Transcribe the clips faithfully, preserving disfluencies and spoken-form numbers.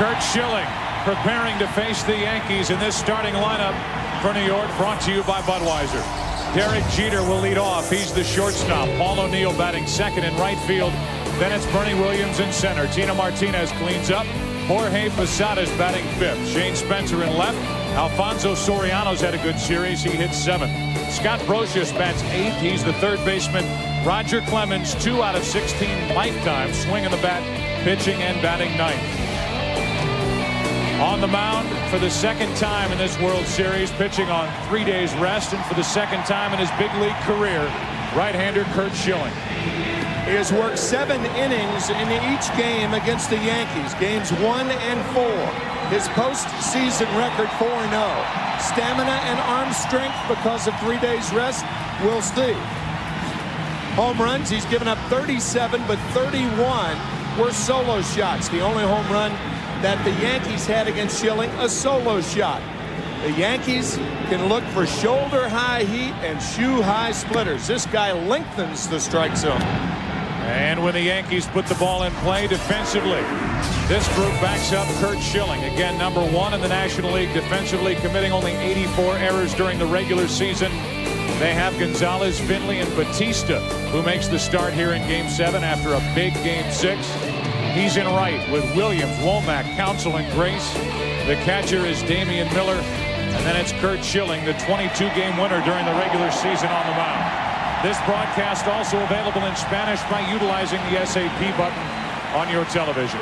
Curt Schilling preparing to face the Yankees in this starting lineup for New York, brought to you by Budweiser. Derek Jeter will lead off. He's the shortstop. Paul O'Neill batting second in right field. Then it's Bernie Williams in center. Tina Martinez cleans up. Jorge Posada's batting fifth. Shane Spencer in left. Alfonso Soriano's had a good series. He hits seventh. Scott Brosius bats eighth. He's the third baseman. Roger Clemens, two out of sixteen lifetime, swinging the bat, pitching and batting ninth. On the mound for the second time in this World Series, pitching on three days rest, and for the second time in his big league career, right-hander Curt Schilling. He has worked seven innings in each game against the Yankees, games one and four. His postseason record four and oh. Stamina and arm strength because of three days rest, we'll see. Home runs, he's given up thirty-seven, but thirty-one were solo shots. The only home run that the Yankees had against Schilling, a solo shot. The Yankees can look for shoulder-high heat and shoe-high splitters. This guy lengthens the strike zone. And when the Yankees put the ball in play defensively, this group backs up Curt Schilling. Again, number one in the National League defensively, committing only eighty-four errors during the regular season. They have Gonzalez, Finley, and Batista, who makes the start here in Game seven after a big Game six. He's in right with Williams, Womack, Counsell, and Grace. The catcher is Damian Miller. And then it's Curt Schilling, the twenty-two game winner during the regular season, on the mound. This broadcast also available in Spanish by utilizing the S A P button on your television.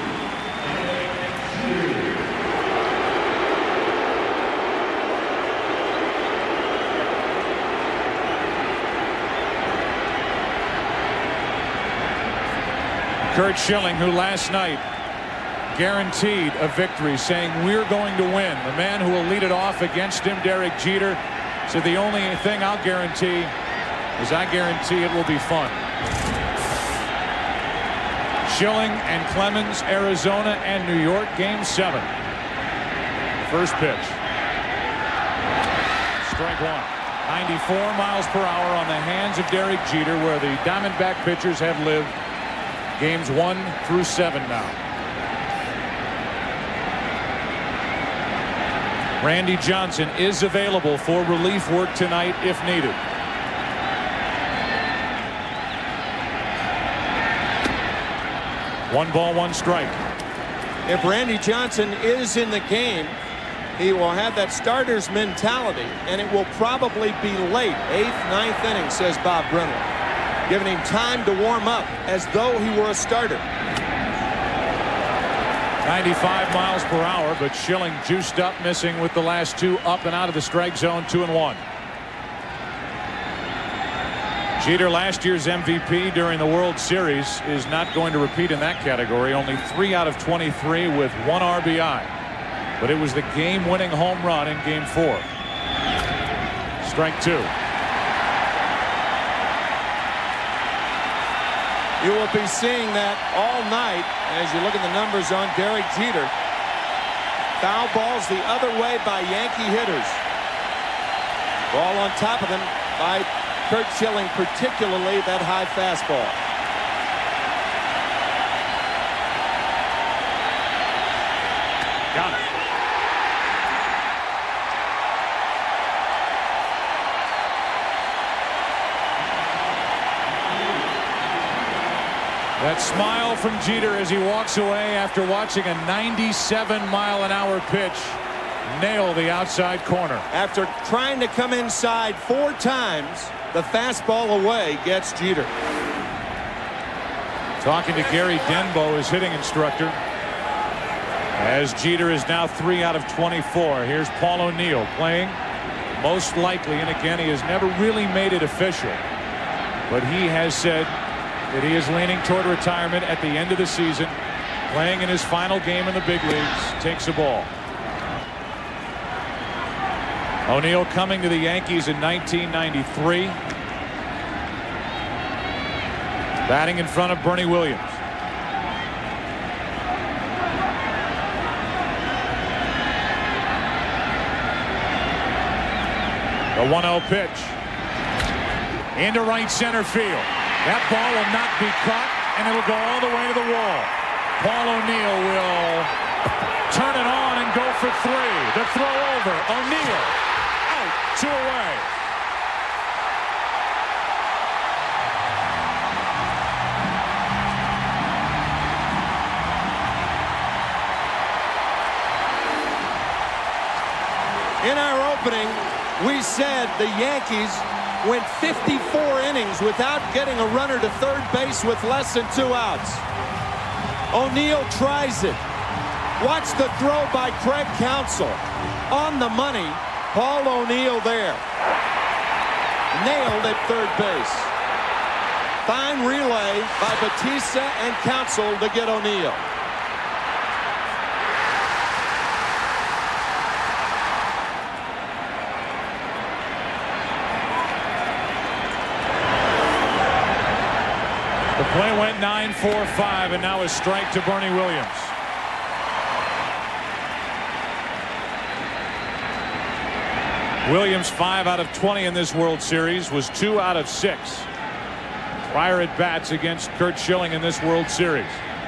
Curt Schilling, who last night guaranteed a victory, saying we're going to win. The man who will lead it off against him, Derek Jeter, said the only thing I'll guarantee is I guarantee it will be fun. Schilling and Clemens, Arizona and New York, Game seven. First pitch. Strike one. ninety-four miles per hour on the hands of Derek Jeter, where the Diamondback pitchers have lived games one through seven now. Randy Johnson is available for relief work tonight if needed. One ball, one strike. If Randy Johnson is in the game, he will have that starter's mentality, and it will probably be late, eighth, ninth inning, says Bob Brenner, giving him time to warm up as though he were a starter. ninety-five miles per hour, but Schilling juiced up, missing with the last two, up and out of the strike zone, two and one. Jeter, last year's M V P during the World Series, is not going to repeat in that category. Only three out of twenty-three with one R B I. But it was the game-winning home run in Game four. Strike two. You will be seeing that all night as you look at the numbers on Derek Jeter. Foul balls the other way by Yankee hitters. Ball on top of them by Curt Schilling, particularly that high fastball. Got it. That smile from Jeter as he walks away after watching a ninety-seven mile an hour pitch nail the outside corner. After trying to come inside four times, the fastball away gets Jeter. Talking to Gary Denbo, his hitting instructor, as Jeter is now three out of twenty-four. Here's Paul O'Neill playing, most likely, and again, he has never really made it official, but he has said that he is leaning toward retirement at the end of the season, playing in his final game in the big leagues. Takes a ball. O'Neill coming to the Yankees in nineteen ninety-three. Batting in front of Bernie Williams. The one oh pitch. Into right center field. That ball will not be caught, and it'll go all the way to the wall. Paul O'Neill will In our opening, we said the Yankees went fifty-four innings without getting a runner to third base with less than two outs. O'Neill tries it. Watch the throw by Craig Counsell. On the money, Paul O'Neill there. Nailed at third base. Fine relay by Batista and Counsell to get O'Neill. The play went nine four five, and now a strike to Bernie Williams. Williams five out of twenty in this World Series, was two out of six prior at bats against Curt Schilling in this World Series.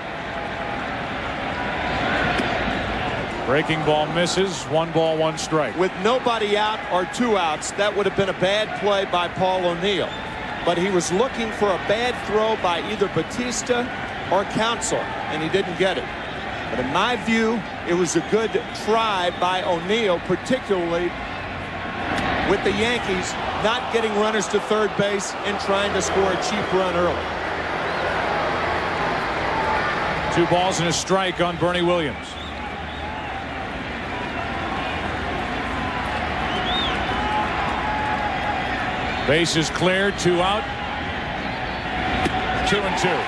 Breaking ball misses. One ball, one strike. With nobody out or two outs, that would have been a bad play by Paul O'Neill. But he was looking for a bad throw by either Batista or Counsell, and he didn't get it. But in my view, it was a good try by O'Neill, particularly with the Yankees not getting runners to third base and trying to score a cheap run early. Two balls and a strike on Bernie Williams. Base is cleared, two out. Two and two.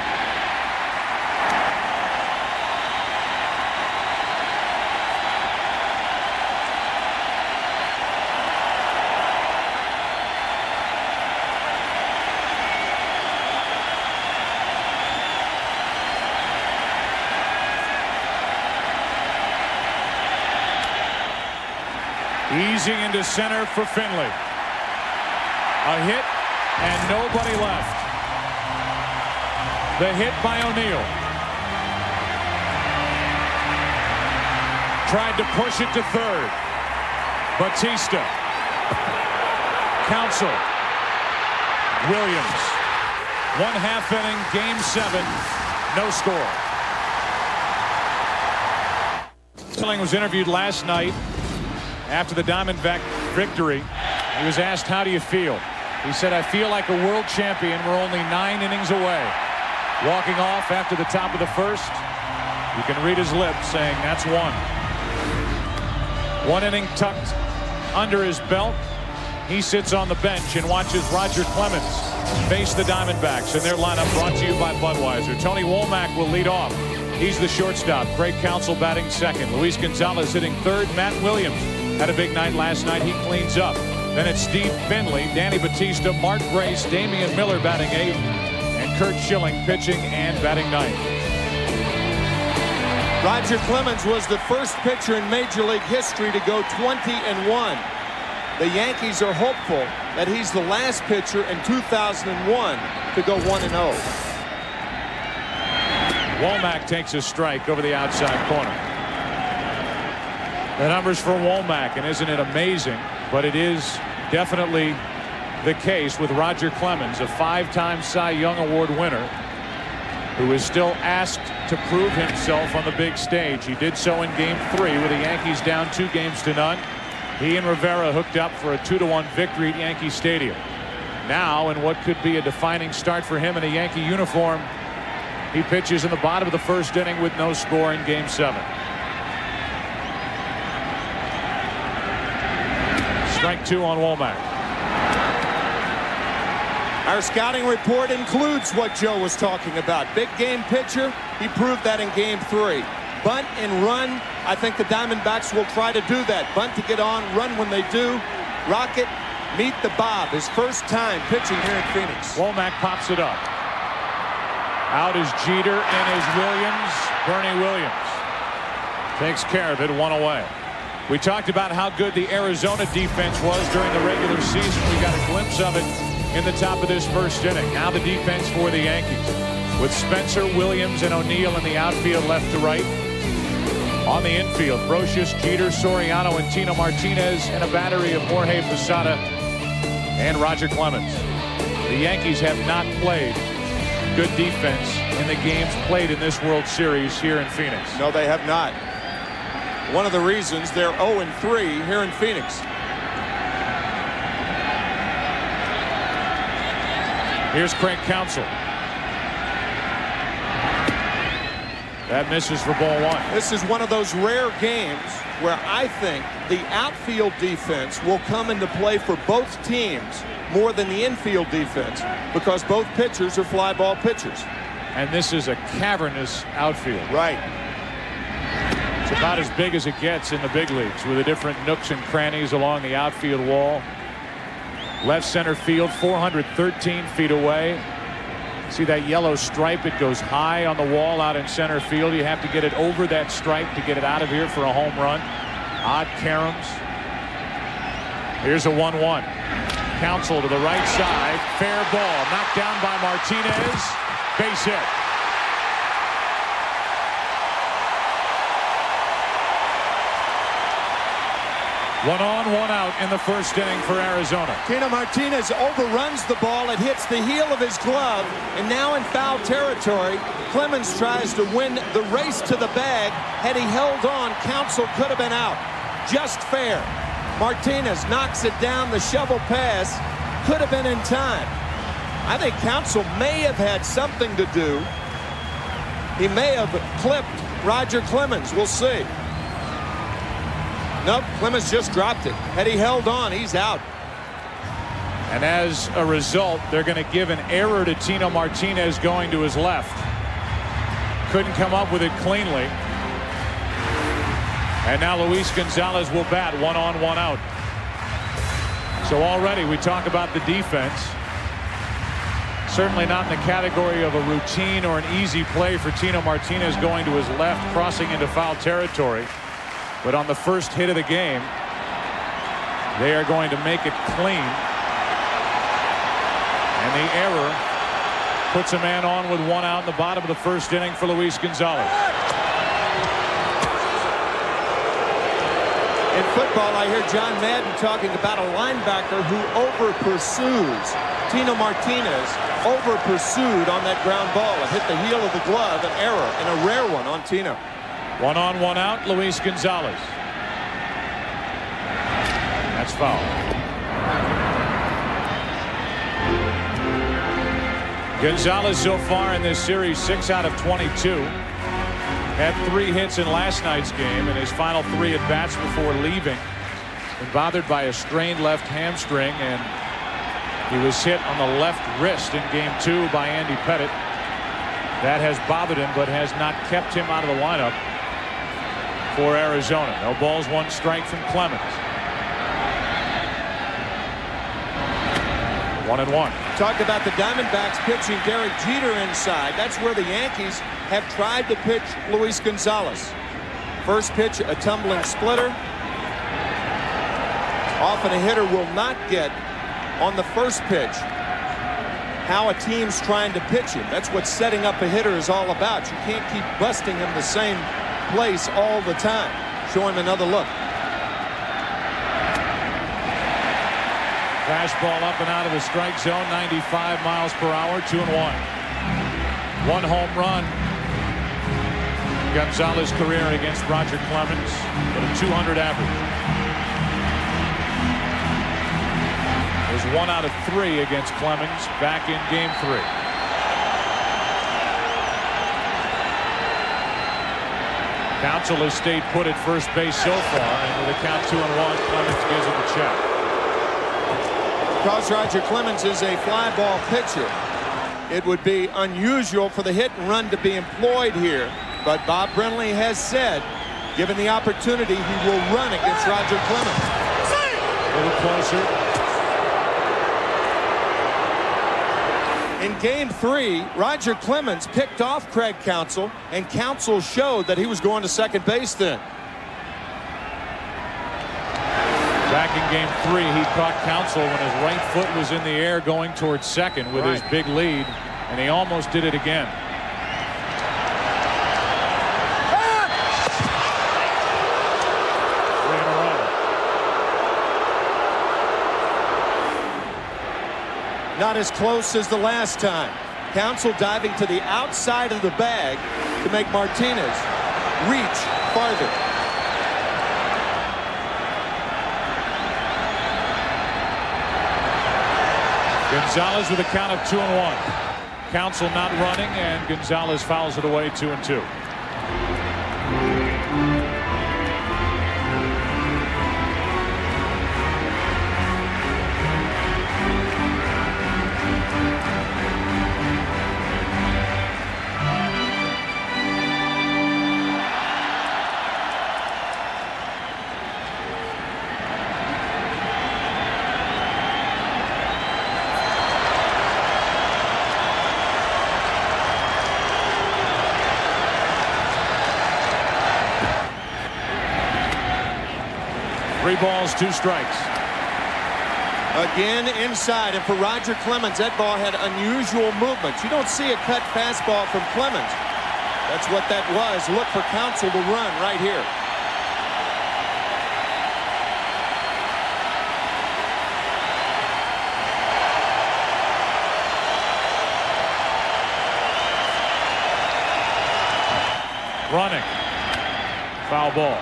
Easing into center for Finley. A hit and nobody left. The hit by O'Neill. Tried to push it to third. Batista. Counsell. Williams. One half inning, game seven. No score. Schilling was interviewed last night after the Diamondback victory. He was asked, how do you feel? He said, I feel like a world champion. We're only nine innings away. Walking off after the top of the first. You can read his lips saying, that's one. One inning tucked under his belt. He sits on the bench and watches Roger Clemens face the Diamondbacks in their lineup, brought to you by Budweiser. Tony Womack will lead off. He's the shortstop. Craig Counsell batting second. Luis Gonzalez hitting third. Matt Williams had a big night last night. He cleans up. Then it's Steve Finley, Danny Batista, Mark Grace, Damian Miller batting eighth, and Curt Schilling pitching and batting ninth. Roger Clemens was the first pitcher in Major League history to go twenty and one. The Yankees are hopeful that he's the last pitcher in two thousand one to go one and oh. Womack takes a strike over the outside corner. The numbers for Womack, and isn't it amazing? But it is definitely the case with Roger Clemens, a five-time Cy Young Award winner, who is still asked to prove himself on the big stage. He did so in game three with the Yankees down two games to none. He and Rivera hooked up for a two to one victory at Yankee Stadium. Now, in what could be a defining start for him in a Yankee uniform, he pitches in the bottom of the first inning with no score in game seven. Strike two on Womack. Our scouting report includes what Joe was talking about. Big game pitcher. He proved that in game three. Bunt and run. I think the Diamondbacks will try to do that. Bunt to get on, run when they do. Rocket, meet the Bob. His first time pitching here in Phoenix. Womack pops it up. Out is Jeter, in is Williams. Bernie Williams takes care of it, one away. We talked about how good the Arizona defense was during the regular season. We got a glimpse of it in the top of this first inning. Now the defense for the Yankees, with Spencer, Williams, and O'Neill in the outfield left to right. On the infield, Brocious, Jeter, Soriano, and Tino Martinez, and a battery of Jorge Posada and Roger Clemens. The Yankees have not played good defense in the games played in this World Series here in Phoenix. No, they have not. One of the reasons they're oh and three here in Phoenix. Here's Craig Counsell. That misses for ball one. This is one of those rare games where I think the outfield defense will come into play for both teams more than the infield defense, because both pitchers are fly ball pitchers. And this is a cavernous outfield. Right. It's about as big as it gets in the big leagues, with the different nooks and crannies along the outfield wall. Left center field, four hundred thirteen feet away. See that yellow stripe? It goes high on the wall out in center field. You have to get it over that stripe to get it out of here for a home run. Odd caroms. Here's a one one. Counsell to the right side. Fair ball. Knocked down by Martinez. Base hit. One on, one out in the first inning for Arizona. Tino Martinez overruns the ball. It hits the heel of his glove. And now in foul territory, Clemens tries to win the race to the bag. Had he held on, Counsell could have been out. Just fair. Martinez knocks it down. The shovel pass could have been in time. I think Counsell may have had something to do. He may have clipped Roger Clemens. We'll see. Nope, Clemens just dropped it. Had he held on, he's out. And as a result, they're going to give an error to Tino Martinez going to his left. Couldn't come up with it cleanly. And now Luis Gonzalez will bat, one on, one out. So already we talk about the defense. Certainly not in the category of a routine or an easy play for Tino Martinez going to his left, crossing into foul territory. But on the first hit of the game, they are going to make it clean. And the error puts a man on with one out in the bottom of the first inning for Luis Gonzalez. In football, I hear John Madden talking about a linebacker who over pursues. Tino Martinez over pursued on that ground ball. It hit the heel of the glove, an error, and a rare one on Tino. One on, one out, Luis Gonzalez. That's foul. Gonzalez so far in this series, six out of twenty-two. Had three hits in last night's game in his final three at bats before leaving. Been bothered by a strained left hamstring, and he was hit on the left wrist in game two by Andy Pettit. That has bothered him, but has not kept him out of the lineup for Arizona. No balls, one strike from Clemens. One and one. Talked about the Diamondbacks pitching Derek Jeter inside. That's where the Yankees have tried to pitch Luis Gonzalez. First pitch, a tumbling splitter. Often a hitter will not get on the first pitch how a team's trying to pitch him. That's what setting up a hitter is all about. You can't keep busting him the same place all the time. Show him another look. Fastball up and out of the strike zone, ninety-five miles per hour, two and one. One home run. Gonzalez career against Roger Clemens, with a two hundred average. There's one out of three against Clemens back in game three. Counsell has stayed put at first base so far, and with a count two and one, Clemens gives him a check. Because Roger Clemens is a fly ball pitcher, it would be unusual for the hit and run to be employed here. But Bob Brenly has said, given the opportunity, he will run against Roger Clemens. A little closer. In game three, Roger Clemens picked off Craig Counsell, and Counsell showed that he was going to second base then. Back in game three, he caught Counsell when his right foot was in the air going towards second with right. his big lead, and he almost did it again. Three in a row. Not as close as the last time. Counsell diving to the outside of the bag to make Martinez reach farther. Gonzalez with a count of two and one. Counsell not running, and Gonzalez fouls it away, two and two. Three balls, two strikes. Again inside, and for Roger Clemens, that ball had unusual movements. You don't see a cut fastball from Clemens. That's what that was. Look for Counsell to run right here. Running. Foul ball.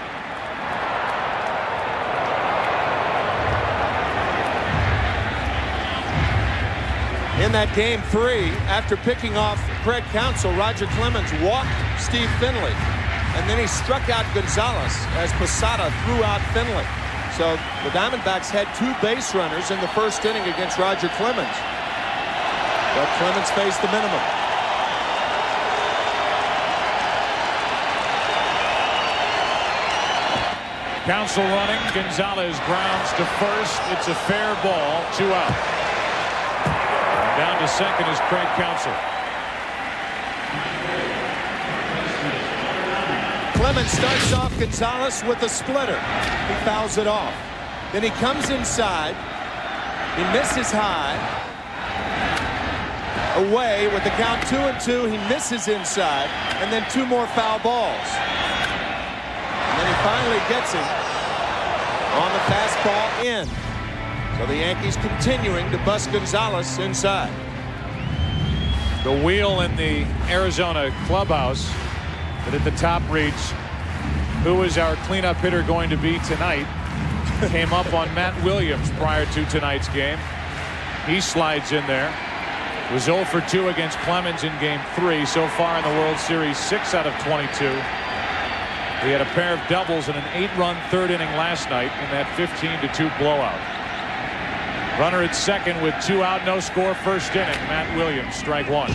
In that game three, after picking off Craig Counsell, Roger Clemens walked Steve Finley, and then he struck out Gonzalez as Posada threw out Finley. So the Diamondbacks had two base runners in the first inning against Roger Clemens, but Clemens faced the minimum. Counsell running. Gonzalez grounds to first. It's a fair ball. Two out. Down to second is Craig Counsell. Clemens starts off Gonzalez with a splitter. He fouls it off. Then he comes inside. He misses high. Away with the count two and two. He misses inside. And then two more foul balls. And then he finally gets him on the fastball in. So the Yankees continuing to bust Gonzalez inside. The wheel in the Arizona clubhouse that at the top reads, "Who is our cleanup hitter going to be tonight?" came up on Matt Williams prior to tonight's game. He slides in there. Was zero for two against Clemens in game three. So far in the World Series, six out of twenty-two. He had a pair of doubles and an eight-run third inning last night in that fifteen to two blowout. Runner at second with two out, no score, first inning. Matt Williams, strike one.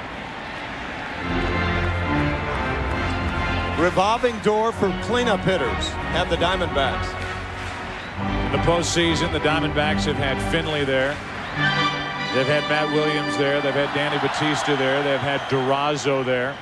Revolving door for cleanup hitters have the Diamondbacks. In the postseason, the Diamondbacks have had Finley there. They've had Matt Williams there. They've had Danny Batista there. They've had Durazo there.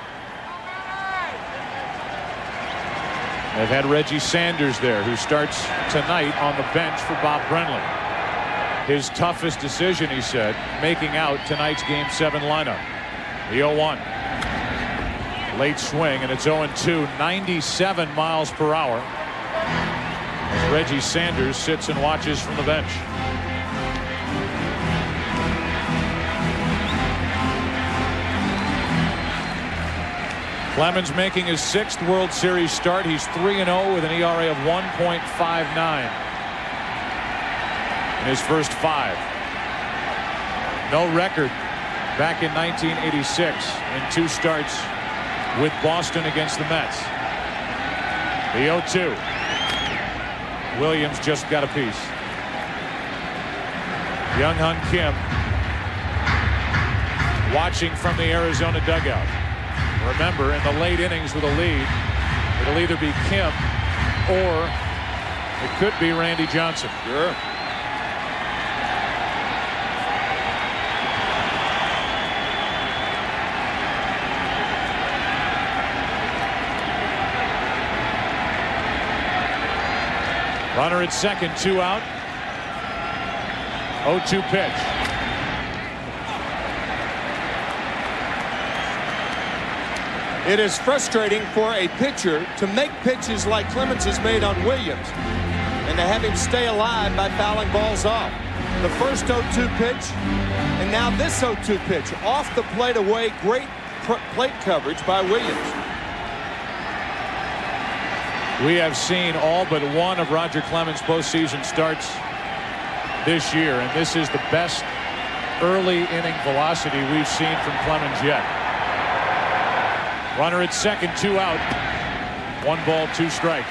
They've had Reggie Sanders there, who starts tonight on the bench for Bob Brenly. His toughest decision, he said, making out tonight's game seven lineup. The oh one. Late swing, and it's oh and two, ninety-seven miles per hour. As Reggie Sanders sits and watches from the bench. Clemens making his sixth World Series start. He's three and oh with an E R A of one point five nine. In his first five. No record back in nineteen eighty-six in two starts with Boston against the Mets. The oh two. Williams just got a piece. Young-Hun Kim watching from the Arizona dugout. Remember, in the late innings with a lead, it'll either be Kim or it could be Randy Johnson. Sure. Runner at second, two out. oh two pitch. It is frustrating for a pitcher to make pitches like Clemens has made on Williams and to have him stay alive by fouling balls off. The first oh two pitch and now this oh two pitch off the plate away. Great plate coverage by Williams. We have seen all but one of Roger Clemens' postseason starts this year, and this is the best early inning velocity we've seen from Clemens yet. Runner at second, two out. One ball, two strikes.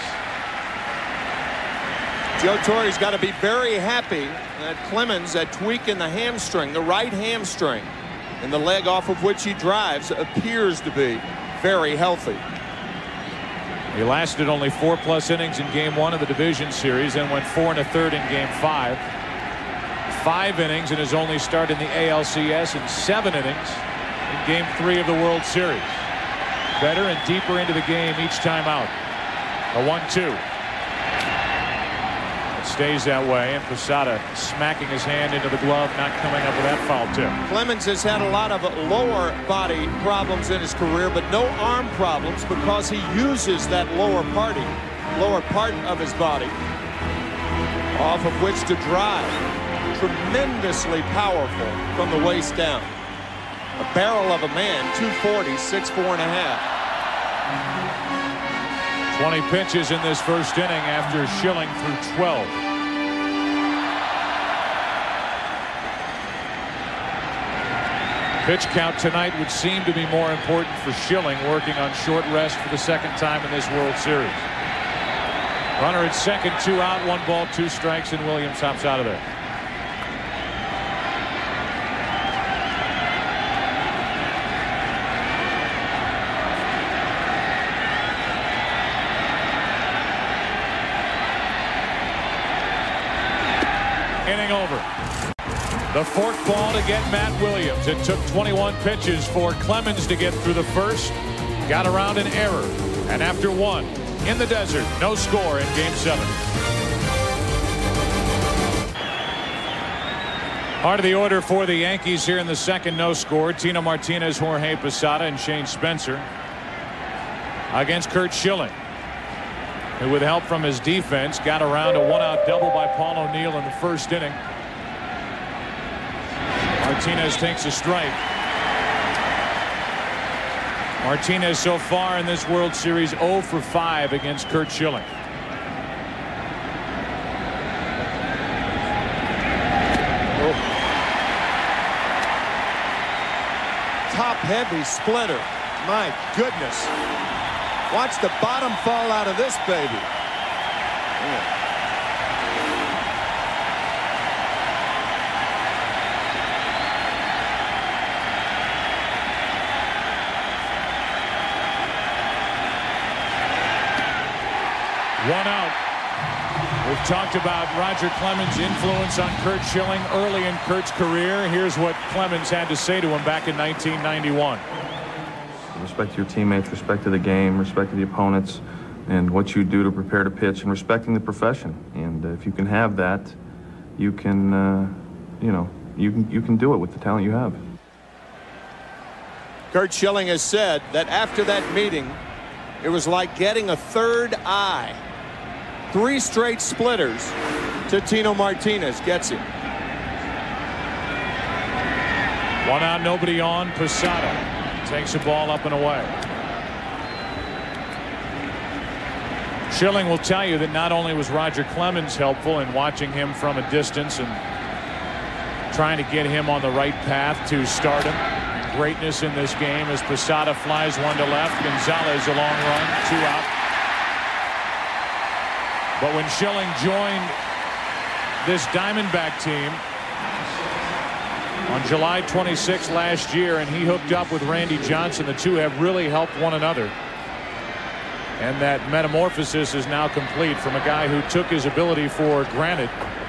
Joe Torre's got to be very happy that Clemens, that tweak in the hamstring, the right hamstring, and the leg off of which he drives, appears to be very healthy. He lasted only four plus innings in game one of the division series and went four and a third in game five. Five innings in his only start in the A L C S and seven innings in game three of the World Series. Better and deeper into the game each time out. A one two. It stays that way, and Posada smacking his hand into the glove, not coming up with that foul tip. Clemens has had a lot of lower body problems in his career, but no arm problems because he uses that lower party, lower part of his body off of which to drive. Tremendously powerful from the waist down. A barrel of a man, two forty, six four and a half. twenty pitches in this first inning after Schilling through twelve. Pitch count tonight would seem to be more important for Schilling, working on short rest for the second time in this World Series. Runner at second, two out, one ball, two strikes, and Williams hops out of there. Inning over. The fork ball to get Matt Williams. It took twenty-one pitches for Clemens to get through the first. Got around an error. And after one, in the desert, no score in game seven. Part of the order for the Yankees here in the second, no score. Tino Martinez, Jorge Posada, and Shane Spencer against Curt Schilling, who with help from his defense got around a one-out double by Paul O'Neill in the first inning. Martinez takes a strike. Martinez so far in this World Series oh for five against Curt Schilling. Oh. Top heavy splitter. My goodness. Watch the bottom fall out of this baby. Yeah. One out. We've talked about Roger Clemens' influence on Curt Schilling early in Curt's career. Here's what Clemens had to say to him back in nineteen ninety-one. Respect your teammates, respect to the game, respect to the opponents, and what you do to prepare to pitch, and respecting the profession. And uh, if you can have that, you can, uh, you know, you can you can do it with the talent you have. Curt Schilling has said that after that meeting, it was like getting a third eye. Three straight splitters to Tino Martinez gets him. One out, nobody on. Posada takes the ball up and away. Schilling will tell you that not only was Roger Clemens helpful in watching him from a distance and trying to get him on the right path to stardom, greatness in this game as Posada flies one to left. Gonzalez a long run, two out. But when Schilling joined this Diamondback team on July twenty-sixth last year, and he hooked up with Randy Johnson, the two have really helped one another. And that metamorphosis is now complete from a guy who took his ability for granted,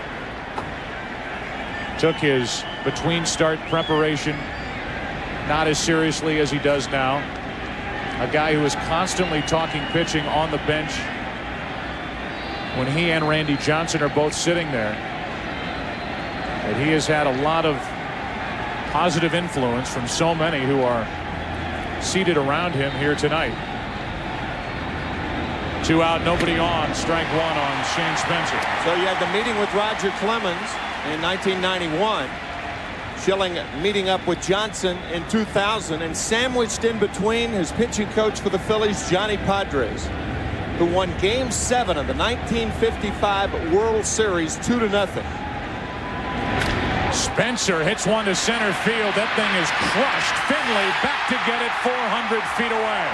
took his between start preparation not as seriously as he does now. A guy who is constantly talking pitching on the bench when he and Randy Johnson are both sitting there. And he has had a lot of positive influence from so many who are seated around him here tonight. Two out, nobody on. Strike one on Shane Spencer. So you had the meeting with Roger Clemens in nineteen ninety-one. Schilling meeting up with Johnson in two thousand, and sandwiched in between his pitching coach for the Phillies, Johnny Padres, who won game seven of the nineteen fifty-five World Series two to nothing. Spencer hits one to center field. That thing is crushed. Finley back to get it four hundred feet away.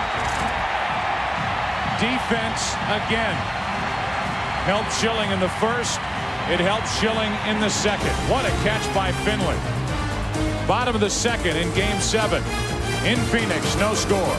Defense again. Helped Schilling in the first. It helped Schilling in the second. What a catch by Finley. Bottom of the second in game seven. In Phoenix, no score.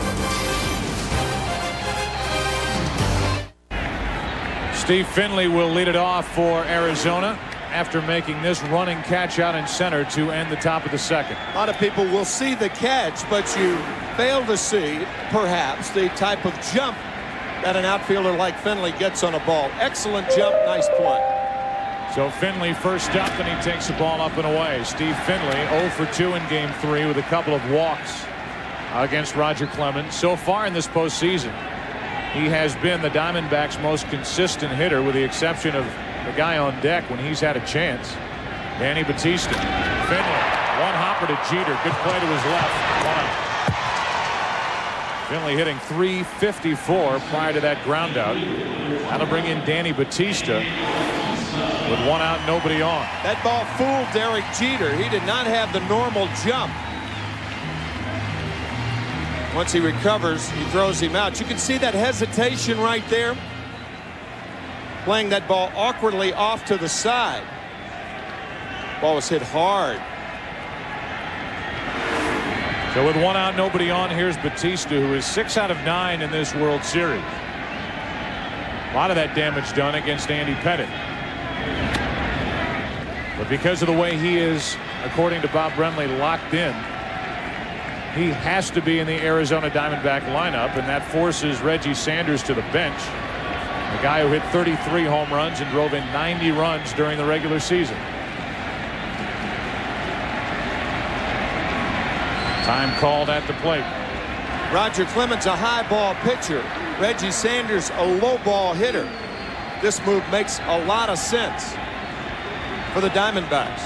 Steve Finley will lead it off for Arizona after making this running catch out in center to end the top of the second. A lot of people will see the catch, but you fail to see, perhaps, the type of jump that an outfielder like Finley gets on a ball. Excellent jump, nice play. So Finley first up, and he takes the ball up and away. Steve Finley oh for two in game three with a couple of walks against Roger Clemens. So far in this postseason, he has been the Diamondbacks' most consistent hitter, with the exception of the guy on deck when he's had a chance, Danny Batista. Finley, one hopper to Jeter. Good play to his left. One. Finley hitting three fifty-four prior to that ground out. That'll bring in Danny Batista with one out, nobody on. That ball fooled Derek Jeter. He did not have the normal jump. Once he recovers, he throws him out. You can see that hesitation right there. Playing that ball awkwardly off to the side. Ball was hit hard. So with one out, nobody on, here's Batista, who is six out of nine in this World Series. A lot of that damage done against Andy Pettitte. But because of the way he is, according to Bob Brenly, locked in, he has to be in the Arizona Diamondback lineup, and that forces Reggie Sanders to the bench. A guy who hit thirty-three home runs and drove in ninety runs during the regular season. Time called at the plate. Roger Clemens, a high ball pitcher. Reggie Sanders, a low ball hitter. This move makes a lot of sense for the Diamondbacks.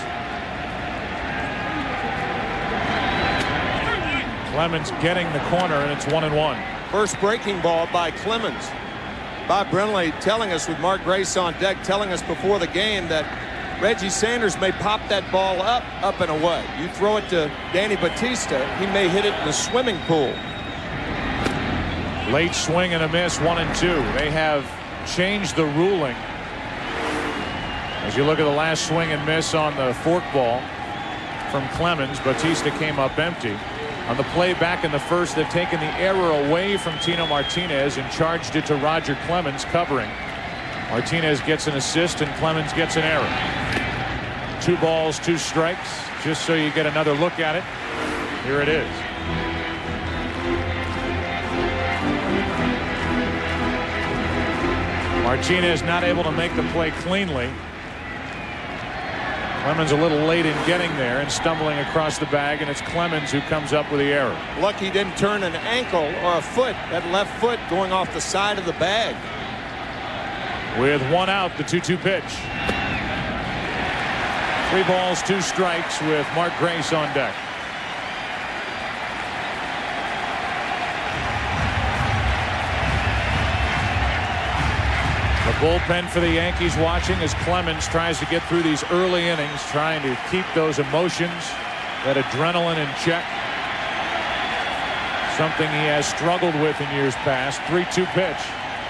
Clemens getting the corner, and it's one and one. First breaking ball by Clemens. Bob Brenly telling us, with Mark Grace on deck, telling us before the game that Reggie Sanders may pop that ball up, up and away. You throw it to Danny Batista, he may hit it in the swimming pool. Late swing and a miss, one and two. They have changed the ruling. As you look at the last swing and miss on the fork ball from Clemens, Batista came up empty. On the play back in the first, they've taken the error away from Tino Martinez and charged it to Roger Clemens covering. Martinez gets an assist and Clemens gets an error. Two balls, two strikes. Just so you get another look at it, here it is. Martinez not able to make the play cleanly. Clemens a little late in getting there and stumbling across the bag, and it's Clemens who comes up with the error. Lucky he didn't turn an ankle or a foot. That left foot going off the side of the bag. With one out, the two two pitch. Three balls, two strikes with Mark Grace on deck. The bullpen for the Yankees watching as Clemens tries to get through these early innings, trying to keep those emotions, that adrenaline in check. Something he has struggled with in years past. three two pitch.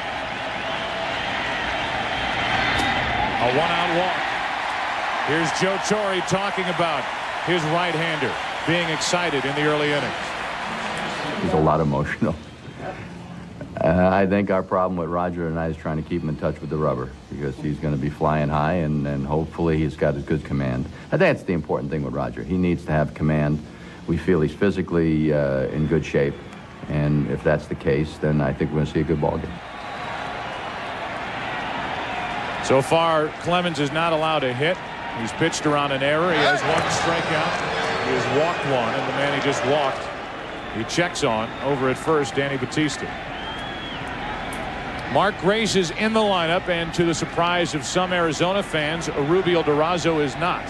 A one-out walk. Here's Joe Torre talking about his right-hander being excited in the early innings. He's a lot emotional. Uh, I think our problem with Roger and I is trying to keep him in touch with the rubber, because he's going to be flying high, and, and hopefully he's got a good command. I think that's the important thing with Roger. He needs to have command. We feel he's physically uh, in good shape, and if that's the case, then I think we're going to see a good ball game. So far, Clemens is not allowed to hit. He's pitched around an error. He has one strikeout. He has walked one, and the man he just walked, he checks on over at first, Danny Batista. Mark Grace is in the lineup, and to the surprise of some Arizona fans, Rubio Durazo is not.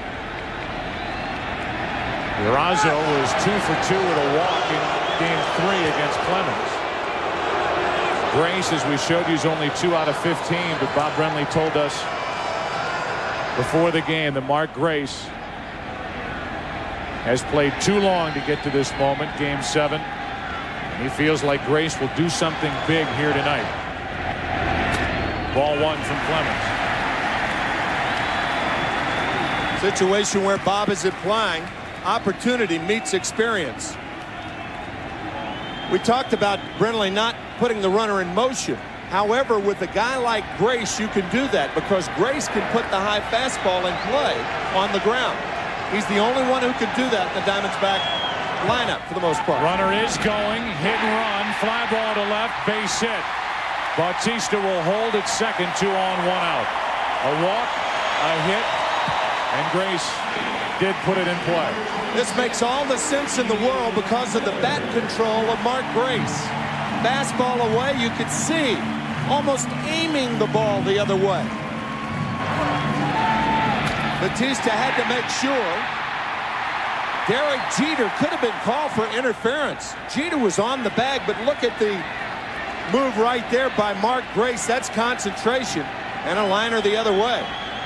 Durazo was two for two with a walk in game three against Clemens. Grace, as we showed you, is only two out of fifteen, but Bob Brenly told us before the game that Mark Grace has played too long to get to this moment, game seven. And he feels like Grace will do something big here tonight. Ball one from Clemens. Situation where Bob is implying opportunity meets experience. We talked about Brindley not putting the runner in motion. However, with a guy like Grace, you can do that because Grace can put the high fastball in play on the ground. He's the only one who can do that in the Diamondback lineup for the most part. Runner is going, hit and run, fly ball to left, base hit. Bautista will hold at second, two on, one out. A walk, a hit, and Grace did put it in play. This makes all the sense in the world because of the bat control of Mark Grace. Fastball away, you could see almost aiming the ball the other way. Bautista had to make sure. Derek Jeter could have been called for interference. Jeter was on the bag, but look at the move right there by Mark Grace. That's concentration, and a liner the other way.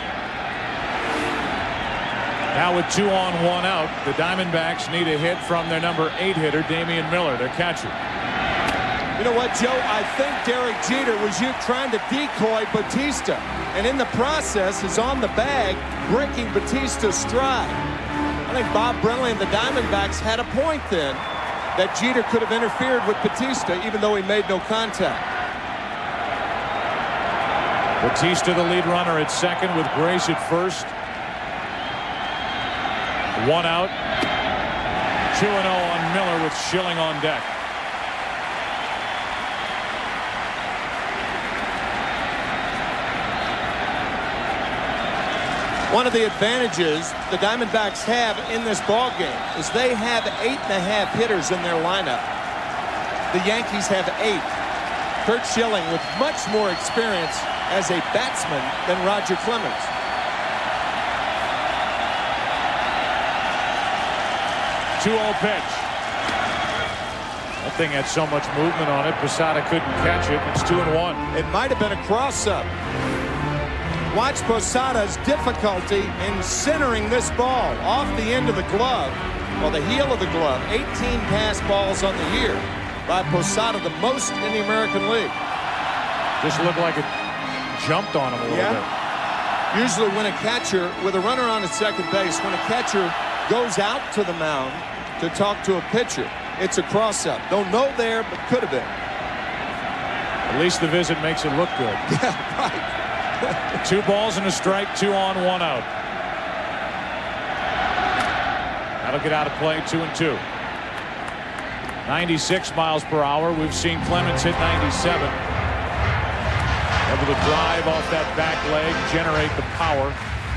Now with two on, one out, the Diamondbacks need a hit from their number eight hitter, Damian Miller, their catcher. You know what, Joe? I think Derek Jeter was you trying to decoy Bautista, and in the process is on the bag, breaking Bautista's stride. I think Bob Brindley and the Diamondbacks had a point then that Jeter could have interfered with Bautista, even though he made no contact. Bautista, the lead runner at second, with Grace at first. One out. two and oh on Miller with Schilling on deck. One of the advantages the Diamondbacks have in this ballgame is they have eight and a half hitters in their lineup. The Yankees have eight. Curt Schilling with much more experience as a batsman than Roger Clemens. two oh pitch. That thing had so much movement on it, Posada couldn't catch it. It's two and one. It might have been a cross-up. Watch Posada's difficulty in centering this ball off the end of the glove, or the heel of the glove. eighteen pass balls on the year by Posada, the most in the American League. Just looked like it jumped on him a little yeah. bit. Usually when a catcher, with a runner on at second base, when a catcher goes out to the mound to talk to a pitcher, it's a cross-up. Don't know there, but could have been. At least the visit makes it look good. Yeah, right. Two balls and a strike, two on, one out. That'll get out of play, two and two. ninety-six miles per hour. We've seen Clemens hit ninety-seven. Able to drive off that back leg, generate the power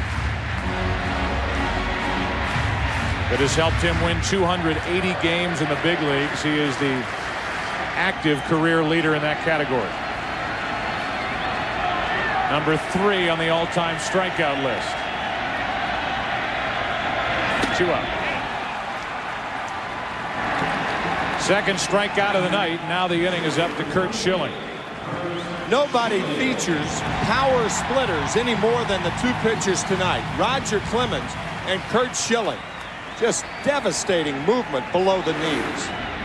that has helped him win two hundred eighty games in the big leagues. He is the active career leader in that category. Number three on the all-time strikeout list. Two out. Second strikeout of the night. Now the inning is up to Curt Schilling. Nobody features power splitters any more than the two pitchers tonight. Roger Clemens and Curt Schilling. Just devastating movement below the knees.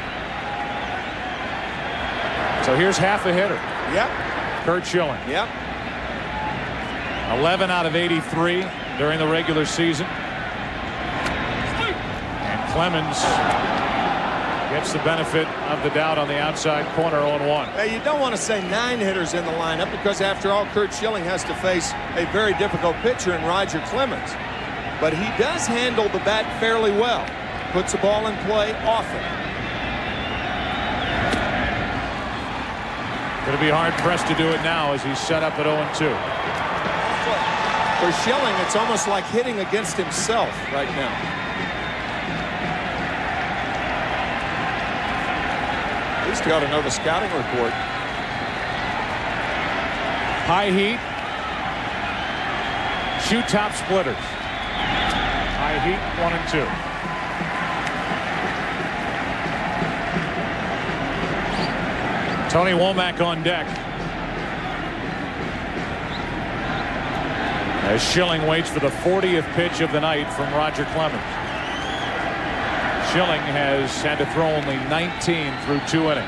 So here's half a hitter. Yep. Curt Schilling. Yep. eleven out of eighty-three during the regular season. And Clemens gets the benefit of the doubt on the outside corner, oh and one. Hey, you don't want to say nine hitters in the lineup because, after all, Curt Schilling has to face a very difficult pitcher in Roger Clemens. But he does handle the bat fairly well. Puts the ball in play often. Going to be hard-pressed to do it now as he's set up at oh and two. For Schilling, it's almost like hitting against himself right now. At least he ought to know the scouting report. High heat. Shoe top splitters. High heat, one and two. Tony Womack on deck. As Schilling waits for the fortieth pitch of the night from Roger Clemens. Schilling has had to throw only nineteen through two innings.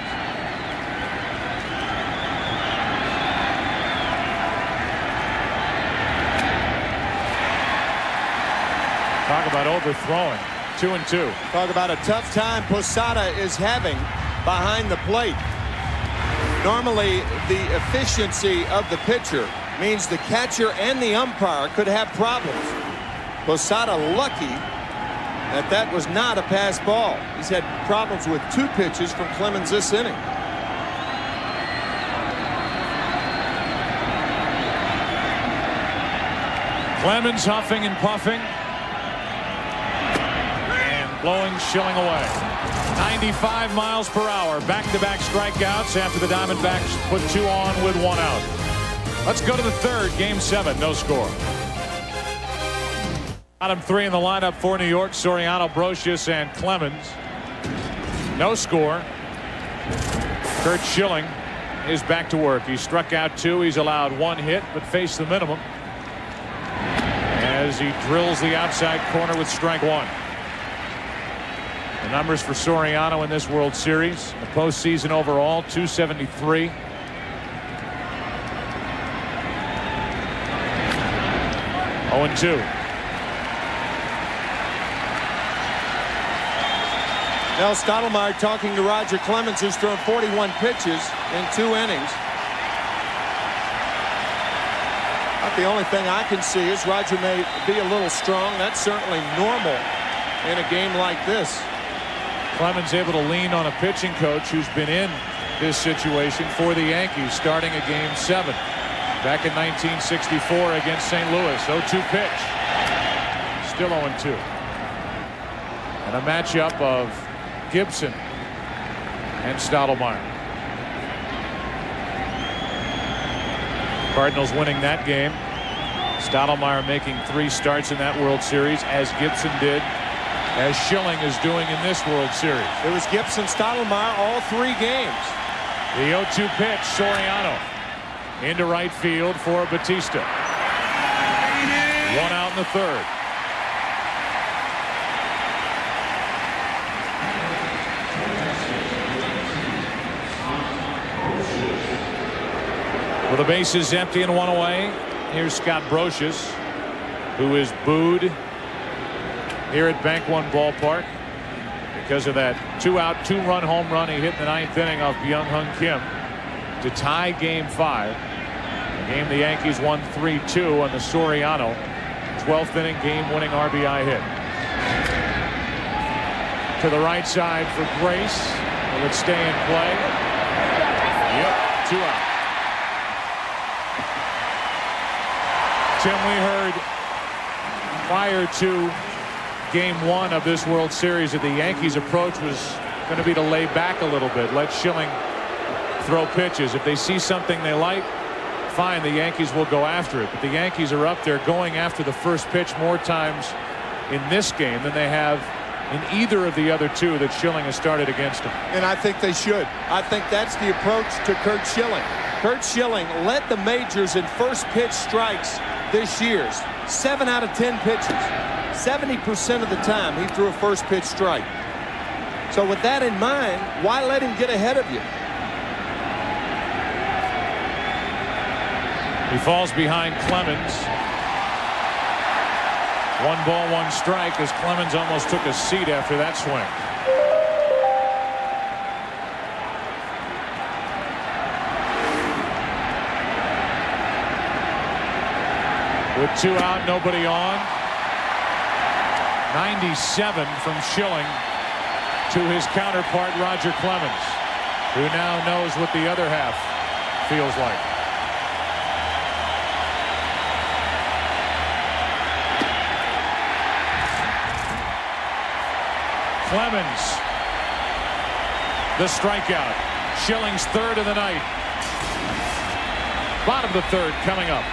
Talk about overthrowing. Two and two. Talk about a tough time Posada is having behind the plate. Normally, the efficiency of the pitcher means the catcher and the umpire could have problems. Posada lucky that that was not a pass ball. He's had problems with two pitches from Clemens this inning. Clemens huffing and puffing. Blowing Schilling away. ninety-five miles per hour. Back-to-back strikeouts after the Diamondbacks put two on with one out. Let's go to the third. Game seven. No score. Bottom three in the lineup for New York. Soriano, Brocious, and Clemens. No score. Curt Schilling is back to work. He struck out two. He's allowed one hit, but faced the minimum as he drills the outside corner with strike one. The numbers for Soriano in this World Series. The postseason overall, two seventy-three. oh and two. Now Stottlemyre talking to Roger Clemens, who's thrown forty-one pitches in two innings. About the only thing I can see is Roger may be a little strong. That's certainly normal in a game like this. Clemens able to lean on a pitching coach who's been in this situation for the Yankees starting a game seven back in nineteen sixty-four against Saint Louis. oh two pitch. Still oh and two. And a matchup of Gibson and Stottlemyre. Cardinals winning that game. Stottlemyre making three starts in that World Series, as Gibson did, as Schilling is doing in this World Series. It was Gibson, Stottlemyre all three games. The oh two pitch. Soriano into right field for Batista. One out in the third. With the bases empty and one away, here's Scott Brocious, who is booed here at Bank One Ballpark because of that two-out, two-run home run he hit in the ninth inning off Byung-Hyun Kim to tie Game Five. A game the Yankees won three two on the Soriano twelfth inning game-winning R B I hit. To the right side for Grace. Will it stay in play? Yep, two out. Tim, we heard prior to game one of this World Series that the Yankees' approach was going to be to lay back a little bit, let Schilling throw pitches. If they see something they like, fine, the Yankees will go after it. But the Yankees are up there going after the first pitch more times in this game than they have in either of the other two that Schilling has started against them. And I think they should. I think that's the approach to Curt Schilling. Curt Schilling led the majors in first pitch strikes this year. Seven out of ten pitches. seventy percent of the time he threw a first pitch strike. So with that in mind, why let him get ahead of you? He falls behind Clemens. One ball, one strike, as Clemens almost took a seat after that swing. With two out, nobody on. ninety-seven from Schilling to his counterpart Roger Clemens, who now knows what the other half feels like. Clemens, the strikeout. Schilling's third of the night. Bottom of the third coming up.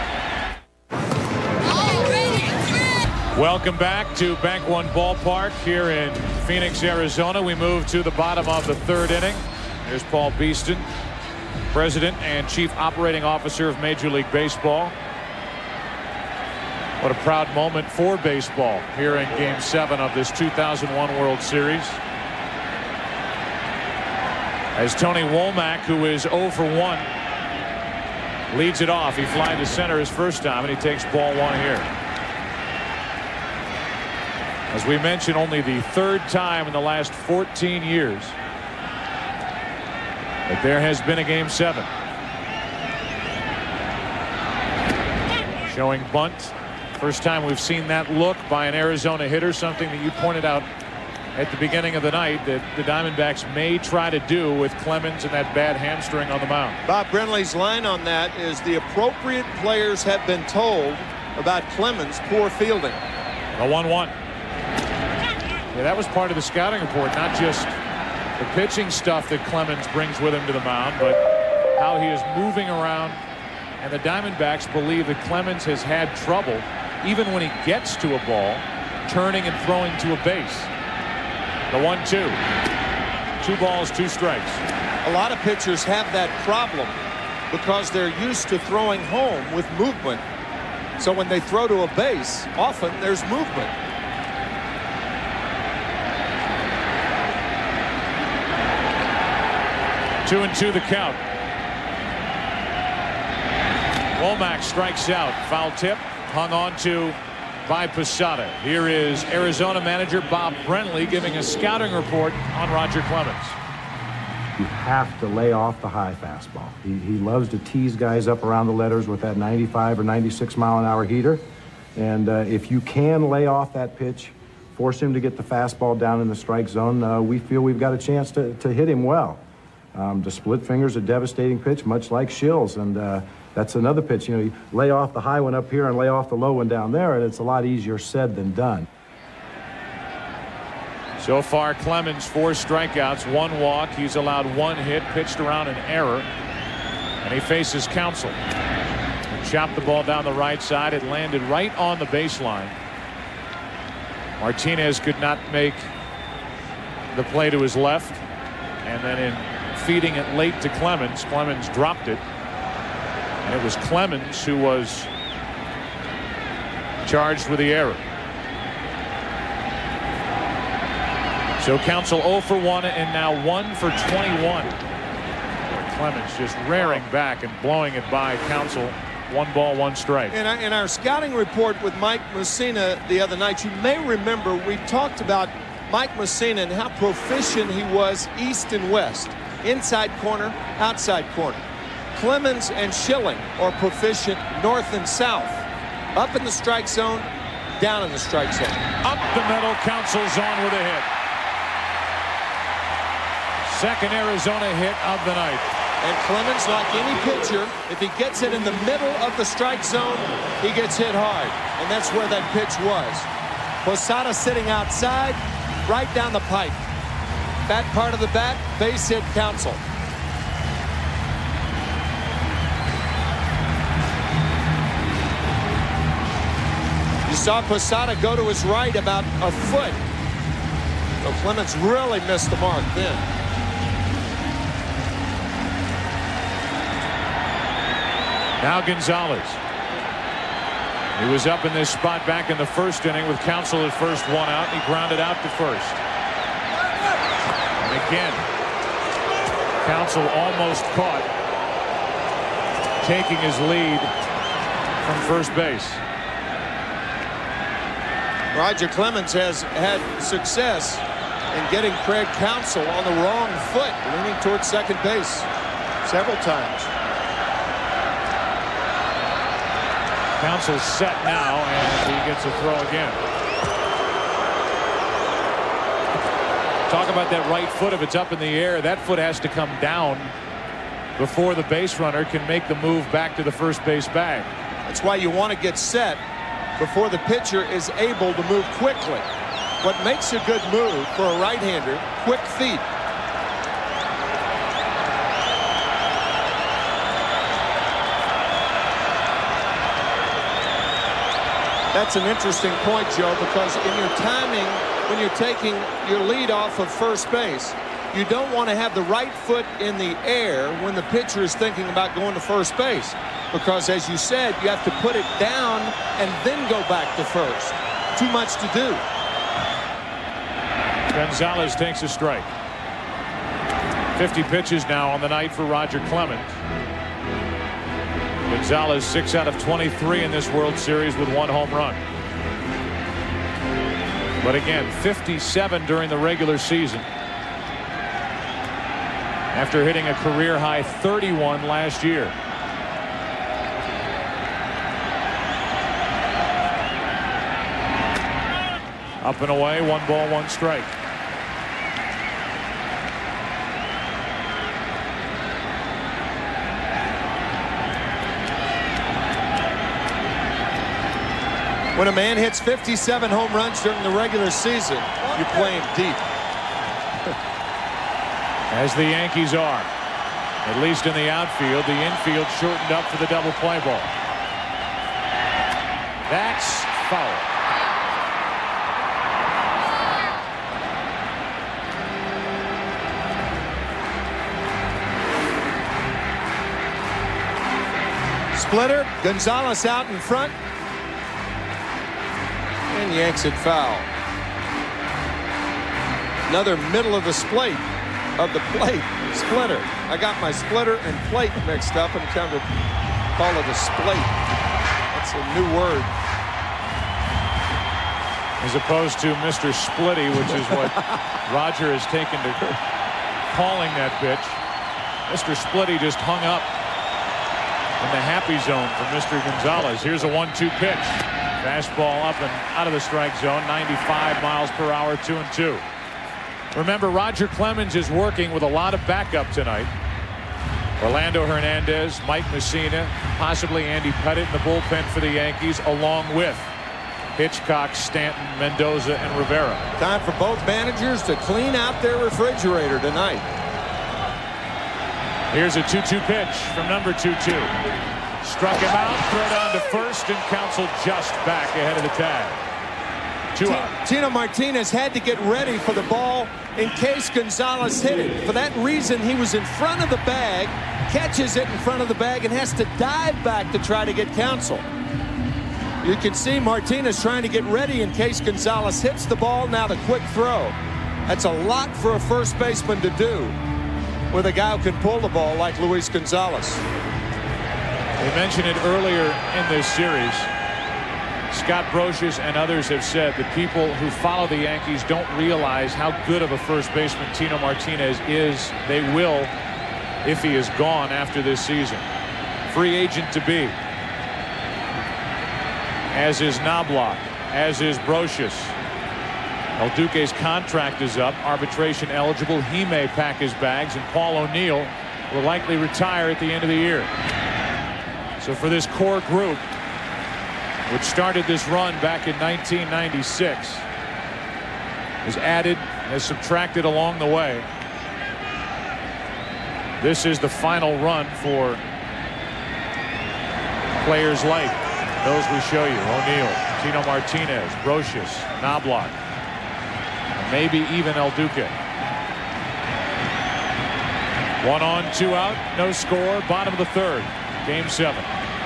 Welcome back to Bank One Ballpark here in Phoenix, Arizona. We move to the bottom of the third inning. There's Paul Beeston, President and Chief Operating Officer of Major League Baseball. What a proud moment for baseball here in Game seven of this two thousand one World Series. As Tony Womack, who is oh for one, leads it off. He flied to center his first time, and he takes ball one here. As we mentioned, only the third time in the last fourteen years that there has been a Game seven. Showing bunt. First time we've seen that look by an Arizona hitter, something that you pointed out at the beginning of the night that the Diamondbacks may try to do with Clemens and that bad hamstring on the mound. Bob Brenly's line on that is the appropriate players have been told about Clemens' poor fielding. A one one. Yeah, that was part of the scouting report, not just the pitching stuff that Clemens brings with him to the mound, but how he is moving around. And the Diamondbacks believe that Clemens has had trouble, even when he gets to a ball, turning and throwing to a base. The one two. Two balls, two strikes. A lot of pitchers have that problem because they're used to throwing home with movement. So when they throw to a base, often there's movement. Two and two the count. Womack strikes out. Foul tip hung on to by Posada. Here is Arizona manager Bob Brenly giving a scouting report on Roger Clemens. You have to lay off the high fastball. He, he loves to tease guys up around the letters with that ninety-five or ninety-six mile an hour heater. And uh, if you can lay off that pitch, force him to get the fastball down in the strike zone, uh, we feel we've got a chance to, to hit him well. Um, the split finger's a devastating pitch, much like Schill's, and uh, that's another pitch. You know, you lay off the high one up here and lay off the low one down there, and it's a lot easier said than done. So far, Clemens four strikeouts, one walk. He's allowed one hit, pitched around an error, and he faces Counsell. He chopped the ball down the right side. It landed right on the baseline. Martinez could not make the play to his left, and then in feeding it late to Clemens, Clemens dropped it. And it was Clemens who was charged with the error. So Counsell oh for one and now one for twenty-one. Clemens just rearing back and blowing it by Counsell. One ball, one strike. In our, in our scouting report with Mike Mussina the other night, you may remember we talked about Mike Mussina and how proficient he was east and west. Inside corner, outside corner. Clemens and Schilling are proficient north and south. Up in the strike zone, down in the strike zone. Up the middle, Counsell's on with a hit. Second Arizona hit of the night. And Clemens, like any pitcher, if he gets it in the middle of the strike zone, he gets hit hard. And that's where that pitch was. Posada sitting outside, right down the pipe. That part of the bat, base hit Counsell. You saw Posada go to his right about a foot. So Clemens really missed the mark then. Now Gonzalez. He was up in this spot back in the first inning with Counsell at first, one out. He grounded out to first. And again, Counsell almost caught, taking his lead from first base. Roger Clemens has had success in getting Craig Counsell on the wrong foot, leaning towards second base several times. Counsell's set now, and he gets a throw again. Talk about that right foot. If it's up in the air, that foot has to come down before the base runner can make the move back to the first base bag. That's why you want to get set before the pitcher is able to move quickly. What makes a good move for a right-hander, quick feet. That's an interesting point, Joe, because in your timing, when you're taking your lead off of first base, you don't want to have the right foot in the air when the pitcher is thinking about going to first base, because as you said, you have to put it down and then go back to first. Too much to do. Gonzalez takes a strike. fifty pitches now on the night for Roger Clemens. Gonzalez six out of twenty-three in this World Series with one home run. But again, fifty-seven during the regular season, after hitting a career high thirty-one last year. Up and away, one ball, one strike. When a man hits fifty-seven home runs during the regular season, you're playing deep. As the Yankees are, at least in the outfield. The infield shortened up for the double play ball. That's foul. Splitter, Gonzalez out in front, and yanks it foul. Another middle of the plate of the plate splitter. I got my splitter and plate mixed up and come to call it a splate. That's a new word. As opposed to Mister Splitty, which is what Roger has taken to calling that pitch. Mister Splitty just hung up in the happy zone for Mister Gonzalez. Here's a one two pitch. Fastball up and out of the strike zone. ninety-five miles per hour, two and two. Remember, Roger Clemens is working with a lot of backup tonight. Orlando Hernandez, Mike Messina, possibly Andy Pettit in the bullpen for the Yankees, along with Hitchcock, Stanton, Mendoza, and Rivera. Time for both managers to clean out their refrigerator tonight. Here's a two two pitch from number two two. Struck him out, throw down to first, and Counsell just back ahead of the tag. Two out. Tino Martinez had to get ready for the ball in case Gonzalez hit it. For that reason, he was in front of the bag, catches it in front of the bag, and has to dive back to try to get Counsell. You can see Martinez trying to get ready in case Gonzalez hits the ball. Now the quick throw. That's a lot for a first baseman to do with a guy who can pull the ball like Luis Gonzalez. We mentioned it earlier in this series. Scott Brocious and others have said that people who follow the Yankees don't realize how good of a first baseman Tino Martinez is. They will if he is gone after this season. Free agent to be. As is Knobloch, as is Brocious. El Duque's contract is up, arbitration eligible. He may pack his bags, and Paul O'Neill will likely retire at the end of the year. So for this core group, which started this run back in nineteen ninety-six, is added, has subtracted along the way. This is the final run for players like those we show you: O'Neill, Tino Martinez, Brocious, Knobloch, and maybe even El Duque. One on, two out, no score, bottom of the third, game seven.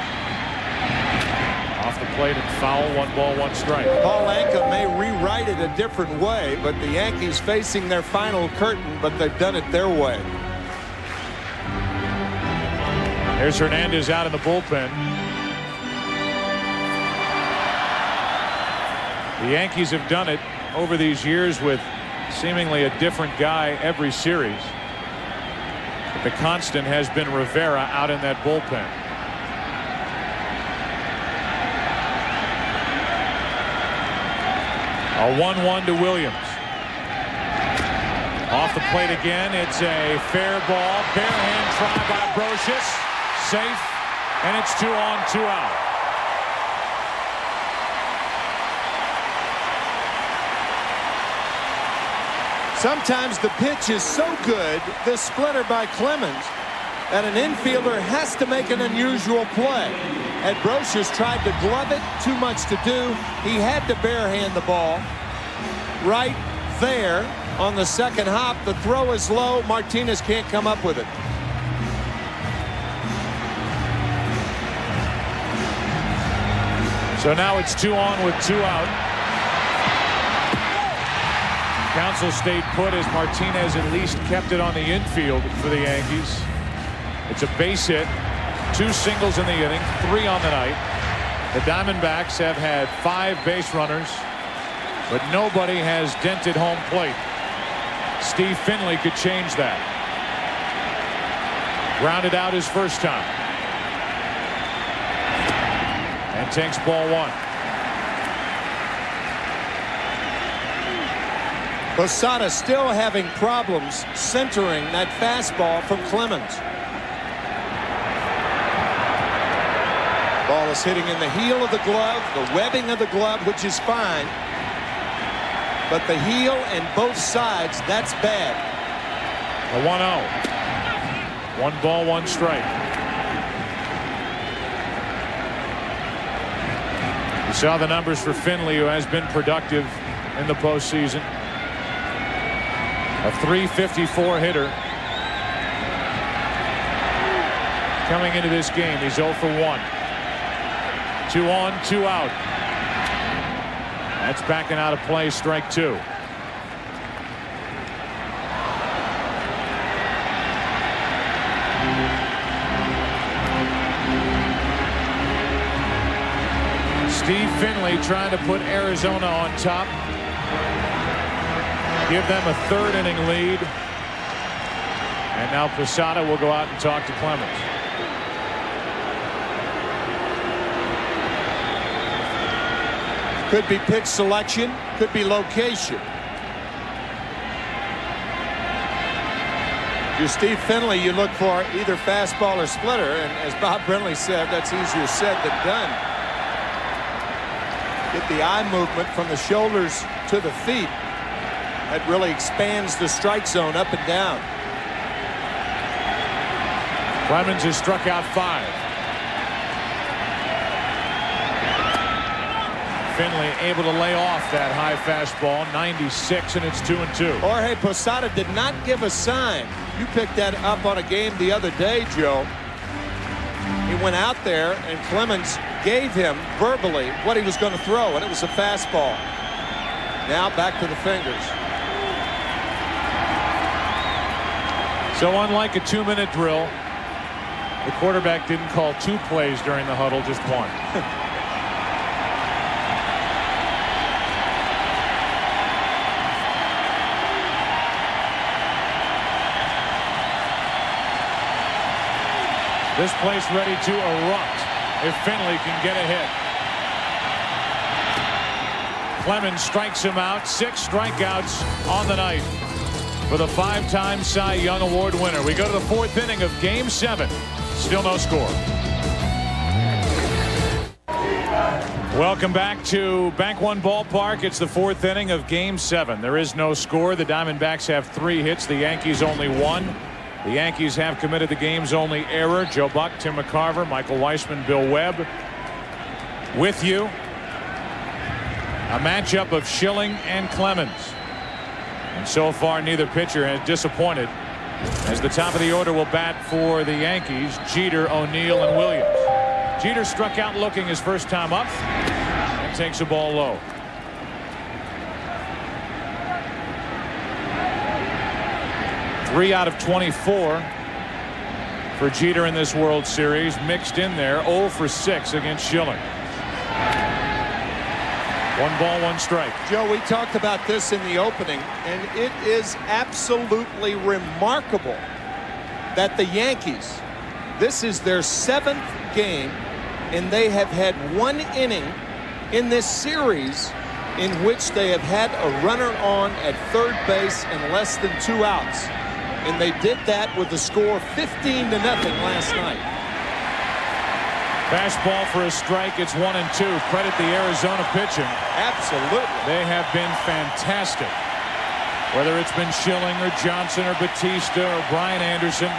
Off the plate and foul, one ball, one strike. Paul Anka may rewrite it a different way, but the Yankees facing their final curtain, but they've done it their way. There's Hernandez out in the bullpen. The Yankees have done it over these years with seemingly a different guy every series. But the constant has been Rivera out in that bullpen. A one one to Williams. Off the plate again. It's a fair ball. Bare hand try by Brocious. Safe. And it's two on, two out. Sometimes the pitch is so good, this splitter by Clemens, that an infielder has to make an unusual play. And Brocious tried to glove it, too much to do. He had to barehand the ball right there on the second hop. The throw is low. Martinez can't come up with it. So now it's two on with two out. Council stayed put as Martinez at least kept it on the infield for the Yankees. It's a base hit, two singles in the inning, three on the night. The Diamondbacks have had five base runners, but nobody has dented home plate. Steve Finley could change that. Grounded out his first time. And takes ball one. Posada still having problems centering that fastball from Clemens. Ball is hitting in the heel of the glove, the webbing of the glove, which is fine. But the heel and both sides, that's bad. A one oh. One ball, one strike. You saw the numbers for Finley, who has been productive in the postseason. A three fifty-four hitter. Coming into this game, he's oh for one. Two on, two out. That's backing out of play, strike two. Steve Finley trying to put Arizona on top. Give them a third inning lead. And now Posada will go out and talk to Clemens. Could be pitch selection, could be location. If you're Steve Finley, you look for either fastball or splitter, and as Bob Brenly said, that's easier said than done. Get the eye movement from the shoulders to the feet. That really expands the strike zone up and down. Clemens has struck out five. Finley able to lay off that high fastball, ninety-six, and it's two and two. Jorge Posada did not give a sign. You picked that up on a game the other day, Joe. He went out there and Clemens gave him verbally what he was going to throw, and it was a fastball. Now back to the fingers. So unlike a two-minute drill, the quarterback didn't call two plays during the huddle, just one. This place ready to erupt if Finley can get a hit. Clemens strikes him out. Six strikeouts on the night for the five-time Cy Young Award winner. We go to the fourth inning of Game seven. Still no score. Welcome back to Bank One Ballpark. It's the fourth inning of Game seven. There is no score. The Diamondbacks have three hits. The Yankees only one. The Yankees have committed the game's only error. Joe Buck, Tim McCarver, Michael Weissman, Bill Webb with you. A matchup of Schilling and Clemens. And so far, neither pitcher has disappointed. As the top of the order will bat for the Yankees, Jeter, O'Neill, and Williams. Jeter struck out looking his first time up and takes a ball low. Three out of twenty-four for Jeter in this World Series. Mixed in there, oh for six against Schilling. One ball, one strike. Joe, we talked about this in the opening, and it is absolutely remarkable that the Yankees, this is their seventh game, and they have had one inning in this series in which they have had a runner on at third base and less than two outs. And they did that with the score fifteen to nothing last night. Fastball for a strike. It's one and two. Credit the Arizona pitching. Absolutely. They have been fantastic. Whether it's been Schilling or Johnson or Batista or Brian Anderson.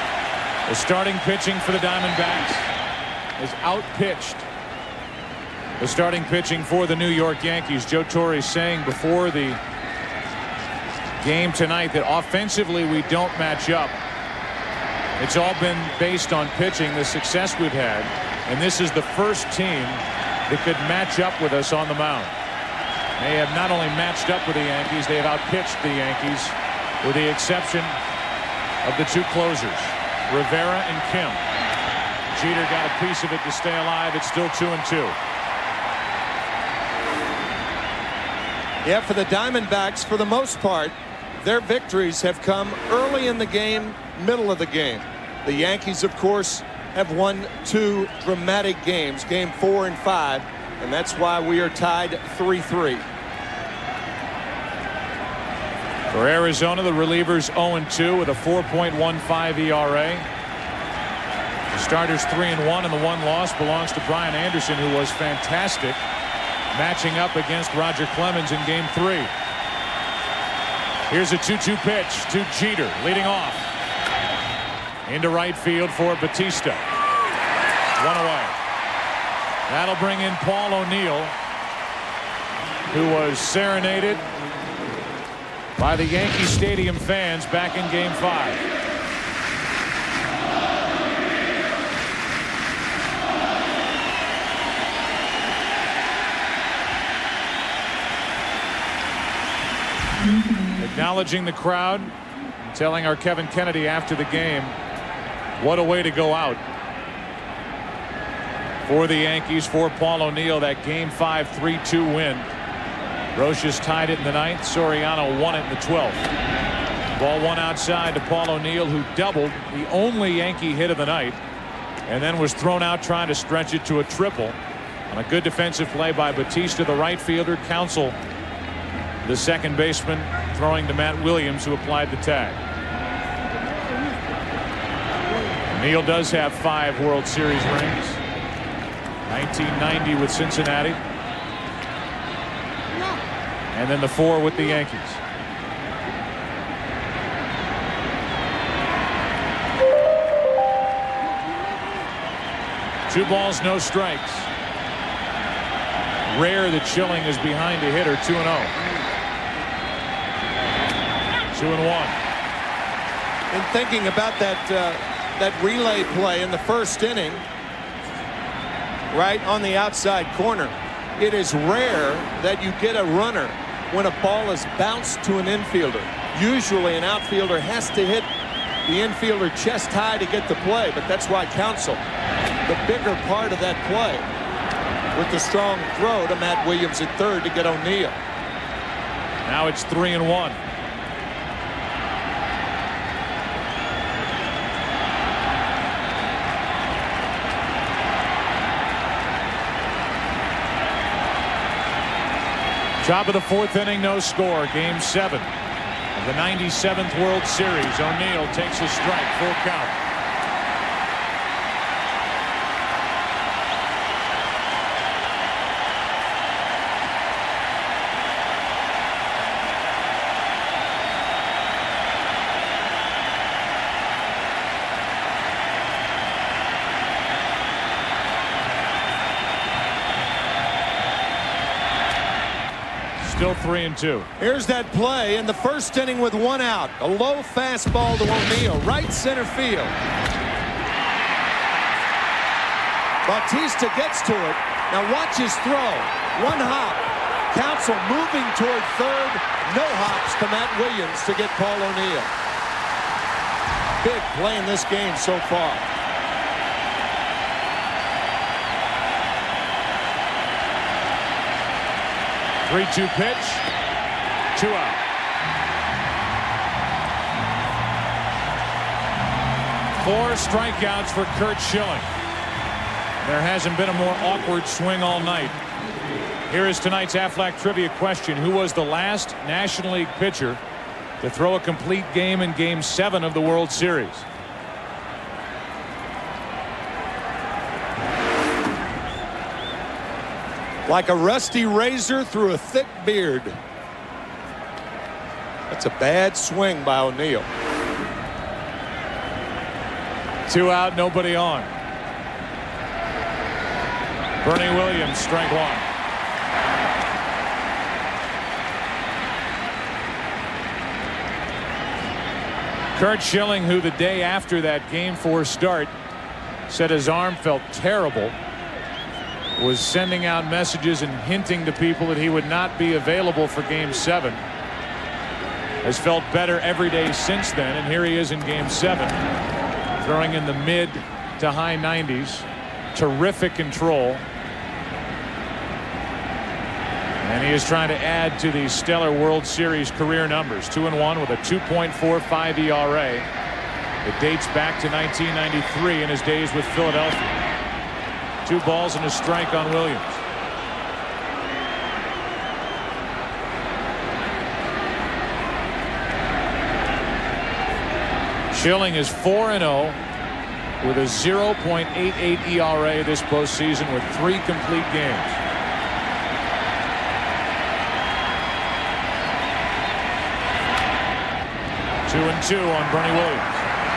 The starting pitching for the Diamondbacks is outpitched The starting pitching for the New York Yankees. Joe Torre saying before the game tonight that offensively we don't match up. It's all been based on pitching, the success we've had, and this is the first team that could match up with us on the mound. They have not only matched up with the Yankees, they have outpitched the Yankees, with the exception of the two closers, Rivera and Kim. Jeter got a piece of it to stay alive. It's still two and two. Yeah, for the Diamondbacks, for the most part, their victories have come early in the game, middle of the game. The Yankees, of course, have won two dramatic games, game four and five, and that's why we are tied three three. For Arizona, the relievers oh and two with a four point one five E R A. The starters three and one, and the one loss belongs to Brian Anderson, who was fantastic, matching up against Roger Clemens in game three. Here's a two two pitch to Jeter, leading off. Into right field for Batista. One away. That'll bring in Paul O'Neill, who was serenaded by the Yankee Stadium fans back in game five. Acknowledging the crowd, telling our Kevin Kennedy after the game, what a way to go out for the Yankees, for Paul O'Neill. That game five three two win. Roches tied it in the ninth. Soriano won it in the twelfth. Ball one outside to Paul O'Neill, who doubled, the only Yankee hit of the night, and then was thrown out trying to stretch it to a triple on a good defensive play by Batista, the right fielder. Counsell, the second baseman, throwing to Matt Williams, who applied the tag. O'Neill does have five World Series rings. nineteen ninety with Cincinnati, and then the four with the Yankees. Two balls, no strikes. Rare that Schilling is behind a hitter. Two and oh. Two and one. In thinking about that uh, that relay play in the first inning, right on the outside corner, it is rare that you get a runner when a ball is bounced to an infielder. Usually an outfielder has to hit the infielder chest high to get the play, but that's why Counsell, the bigger part of that play, with the strong throw to Matt Williams at third to get O'Neill. Now it's three and one. Top of the fourth inning, no score. Game seven of the ninety-seventh World Series. O'Neill takes a strike, full count. Still three and two. Here's that play in the first inning with one out. A low fastball to O'Neill, right center field. Bautista gets to it. Now watch his throw. One hop. Counsell moving toward third. No hops to Matt Williams to get Paul O'Neill. Big play in this game so far. three two pitch. Two out. Four strikeouts for Curt Schilling. There hasn't been a more awkward swing all night. Here is tonight's Aflac trivia question. Who was the last National League pitcher to throw a complete game in Game seven of the World Series? Like a rusty razor through a thick beard. That's a bad swing by O'Neill. Two out, nobody on. Bernie Williams, strike one. Curt Schilling, who the day after that game four start said his arm felt terrible, was sending out messages and hinting to people that he would not be available for game seven. Has felt better every day since then, and here he is in game seven, throwing in the mid to high nineties. Terrific control. And he is trying to add to the stellar World Series career numbers. Two and one with a two point four five E R A. It dates back to nineteen ninety-three in his days with Philadelphia. Two balls and a strike on Williams. Schilling is four and oh with a zero point eight eight E R A this postseason with three complete games. Two and two on Bernie Williams.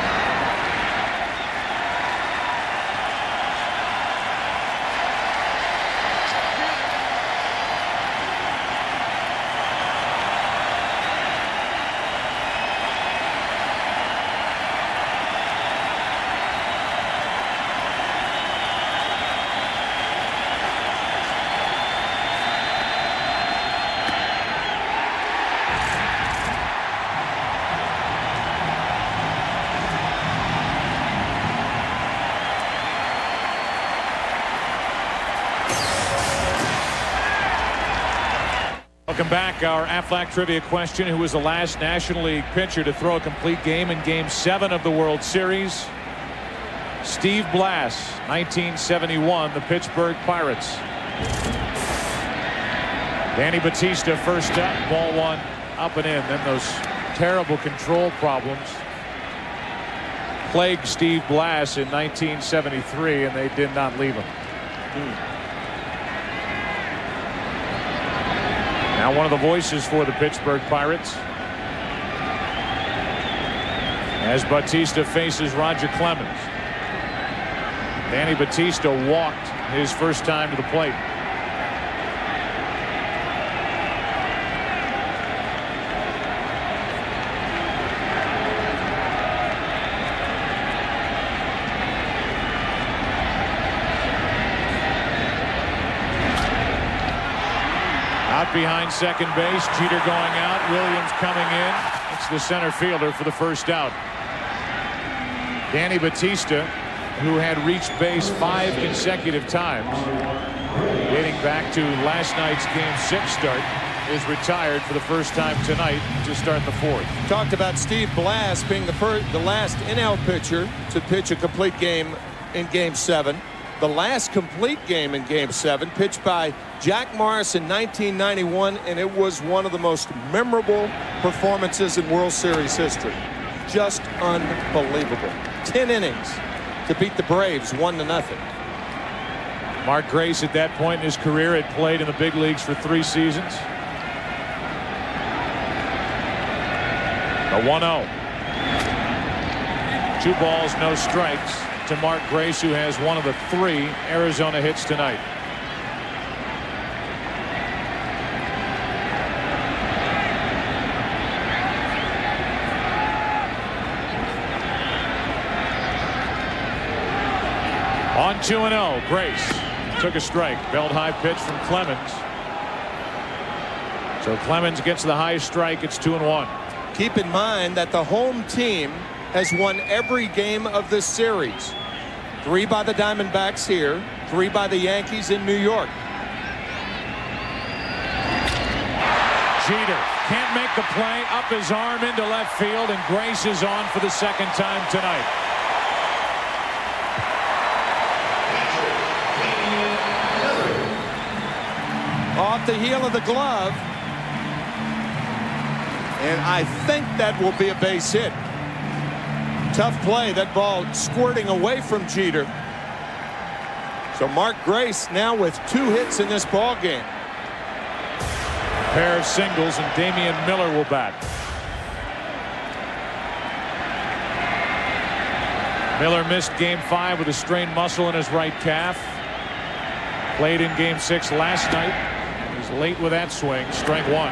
Welcome back. Our Aflac trivia question: who was the last National League pitcher to throw a complete game in game seven of the World Series? Steve Blass, nineteen seventy-one, the Pittsburgh Pirates. Danny Batista first up, ball one up and in. Then those terrible control problems plagued Steve Blass in nineteen seventy-three, and they did not leave him. Hmm. Now one of the voices for the Pittsburgh Pirates as Batista faces Roger Clemens. Danny Batista walked his first time to the plate. Out behind second base, Jeter going out, Williams coming in. It's the center fielder for the first out. Danny Batista, who had reached base five consecutive times dating back to last night's game six start, is retired for the first time tonight to start the fourth. Talked about Steve Blass being the first, the last N L pitcher to pitch a complete game in game seven. The last complete game in game seven pitched by Jack Morris in nineteen ninety-one, and it was one of the most memorable performances in World Series history. Just unbelievable. Ten innings to beat the Braves one to nothing. Mark Grace at that point in his career had played in the big leagues for three seasons. The one oh. Two balls, no strikes to Mark Grace, who has one of the three Arizona hits tonight. On two and oh, Grace took a strike. Belt high pitch from Clemens. So Clemens gets the high strike. It's two and one. Keep in mind that the home team has won every game of this series. Three by the Diamondbacks here, three by the Yankees in New York. Jeter can't make the play, up his arm into left field, and Grace is on for the second time tonight. Off the heel of the glove, and I think that will be a base hit. Tough play. That ball squirting away from Jeter. So Mark Grace now with two hits in this ball game. A pair of singles, and Damian Miller will bat. Miller missed game five with a strained muscle in his right calf. Played in game six last night. He's late with that swing. Strike one.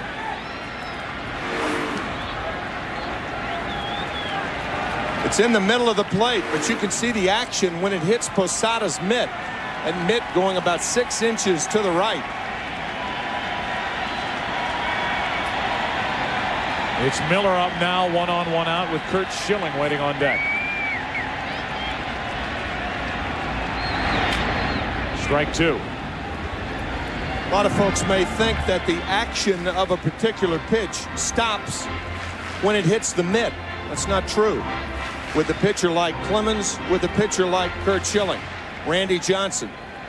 It's in the middle of the plate, but you can see the action when it hits Posada's mitt, and mitt going about six inches to the right. It's Miller up now, one on, one out, with Curt Schilling waiting on deck. Strike two. A lot of folks may think that the action of a particular pitch stops when it hits the mitt. That's not true. With a pitcher like Clemens, with a pitcher like Curt Schilling. Randy Johnson.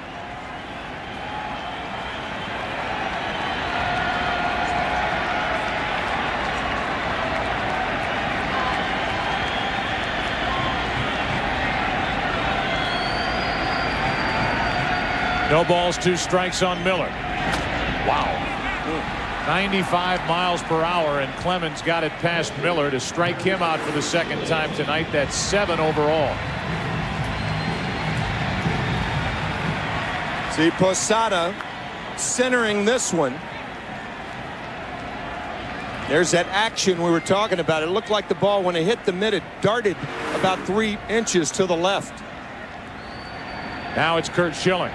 No balls, two strikes on Miller. Wow. ninety-five miles per hour, and Clemens got it past Miller to strike him out for the second time tonight. That's seven overall. See Posada centering this one. There's that action we were talking about. It looked like the ball, when it hit the mitt, it darted about three inches to the left. Now it's Curt Schilling.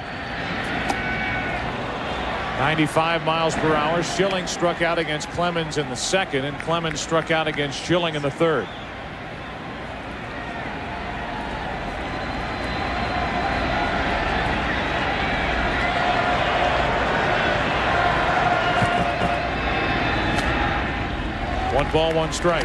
ninety-five miles per hour. Schilling struck out against Clemens in the second, and Clemens struck out against Schilling in the third. One ball, one strike.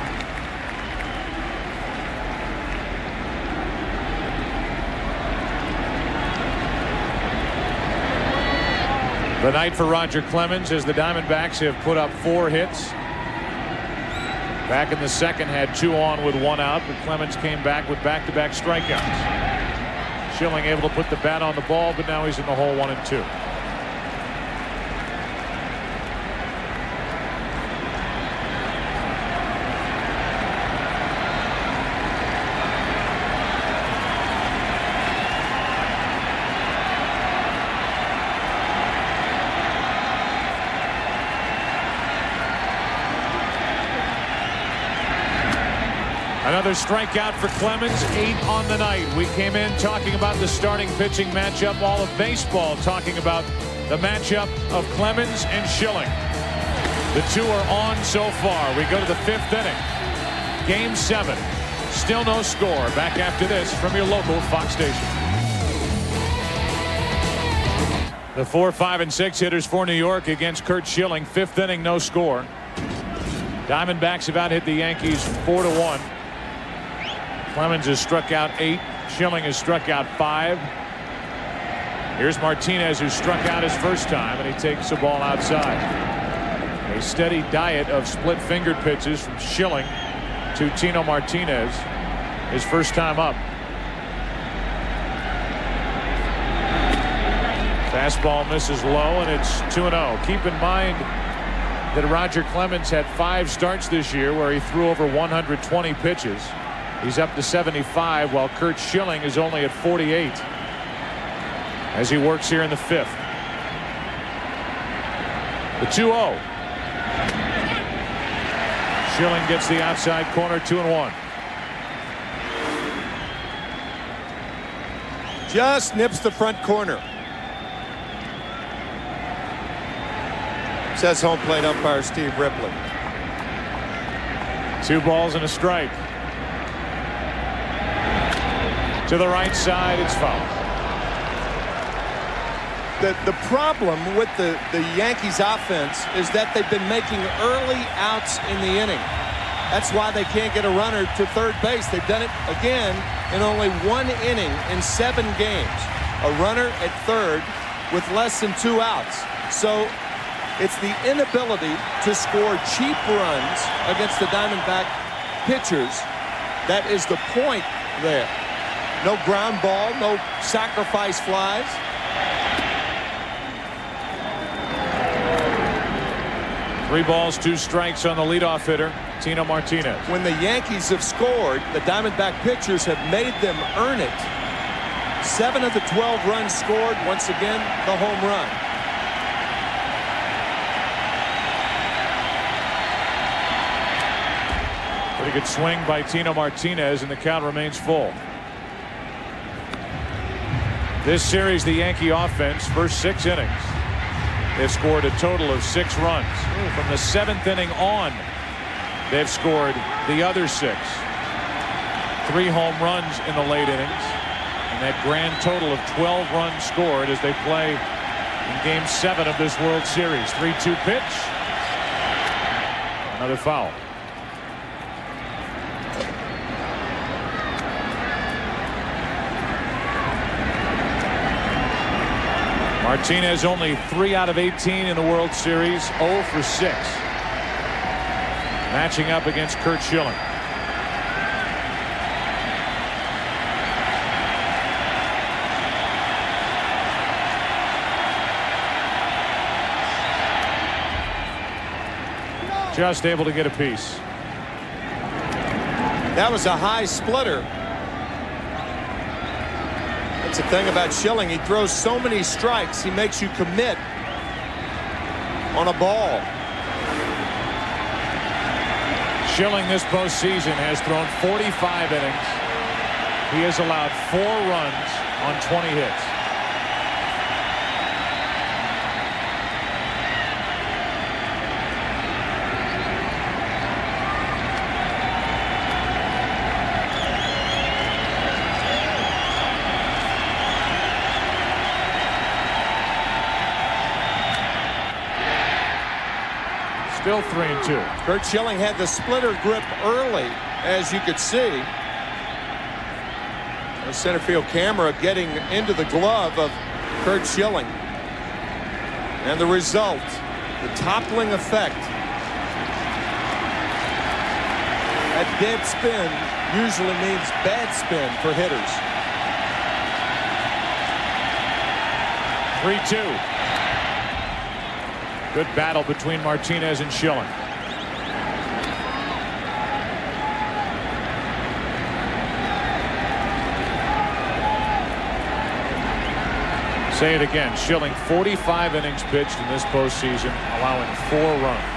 The night for Roger Clemens, as the Diamondbacks have put up four hits. Back in the second, had two on with one out, but Clemens came back with back-to-back strikeouts. Schilling able to put the bat on the ball, but now he's in the hole, one and two. Another strikeout for Clemens, eight on the night. We came in talking about the starting pitching matchup. All of baseball talking about the matchup of Clemens and Schilling. The two are on so far. We go to the fifth inning. Game seven. Still no score. Back after this from your local Fox station. The four, five, and six hitters for New York against Curt Schilling. Fifth inning, no score. Diamondbacks have out-hit the Yankees four to one. Clemens has struck out eight. Schilling has struck out five. Here's Martinez, who struck out his first time, and he takes the ball outside. A steady diet of split-fingered pitches from Schilling to Tino Martinez, his first time up. Fastball misses low, and it's two and oh. Keep in mind that Roger Clemens had five starts this year where he threw over one hundred twenty pitches. He's up to seventy-five, while Curt Schilling is only at forty-eight as he works here in the fifth. The two oh. Schilling gets the outside corner, two and one. Just nips the front corner. Says home plate umpire Steve Ripley. Two balls and a strike. To the right side, it's foul. The, the problem with the, the Yankees offense is that they've been making early outs in the inning. That's why they can't get a runner to third base. They've done it again in only one inning in seven games. A runner at third with less than two outs. So it's the inability to score cheap runs against the Diamondback pitchers that is the point there. No ground ball, no sacrifice flies. Three balls, two strikes on the leadoff hitter, Tino Martinez. When the Yankees have scored, the Diamondback pitchers have made them earn it. Seven of the twelve runs scored. Once again, the home run. Pretty good swing by Tino Martinez, and the count remains full. This series, the Yankee offense, first six innings, they've scored a total of six runs. From the seventh inning on, they've scored the other six. Three home runs in the late innings, and that grand total of twelve runs scored as they play in Game seven of this World Series. three two pitch. Another foul. Martinez only three out of eighteen in the World Series, oh for six. Matching up against Curt Schilling. Just able to get a piece. That was a high splitter. That's the thing about Schilling. He throws so many strikes, he makes you commit on a ball. Schilling this postseason has thrown forty-five innings. He has allowed four runs on twenty hits. Still three and two. Curt Schilling had the splitter grip early, as you could see. The center field camera getting into the glove of Curt Schilling. And the result, the toppling effect. That dead spin usually means bad spin for hitters. three two. Good battle between Martinez and Schilling. Say it again. Schilling, forty-five innings pitched in this postseason, allowing four runs.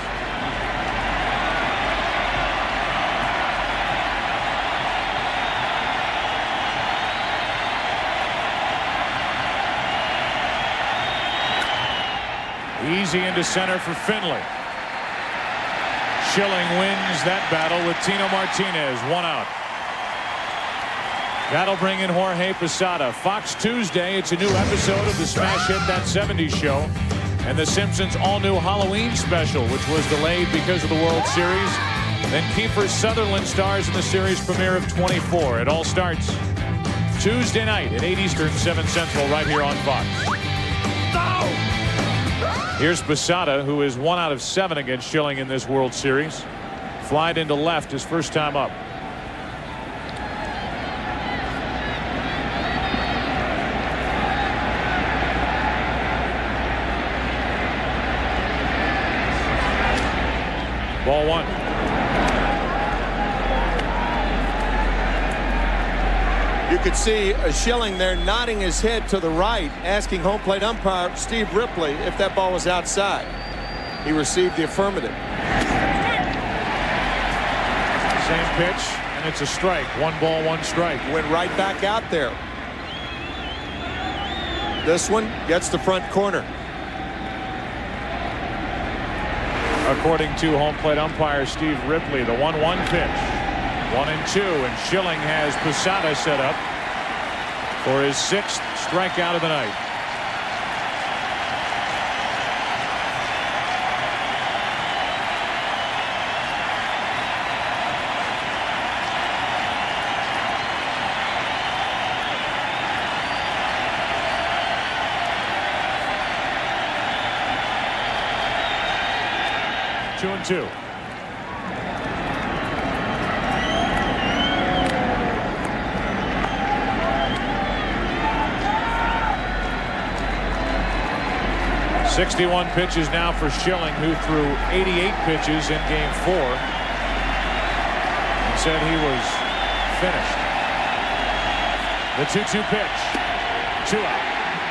Easy into center for Finley. Schilling wins that battle with Tino Martinez, one out. That'll bring in Jorge Posada. Fox Tuesday, it's a new episode of the Smash Hit That seventies show and the Simpsons all-new Halloween special, which was delayed because of the World Series. Then Kiefer Sutherland stars in the series premiere of twenty-four. It all starts Tuesday night at eight Eastern, seven Central, right here on Fox. No! Here's Posada, who is one out of seven against Schilling in this World Series. Flied into left his first time up. Ball one. You could see a Schilling there nodding his head to the right, asking home plate umpire Steve Ripley if that ball was outside. He received the affirmative. Same pitch, and it's a strike. One ball, one strike. Went right back out there. This one gets the front corner. According to home plate umpire Steve Ripley, the one one pitch. One and two, and Schilling has Posada set up for his sixth strikeout of the night. Two and two. sixty-one pitches now for Schilling, who threw eighty-eight pitches in game four and said he was finished. The two two pitch. Two out.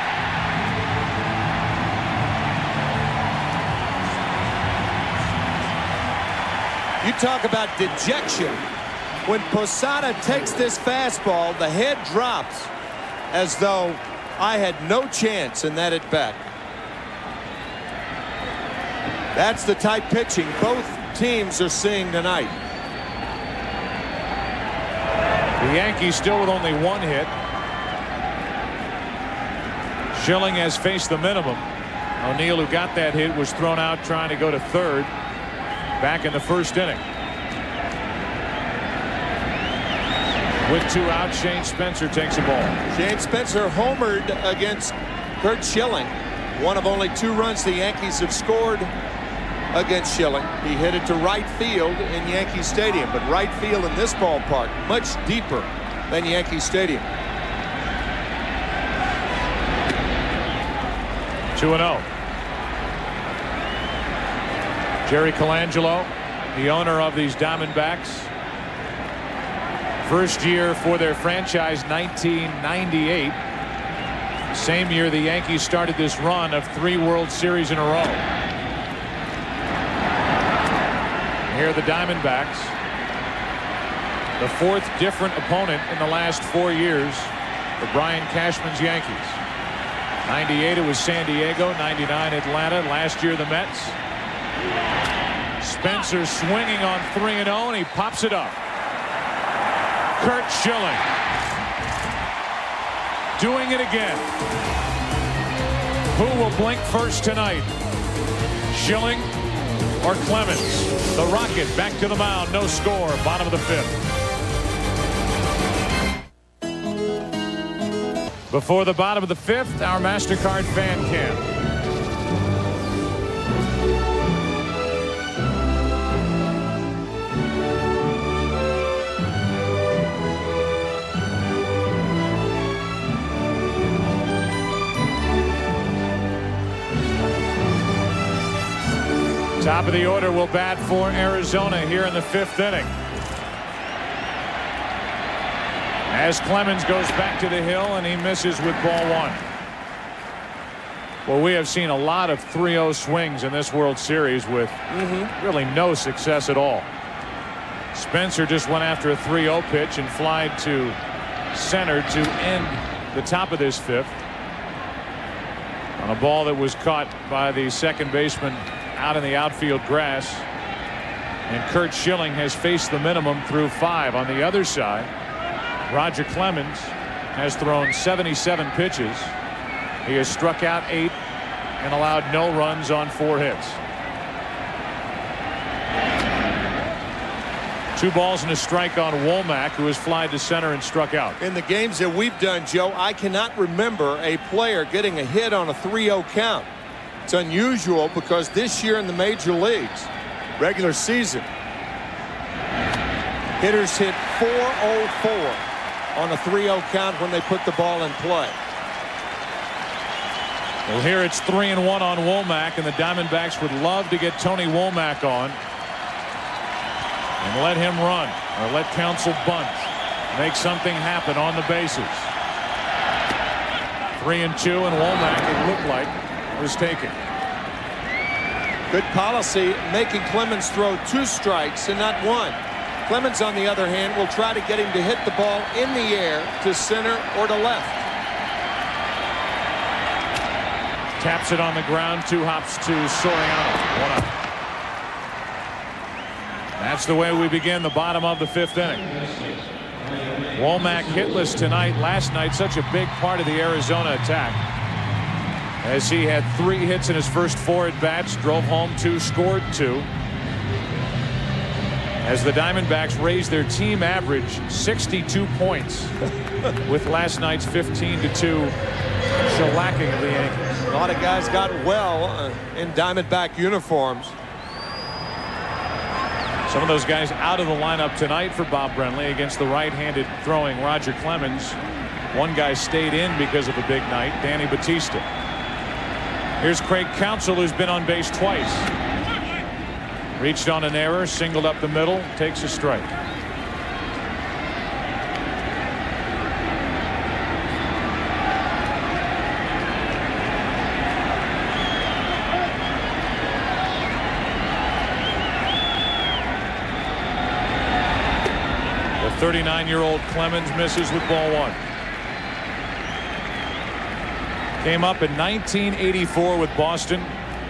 You talk about dejection. When Posada takes this fastball, the head drops as though I had no chance in that at bat. That's the type pitching both teams are seeing tonight. The Yankees still with only one hit. Schilling has faced the minimum. O'Neill, who got that hit, was thrown out trying to go to third back in the first inning. With two out, Shane Spencer takes a ball. Shane Spencer homered against Curt Schilling. One of only two runs the Yankees have scored against Schilling. He hit it to right field in Yankee Stadium, but right field in this ballpark much deeper than Yankee Stadium. two and oh. Jerry Colangelo, the owner of these Diamondbacks. First year for their franchise, nineteen ninety-eight. Same year the Yankees started this run of three World Series in a row. Here are the Diamondbacks. The fourth different opponent in the last four years for Brian Cashman's Yankees. ninety-eight it was San Diego, ninety-nine Atlanta, last year the Mets. Spencer swinging on three and oh, and he pops it up. Curt Schilling doing it again. Who will blink first tonight? Schilling or Clemens? The Rocket back to the mound, no score, bottom of the fifth. Before the bottom of the fifth, our MasterCard fan cam. Top of the order will bat for Arizona here in the fifth inning. As Clemens goes back to the hill and he misses with ball one. Well, we have seen a lot of three oh swings in this World Series with mm-hmm. really no success at all. Spencer just went after a three oh pitch and flied to center to end the top of this fifth on a ball that was caught by the second baseman out in the outfield grass. And Curt Schilling has faced the minimum through five. On the other side, Roger Clemens has thrown seventy-seven pitches. He has struck out eight and allowed no runs on four hits. Two balls and a strike on Womack, who has flied to center and struck out. In the games that we've done, Joe, I cannot remember a player getting a hit on a three oh count. It's unusual because this year in the major leagues, regular season, hitters hit four oh four on a three oh count when they put the ball in play. Well, here it's three and one on Womack, and the Diamondbacks would love to get Tony Womack on and let him run, or let Counsell bunt, make something happen on the bases. Three and two, and Womack, it looked like, was taken. Good policy making Clemens throw two strikes and not one. Clemens, on the other hand, will try to get him to hit the ball in the air to center or to left. Taps it on the ground, two hops to Soriano, one up. That's the way we begin the bottom of the fifth inning. Womack hitless tonight. Last night, such a big part of the Arizona attack, as he had three hits in his first four at bats, drove home two, scored two. As the Diamondbacks raised their team average sixty-two points with last night's fifteen to two shellacking of the Yankees. A lot of guys got well uh, in Diamondback uniforms. Some of those guys out of the lineup tonight for Bob Brenly against the right-handed throwing Roger Clemens. One guy stayed in because of a big night, Danny Batista. Here's Craig Counsell, who's been on base twice. Reached on an error, singled up the middle, takes a strike. thirty-nine-year-old Clemens misses with ball one. Came up in nineteen eighty-four with Boston.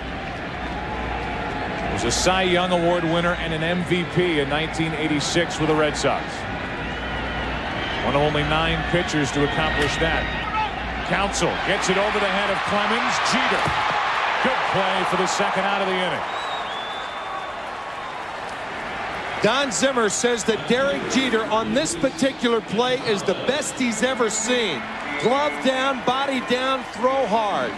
Was a Cy Young Award winner and an M V P in nineteen eighty-six with the Red Sox. One of only nine pitchers to accomplish that. Counsell gets it over the head of Clemens. Jeter. Good play for the second out of the inning. Don Zimmer says that Derek Jeter on this particular play is the best he's ever seen. Glove down, body down, throw hard.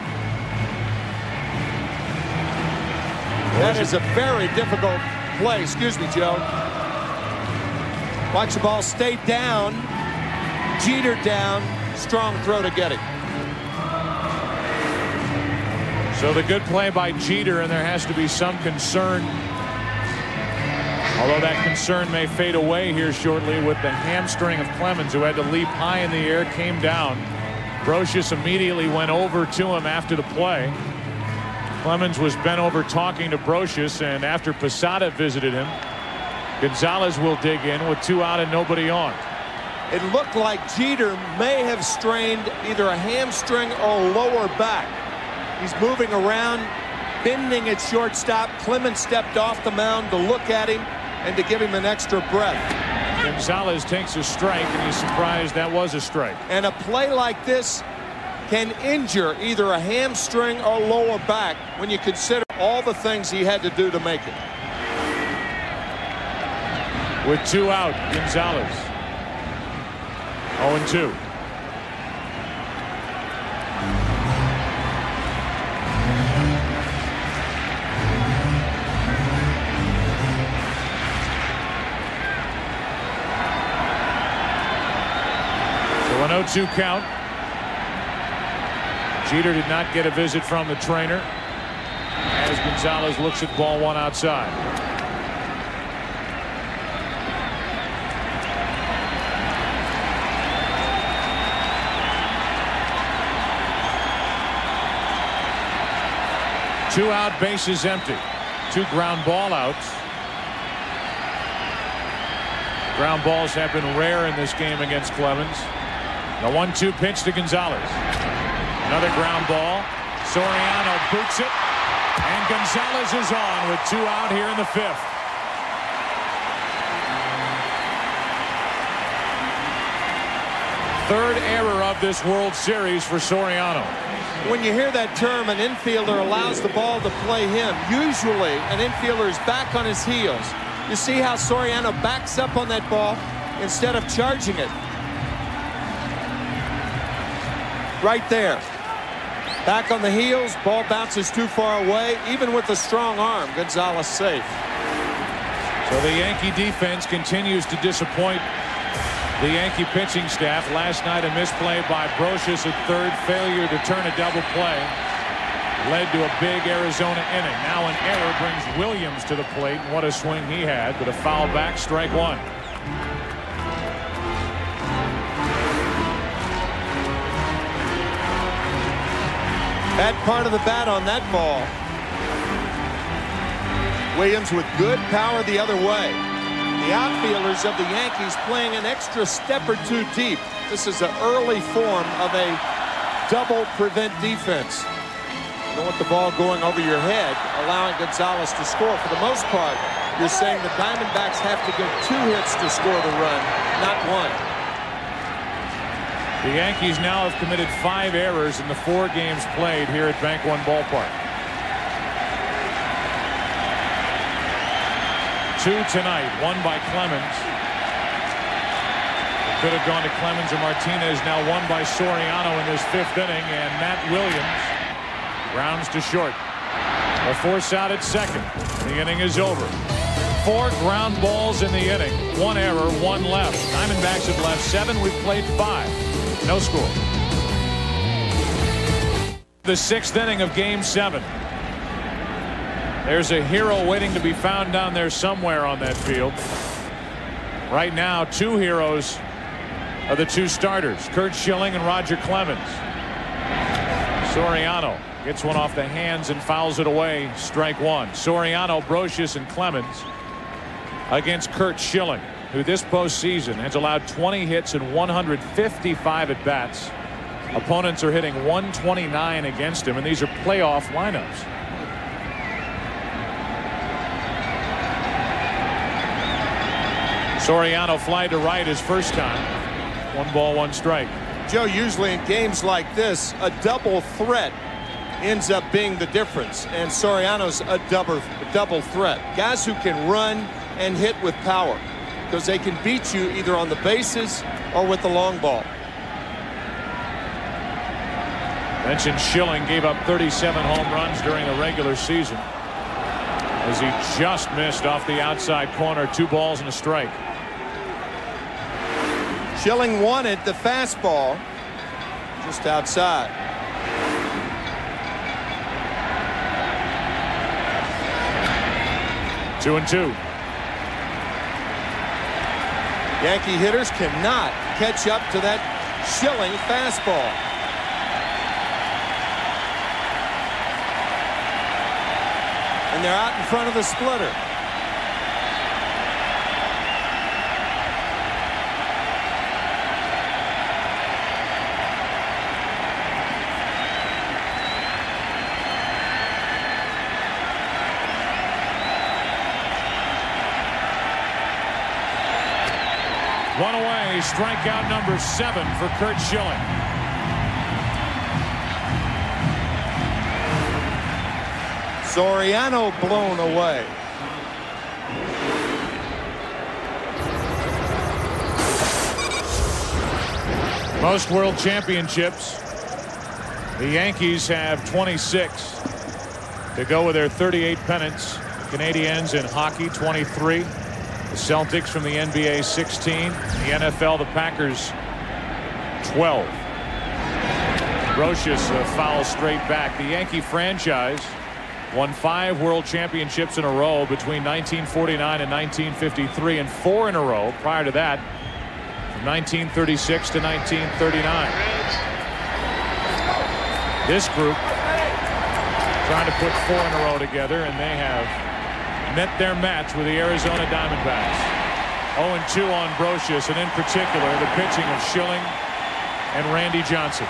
That is a very difficult play. Excuse me, Joe. Watch the ball stay down. Jeter down. Strong throw to get it. So the good play by Jeter, and there has to be some concern. Although that concern may fade away here shortly with the hamstring of Clemens, who had to leap high in the air, came down. Brocious immediately went over to him after the play. Clemens was bent over talking to Brocious, and after Posada visited him, Gonzalez will dig in with two out and nobody on. It looked like Jeter may have strained either a hamstring or lower back. He's moving around, bending at shortstop. Clemens stepped off the mound to look at him and to give him an extra breath. Gonzalez takes a strike, and he's surprised that was a strike. And a play like this can injure either a hamstring or lower back when you consider all the things he had to do to make it. With two out, Gonzalez. oh and two. So an oh two count. Jeter did not get a visit from the trainer as Gonzalez looks at ball one outside. Two out, bases empty. Two ground ball outs. Ground balls have been rare in this game against Clemens. The one two pitch to Gonzalez. Another ground ball. Soriano boots it. And Gonzalez is on with two out here in the fifth. Third error of this World Series for Soriano. When you hear that term, an infielder allows the ball to play him. Usually, an infielder is back on his heels. You see how Soriano backs up on that ball instead of charging it. Right there. Back on the heels, ball bounces too far away. Even with a strong arm, Gonzalez safe. So the Yankee defense continues to disappoint the Yankee pitching staff. Last night, a misplay by Brocious at third, failure to turn a double play led to a big Arizona inning. Now an error brings Williams to the plate, and what a swing he had, but a foul back, strike one. Bad part of the bat on that ball. Williams with good power the other way. The outfielders of the Yankees playing an extra step or two deep. This is an early form of a double prevent defense. You don't want the ball going over your head, allowing Gonzalez to score. For the most part, you're saying the Diamondbacks have to get two hits to score the run, not one. The Yankees now have committed five errors in the four games played here at Bank One Ballpark. Two tonight, one by Clemens. It could have gone to Clemens or Martinez. Now one by Soriano in this fifth inning, and Matt Williams rounds to short. A force out at second. The inning is over. Four ground balls in the inning. One error, one left. Diamondbacks have left seven. We've played five. No score. The sixth inning of game seven. There's a hero waiting to be found down there somewhere on that field. Right now, two heroes are the two starters, Curt Schilling and Roger Clemens. Soriano gets one off the hands and fouls it away. Strike one. Soriano, Brocious, and Clemens against Curt Schilling. who this postseason has allowed twenty hits and one hundred fifty-five at bats. Opponents are hitting one twenty-nine against him, and these are playoff lineups. Soriano fly to right his first time. One ball, one strike. Joe, usually in games like this, a double threat ends up being the difference, and Soriano's a double, a double threat. Guys who can run and hit with power, because they can beat you either on the bases or with the long ball. Mentioned Schilling gave up thirty-seven home runs during the regular season, as he just missed off the outside corner. Two balls and a strike. Schilling wanted the fastball just outside. Two and two. Yankee hitters cannot catch up to that Schilling fastball. And they're out in front of the splitter. One away, strikeout number seven for Curt Schilling. Soriano blown away. Most world championships. The Yankees have twenty-six to go with their thirty-eight pennants. Canadiens in hockey twenty-three. The Celtics from the N B A sixteen. The N F L, the Packers twelve. Brocious a foul straight back. The Yankee franchise won five world championships in a row between nineteen forty-nine and nineteen fifty-three, and four in a row prior to that from nineteen thirty-six to nineteen thirty-nine. This group trying to put four in a row together, and they have met their match with the Arizona Diamondbacks. oh and two on Brocious, and in particular the pitching of Schilling and Randy Johnson.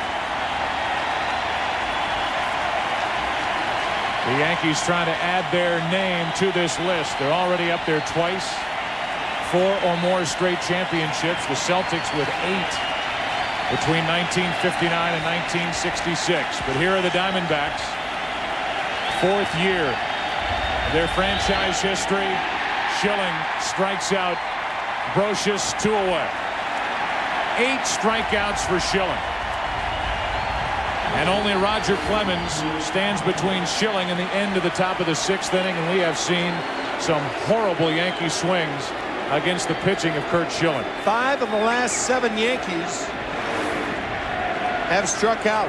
The Yankees trying to add their name to this list. They're already up there twice. Four or more straight championships. The Celtics with eight between nineteen fifty-nine and nineteen sixty-six. But here are the Diamondbacks. Fourth year of their franchise history. Schilling strikes out Brocious, two away. Eight strikeouts for Schilling. And only Roger Clemens stands between Schilling and the end of the top of the sixth inning, and we have seen some horrible Yankee swings against the pitching of Curt Schilling. Five of the last seven Yankees have struck out.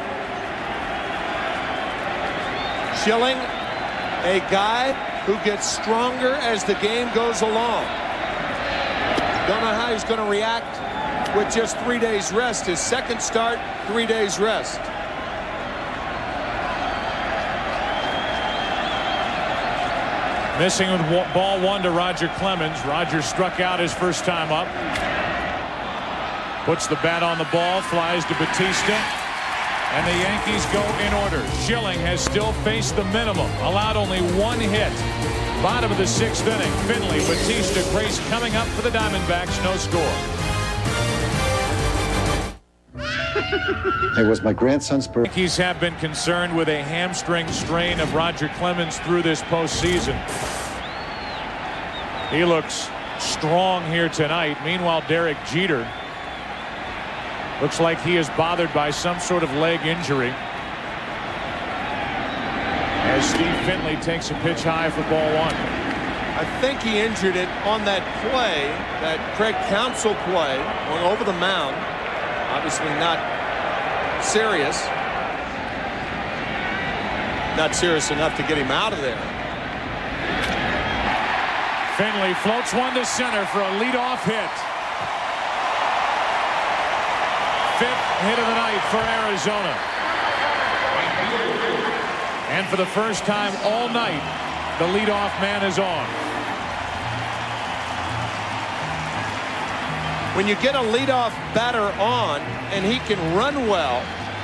Schilling, a guy who gets stronger as the game goes along. Don't know how he's going to react with just three days rest. His second start, three days rest. Missing with ball one to Roger Clemens. Roger struck out his first time up. Puts the bat on the ball, flies to Batista, and the Yankees go in order. Schilling has still faced the minimum, allowed only one hit. Bottom of the sixth inning. Finley, Batista, Grace coming up for the Diamondbacks. No score. It was my grandson's birthday. Yankees have been concerned with a hamstring strain of Roger Clemens through this postseason. He looks strong here tonight. Meanwhile, Derek Jeter looks like he is bothered by some sort of leg injury, as Steve Finley takes a pitch high for ball one. I think he injured it on that play, that Craig Counsell play, going over the mound. Obviously not serious. Not serious enough to get him out of there. Finley floats one to center for a leadoff hit. Fifth hit of the night for Arizona. And for the first time all night, the leadoff man is on. When you get a leadoff batter on and he can run well,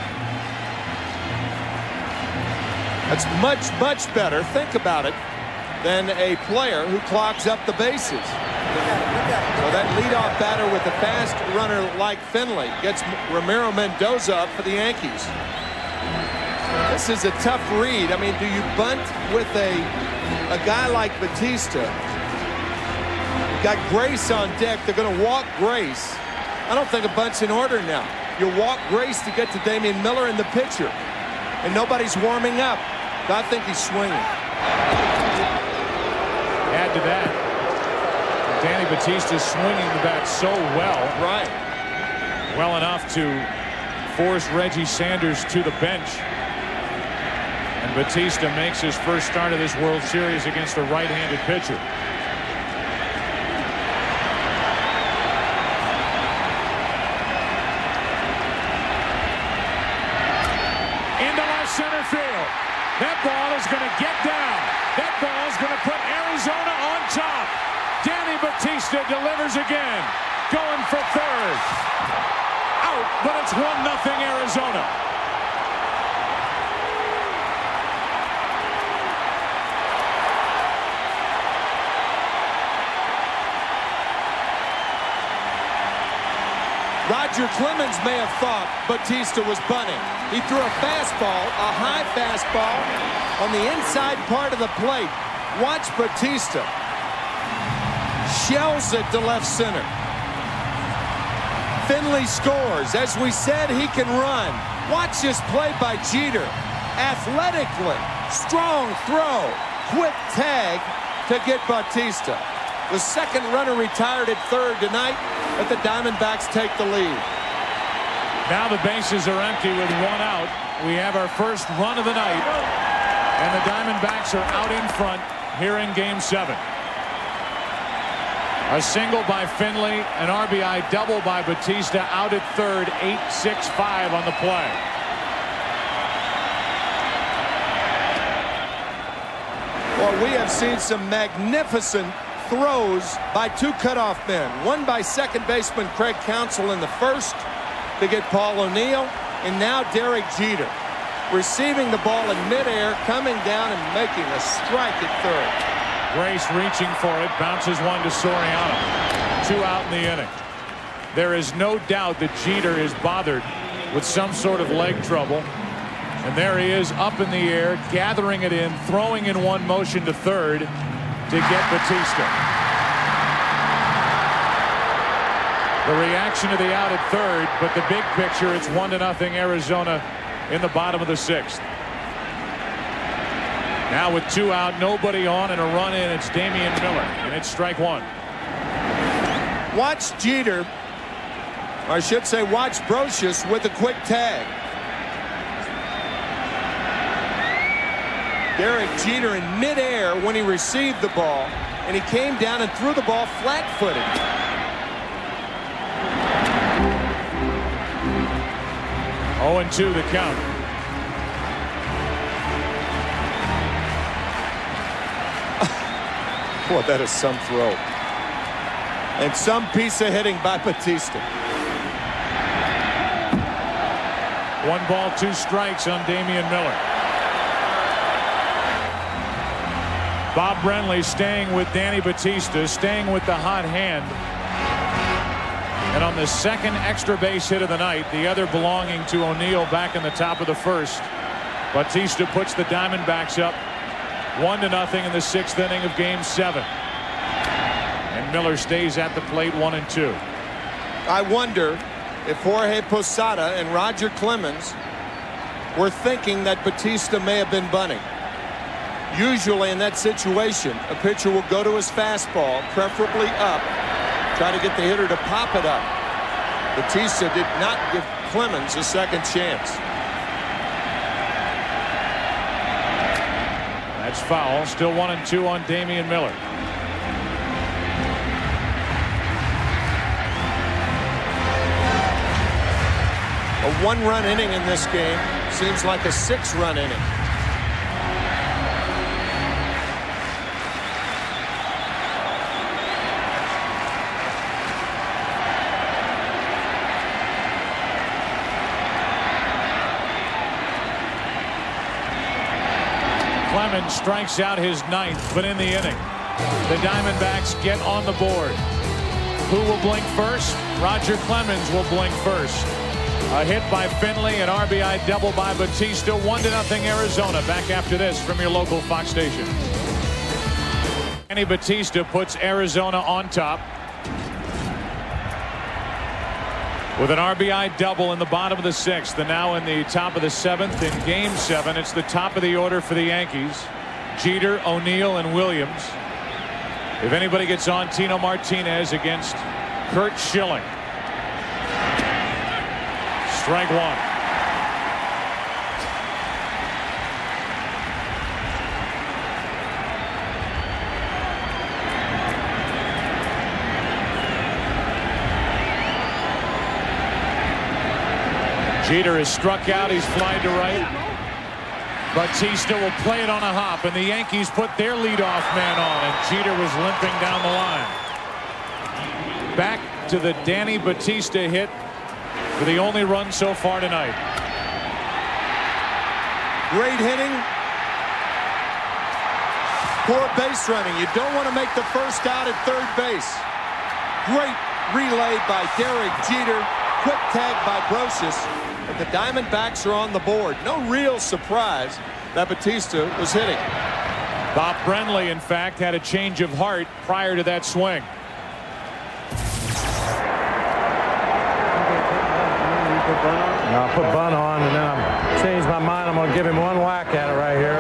that's much, much better, think about it, than a player who clogs up the bases. So that leadoff batter with a fast runner like Finley gets Ramiro Mendoza up for the Yankees. This is a tough read. I mean, do you bunt with a, a guy like Batista? Got Grace on deck. They're going to walk Grace. I don't think a bunt's in order now. You walk Grace to get to Damian Miller in the pitcher. And nobody's warming up. I think he's swinging. Add to that, Danny Batista swinging the bat so well. Right. Well enough to force Reggie Sanders to the bench. And Batista makes his first start of this World Series against a right-handed pitcher. Center field. That ball is going to get down. That ball is going to put Arizona on top. Danny Batista delivers again. Going for third. Out, but it's one nothing Arizona. Roger Clemens may have thought Batista was bunting. He threw a fastball, a high fastball, on the inside part of the plate. Watch Batista. Shells it to left center. Finley scores. As we said, he can run. Watch this play by Jeter. Athletically, strong throw, quick tag to get Batista. The second runner retired at third tonight, but the Diamondbacks take the lead. Now the bases are empty with one out. We have our first run of the night, and the Diamondbacks are out in front here in game seven. A single by Finley, an R B I double by Batista, out at third, eight six five on the play. Well, we have seen some magnificent throws by two cutoff men. One by second baseman Craig Counsell in the first to get Paul O'Neill, and now Derek Jeter receiving the ball in midair, coming down and making a strike at third. Grace reaching for it, bounces one to Soriano. Two out in the inning. There is no doubt that Jeter is bothered with some sort of leg trouble. And there he is up in the air, gathering it in, throwing in one motion to third to get Batista. The reaction to the out at third, but the big picture, it's one to nothing Arizona in the bottom of the sixth. Now with two out, nobody on, and a run in, it's Damian Miller, and it's strike one. Watch Jeter, or I should say watch Brocious with a quick tag. Derek Jeter in midair when he received the ball, and he came down and threw the ball flat-footed. oh and two the count. Boy, that is some throw. And some piece of hitting by Batista. One ball, two strikes on Damian Miller. Bob Brenly staying with Danny Batista, staying with the hot hand. And on the second extra base hit of the night, the other belonging to O'Neill back in the top of the first, Batista puts the Diamondbacks up one to nothing in the sixth inning of game seven. And Miller stays at the plate, one and two. I wonder if Jorge Posada and Roger Clemens were thinking that Batista may have been bunting. Usually in that situation, a pitcher will go to his fastball, preferably up, try to get the hitter to pop it up. Batista did not give Clemens a second chance. That's foul. Still one and two on Damian Miller. A one-run inning in this game seems like a six-run inning. Clemens strikes out his ninth, but in the inning, the Diamondbacks get on the board. Who will blink first? Roger Clemens will blink first. A hit by Finley, an R B I double by Batista. One to nothing Arizona. Back after this from your local Fox station. Danny Batista puts Arizona on top with an R B I double in the bottom of the sixth, and now in the top of the seventh in game seven. It's the top of the order for the Yankees. Jeter, O'Neill, and Williams. If anybody gets on, Tino Martinez against Curt Schilling. Strike one. Jeter is struck out. He's flying to right. Batista will play it on a hop, and the Yankees put their leadoff man on, and Jeter was limping down the line. Back to the Danny Batista hit for the only run so far tonight. Great hitting. Poor base running. You don't want to make the first out at third base. Great relay by Derek Jeter. Quick tag by Brocious. But the Diamondbacks are on the board. No real surprise that Batista was hitting. Bob Brenly, in fact, had a change of heart prior to that swing. I'll put Bunn on, and then I'll change my mind. I'm going to give him one whack at it right here.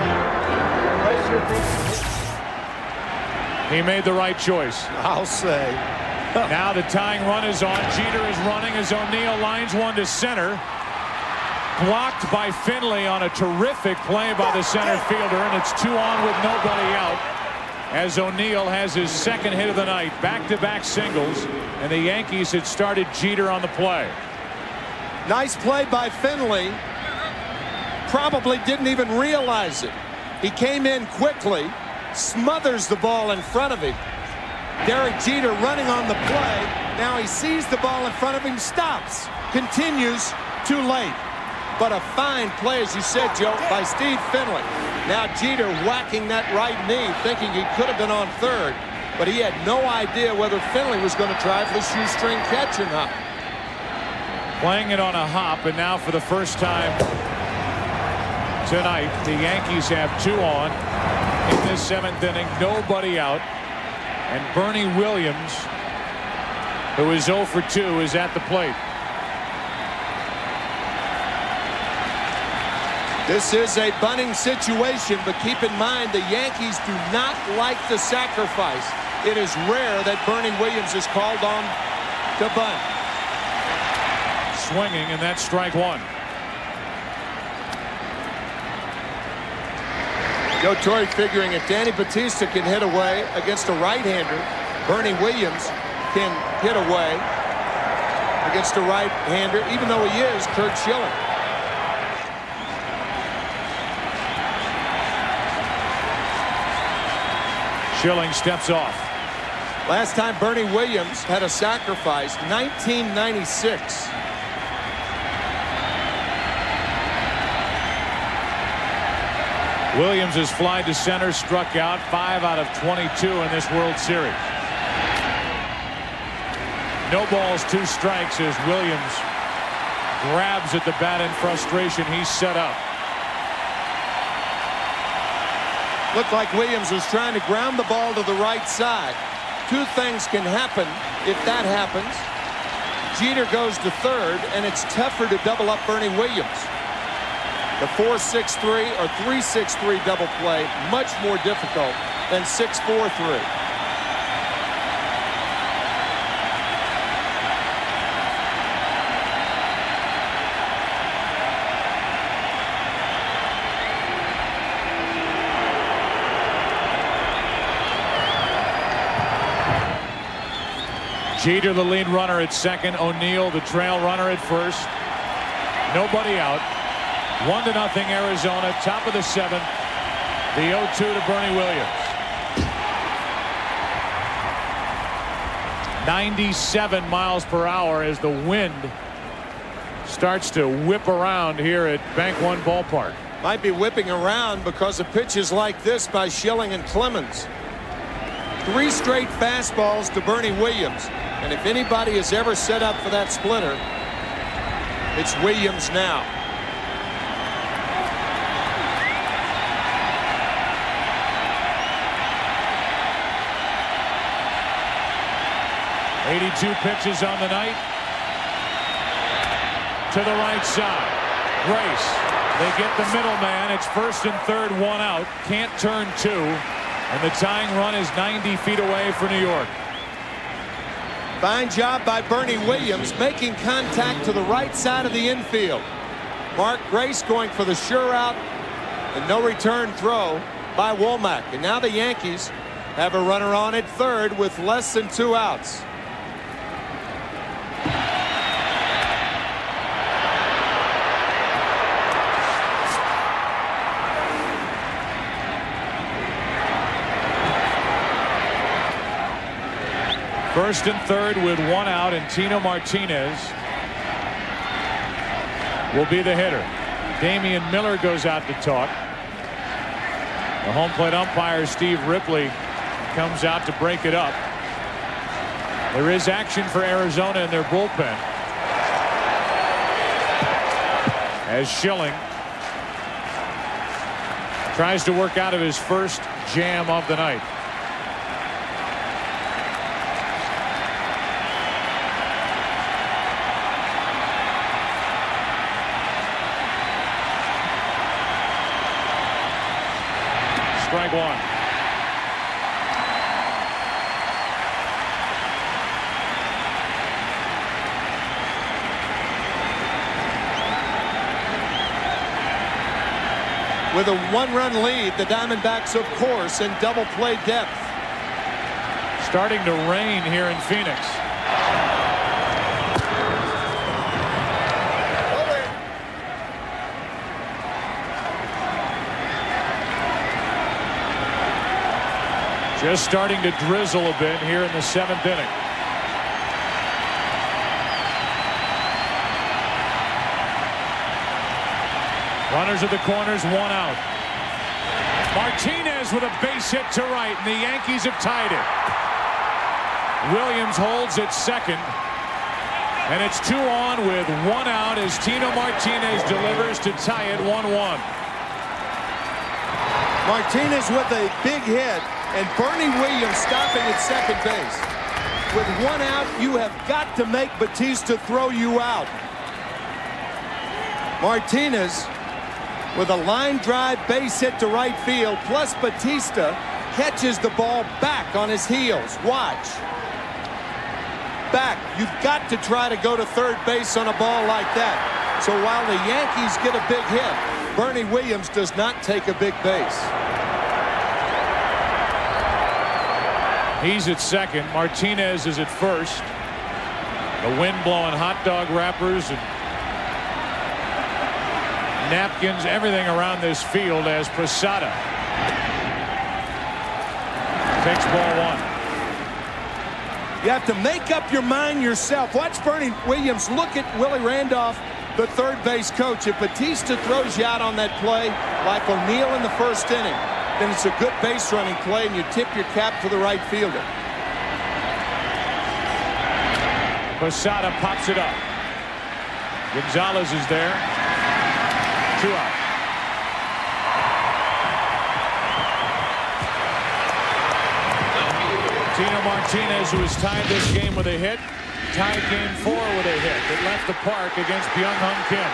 He made the right choice. I'll say. Now the tying run is on. Jeter is running as O'Neill lines one to center. Blocked by Finley on a terrific play by the center fielder, and it's two on with nobody out as O'Neill has his second hit of the night. Back-to-back singles, and the Yankees had started Jeter on the play. Nice play by Finley. Probably didn't even realize it. He came in quickly, smothers the ball in front of him. Derek Jeter running on the play. Now he sees the ball in front of him, stops, continues, too late. But a fine play, as you said, Joe, by Steve Finley. Now Jeter whacking that right knee, thinking he could have been on third, but he had no idea whether Finley was going to try for the shoestring catch or not. Playing it on a hop, and now for the first time tonight, the Yankees have two on in this seventh inning. Nobody out, and Bernie Williams, who is oh for two, is at the plate. This is a bunting situation, but keep in mind the Yankees do not like the sacrifice. It is rare that Bernie Williams is called on to bunt. Swinging, and that's strike one. Joe Torre figuring if Danny Batista can hit away against a right-hander, Bernie Williams can hit away against a right-hander, even though he is Curt Schilling. Schilling steps off. Last time Bernie Williams had a sacrifice, nineteen ninety-six. Williams has flied to center, struck out five out of twenty-two in this World Series. No balls, two strikes as Williams grabs at the bat in frustration. He's set up. Looked like Williams was trying to ground the ball to the right side. Two things can happen if that happens. Jeter goes to third, and it's tougher to double up Bernie Williams. The four six three or three six three double play, much more difficult than six four three. Jeter, the lead runner at second. O'Neill, the trail runner at first. Nobody out. One to nothing Arizona. Top of the seventh. The oh two to Bernie Williams. ninety-seven miles per hour as the wind starts to whip around here at Bank One Ballpark. might be whipping around because of pitches like this by Schilling and Clemens. Three straight fastballs to Bernie Williams. And if anybody is ever set up for that splitter, it's Williams now. eighty-two pitches on the night. To the right side. Grace. They get the middleman. It's first and third, one out. Can't turn two. And the tying run is ninety feet away for New York. Fine job by Bernie Williams making contact to the right side of the infield. Mark Grace going for the sure out and no return throw by Womack. And now the Yankees have a runner on at third with less than two outs. First and third with one out, and Tino Martinez will be the hitter. Damian Miller goes out to talk. The home plate umpire, Steve Ripley, comes out to break it up. There is action for Arizona in their bullpen, as Schilling tries to work out of his first jam of the night. Strike one. With a one-run lead, the Diamondbacks, of course, in double play depth. Starting to rain here in Phoenix. Just starting to drizzle a bit here in the seventh inning. Runners at the corners, one out. Martinez with a base hit to right, and the Yankees have tied it. Williams holds at second, and it's two on with one out as Tino Martinez delivers to tie it one one. Martinez with a big hit, and Bernie Williams stopping at second base. With one out, you have got to make Batista throw you out. Martinez with a line drive base hit to right field, plus Batista catches the ball back on his heels. Watch. Back. You've got to try to go to third base on a ball like that. So while the Yankees get a big hit, Bernie Williams does not take a big base. He's at second. Martinez is at first. The wind blowing hot dog wrappers and napkins, everything around this field as Posada takes ball one. You have to make up your mind yourself. Watch Bernie Williams look at Willie Randolph, the third base coach. If Batista throws you out on that play like O'Neill in the first inning, then it's a good base running play and you tip your cap to the right fielder. Posada pops it up. Gonzalez is there. Two out. Tino Martinez, who has tied this game with a hit, tied game four with a hit that left the park against Byung-Hyun Kim.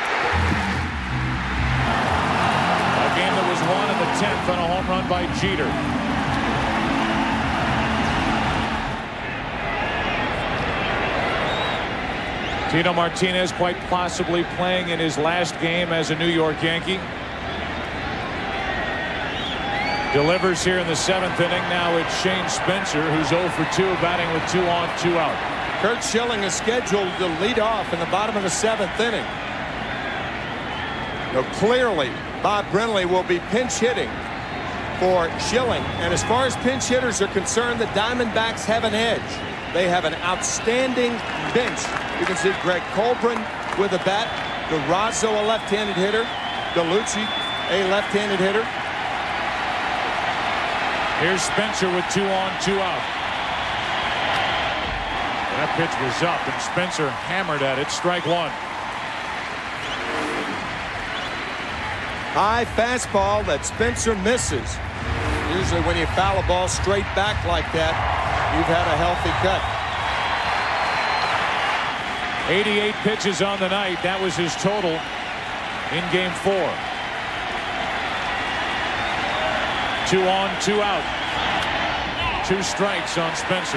A game that was won in the tenth on a home run by Jeter. Tino Martinez quite possibly playing in his last game as a New York Yankee. Delivers here in the seventh inning. Now it's Shane Spencer, who's oh for two, batting with two on, two out. Curt Schilling is scheduled to lead off in the bottom of the seventh inning. Now clearly Bob Brenly will be pinch hitting for Schilling, and as far as pinch hitters are concerned, the Diamondbacks have an edge. They have an outstanding bench. You can see Greg Colbrin with a bat, Durazo, a left-handed hitter, Gallucci, a left-handed hitter. Here's Spencer with two on, two out. That pitch was up, and Spencer hammered at it. Strike one. High fastball that Spencer misses. Usually when you foul a ball straight back like that, you've had a healthy cut. eighty-eight pitches on the night. That was his total in game four. Two on, two out. Two strikes on Spencer.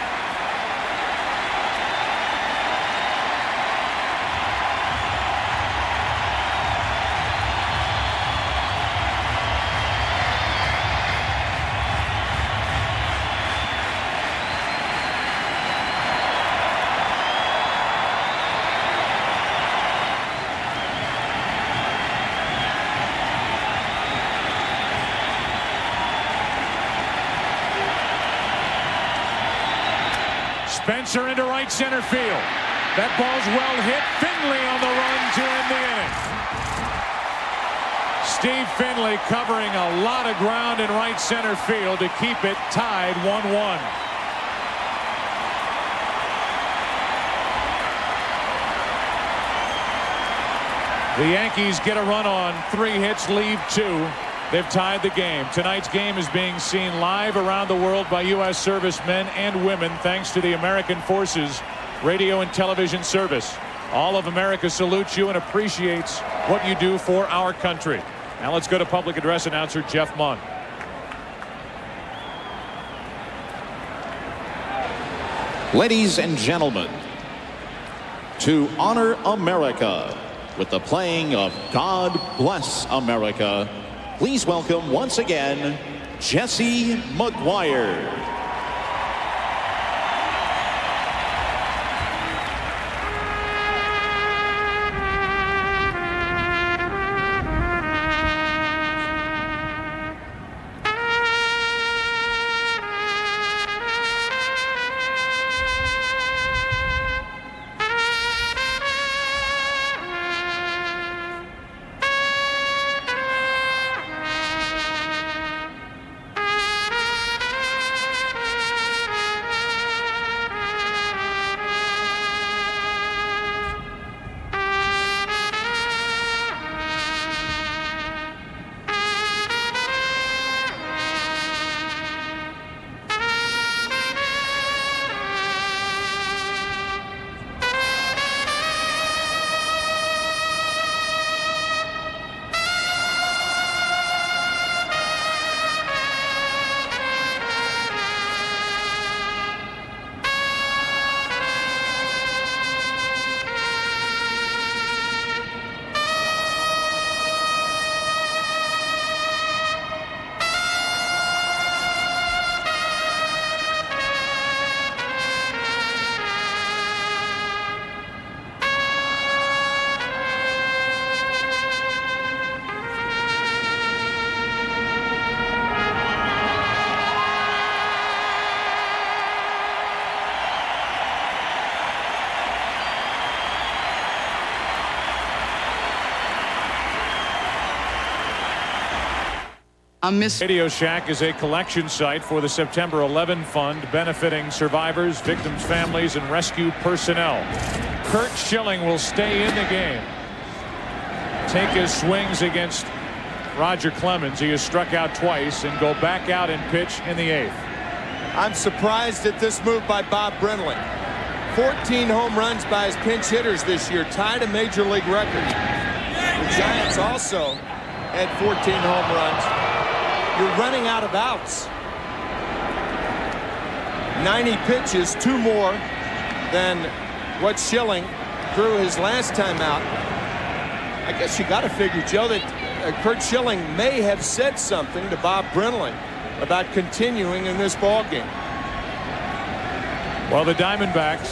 Spencer into right center field. That ball's well hit. Finley on the run to end the inning. Steve Finley covering a lot of ground in right center field to keep it tied one one. The Yankees get a run on three hits, leave two. They've tied the game. Tonight's game is being seen live around the world by U S servicemen and women thanks to the American Forces radio and television service. All of America salutes you and appreciates what you do for our country. Now let's go to public address announcer Jeff Munn. Ladies and gentlemen, to honor America with the playing of God Bless America, please welcome once again Jesse McGuire. Radio Shack is a collection site for the September eleventh Fund benefiting survivors, victims' families, and rescue personnel. Curt Schilling will stay in the game. Take his swings against Roger Clemens. He has struck out twice and go back out and pitch in the eighth. I'm surprised at this move by Bob Brenly. fourteen home runs by his pinch hitters this year, tied a major league record. The Giants also had fourteen home runs. You're running out of outs. ninety pitches, two more than what Schilling threw his last time out. I guess you got to figure, Joe, that uh, Curt Schilling may have said something to Bob Brenly about continuing in this ball game. Well, the Diamondbacks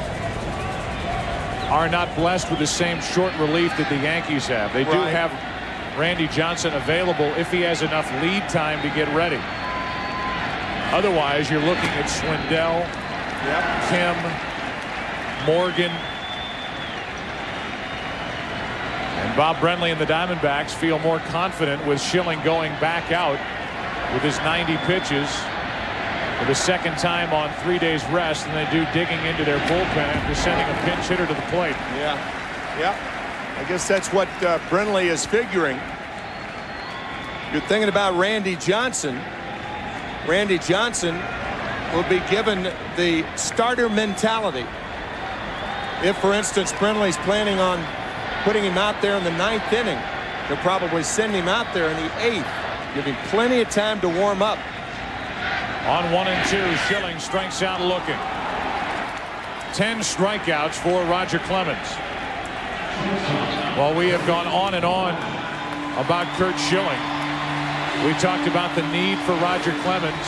are not blessed with the same short relief that the Yankees have. They do Right. have Randy Johnson available if he has enough lead time to get ready. Otherwise, you're looking at Swindell, Yep. Kim, Morgan, and And Bob Brenly and the Diamondbacks feel more confident with Schilling going back out with his ninety pitches for the second time on three days rest than they do digging into their bullpen after sending a pinch hitter to the plate. Yeah, yeah. I guess that's what uh, Brenly is figuring. You're thinking about Randy Johnson. Randy Johnson will be given the starter mentality. If, for instance, Brenly's planning on putting him out there in the ninth inning, they'll probably send him out there in the eighth, give him plenty of time to warm up. On one and two, Schilling strikes out looking. Ten strikeouts for Roger Clemens. While we have gone on and on about Curt Schilling, we talked about the need for Roger Clemens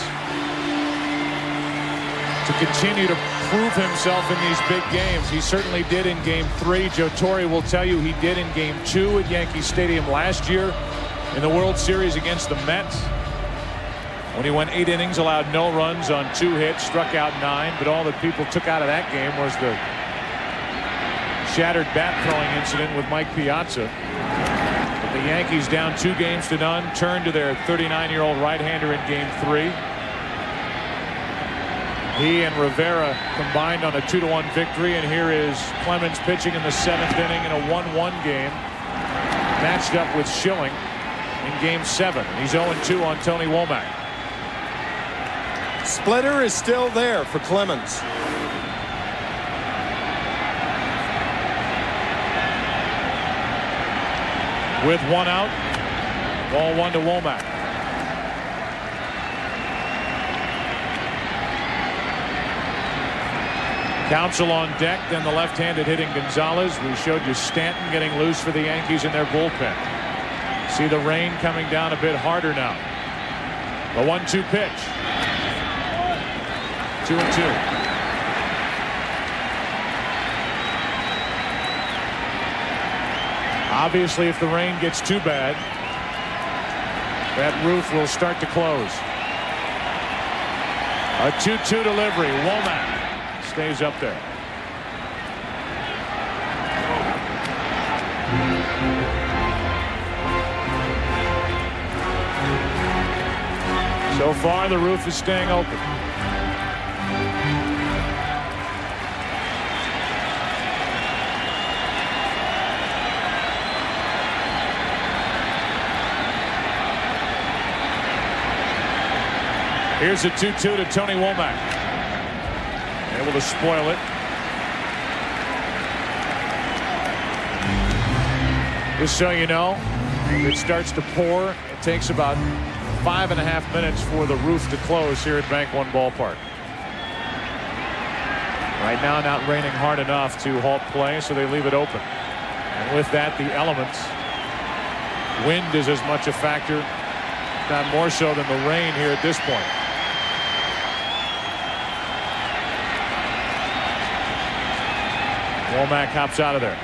to continue to prove himself in these big games. He certainly did in game three. Joe Torre will tell you he did in game two at Yankee Stadium last year in the World Series against the Mets, when he went eight innings, allowed no runs on two hits, struck out nine. But all that people took out of that game was the shattered bat throwing incident with Mike Piazza. But the Yankees, down two games to none, turned to their thirty-nine-year-old right-hander in game three. He and Rivera combined on a two to one victory, and here is Clemens pitching in the seventh inning in a one one game, matched up with Schilling in game seven. He's oh and two on Tony Womack. Splitter is still there for Clemens. With one out, ball one to Womack. Counsell on deck, then the left-handed hitting Gonzalez. We showed you Stanton getting loose for the Yankees in their bullpen. See the rain coming down a bit harder now. The one two pitch. Two and two. Obviously, if the rain gets too bad, that roof will start to close. A two two delivery. Womack stays up there. So far, the roof is staying open. Here's a two two to Tony Womack. Able to spoil it. Just so you know, if it starts to pour, it takes about five and a half minutes for the roof to close here at Bank One Ballpark. Right now, not raining hard enough to halt play, so they leave it open. And with that, the elements. Wind is as much a factor, if not more so, than the rain here at this point. Womack hops out of there.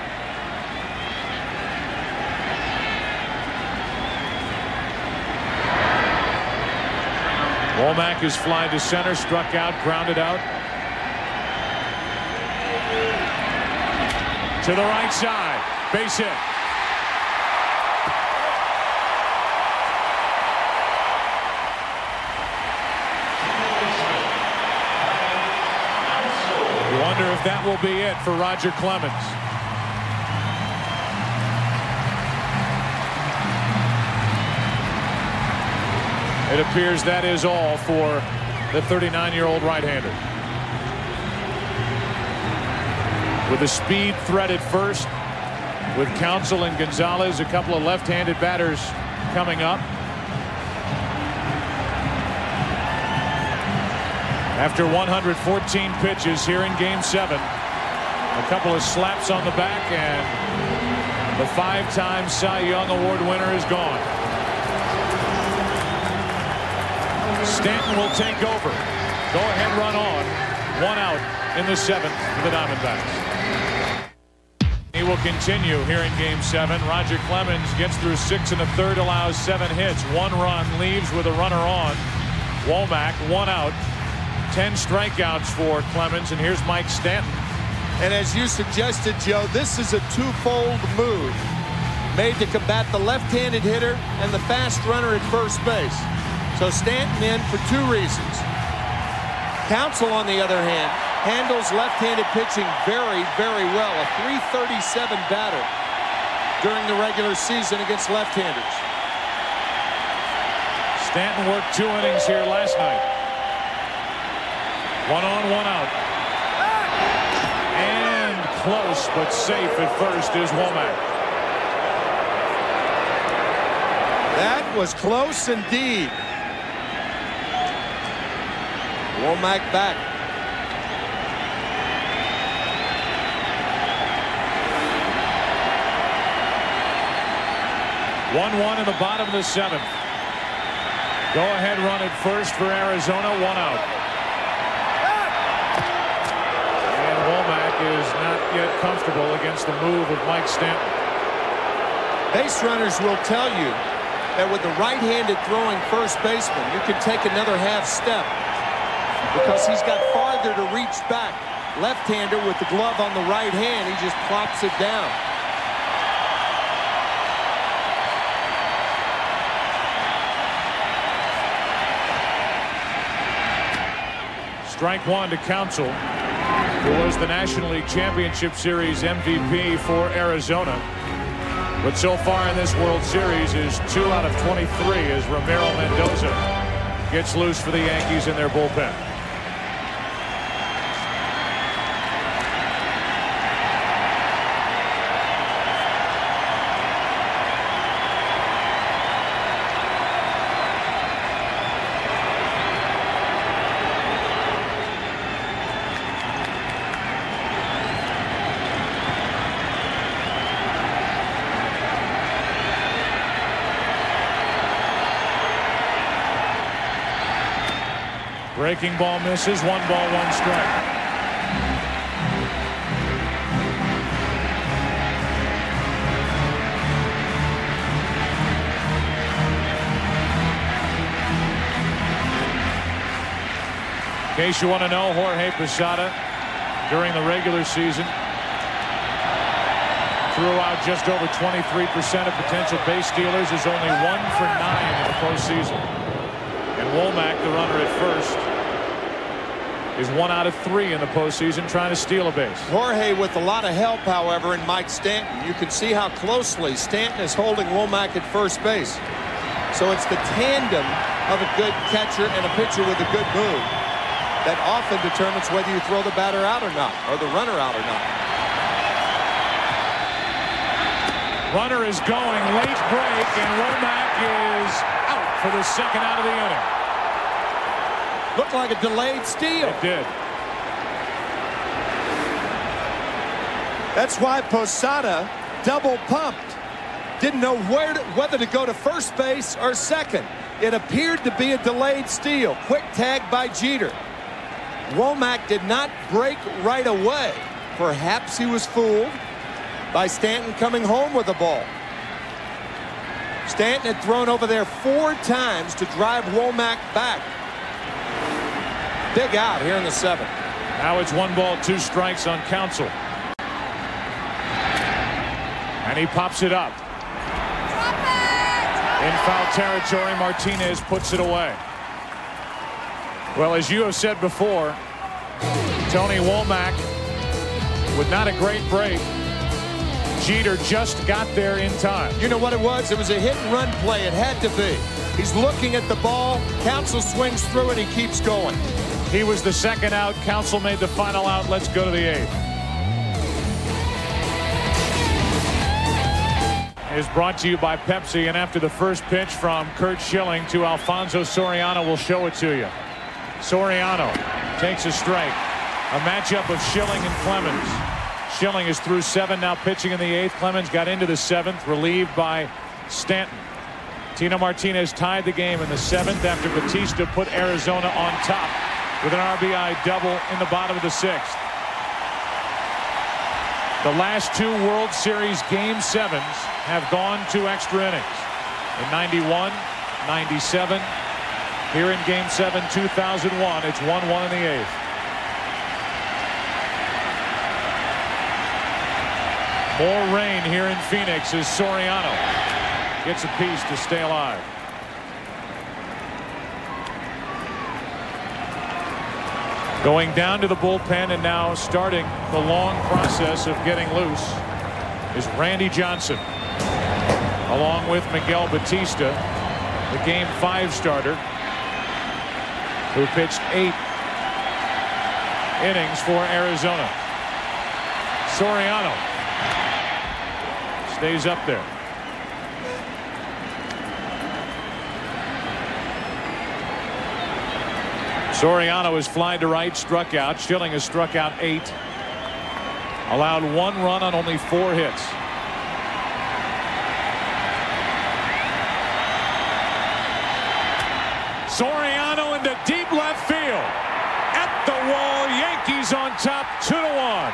Womack is fly to center, struck out, grounded out. To the right side, base hit. You wonder if that will be it for Roger Clemens. It appears that is all for the thirty-nine-year-old right-hander. With the speed threat at first, with Counsell and Gonzalez, a couple of left-handed batters coming up. After one hundred fourteen pitches here in game seven, a couple of slaps on the back, and the five-time Cy Young Award winner is gone. Stanton will take over. Go-ahead run on. One out in the seventh for the Diamondbacks. He will continue here in game seven. Roger Clemens gets through six and a third, allows seven hits. One run, leaves with a runner on. Womack, one out. Ten strikeouts for Clemens, and here's Mike Stanton. And as you suggested, Joe, this is a twofold move. made to combat the left-handed hitter and the fast runner at first base. So Stanton in for two reasons. Counsell, on the other hand, handles left-handed pitching very, very well. A three thirty-seven batter during the regular season against left-handers. Stanton worked two innings here last night. One on, one out. And close, but safe at first is Womack. That was close indeed. Womack back. one one in the bottom of the seventh. Go ahead run at first for Arizona. One out. And Womack is not yet comfortable against the move of Mike Stanton. Base runners will tell you that with the right-handed throwing first baseman, you can take another half step because he's got farther to reach back. Left-hander with the glove on the right hand, he just plops it down. Strike one to Counsell, who was the National League Championship Series M V P for Arizona. But so far in this World Series is two out of twenty-three as Ramiro Mendoza gets loose for the Yankees in their bullpen. Breaking ball misses. One ball, one strike. In case you want to know, Jorge Posada during the regular season threw out just over twenty-three percent of potential base stealers, is only one for nine in the postseason. And Womack, the runner at first, is one out of three in the postseason trying to steal a base. Jorge with a lot of help, however, in Mike Stanton. You can see how closely Stanton is holding Womack at first base. So it's the tandem of a good catcher and a pitcher with a good move that often determines whether you throw the batter out or not, or the runner out or not. Runner is going, late break, and Womack is out for the second out of the inning. Looked like a delayed steal. It did. That's why Posada double pumped. Didn't know where to, whether to go to first base or second. It appeared to be a delayed steal. Quick tag by Jeter. Womack did not break right away. Perhaps he was fooled by Stanton coming home with the ball. Stanton had thrown over there four times to drive Womack back. Big out here in the seventh. Now it's one ball, two strikes on Counsell. And he pops it up. In foul territory, Martinez puts it away. Well, as you have said before, Tony, Womack with not a great break. Jeter just got there in time. You know what it was? It was a hit and run play. It had to be. He's looking at the ball. Counsell swings through it. He keeps going. He was the second out. Counsell made the final out. Let's go to the eighth. Is brought to you by Pepsi, and after the first pitch from Curt Schilling to Alfonso Soriano, we'll show it to you. Soriano takes a strike. A matchup of Schilling and Clemens. Schilling is through seven, now pitching in the eighth. Clemens got into the seventh, relieved by Stanton. Tino Martinez tied the game in the seventh after Batista put Arizona on top with an R B I double in the bottom of the sixth. The last two World Series Game sevens have gone to extra innings. In ninety-one, ninety-seven. Here in Game seven, two thousand one, it's one one in the eighth. More rain here in Phoenix as Soriano gets a piece to stay alive. Going down to the bullpen and now starting the long process of getting loose is Randy Johnson, along with Miguel Batista, the game five starter, who pitched eight innings for Arizona. Soriano stays up there. Soriano is fly to right, struck out. Schilling has struck out eight. Allowed one run on only four hits. Soriano into deep left field. At the wall, Yankees on top, two to one.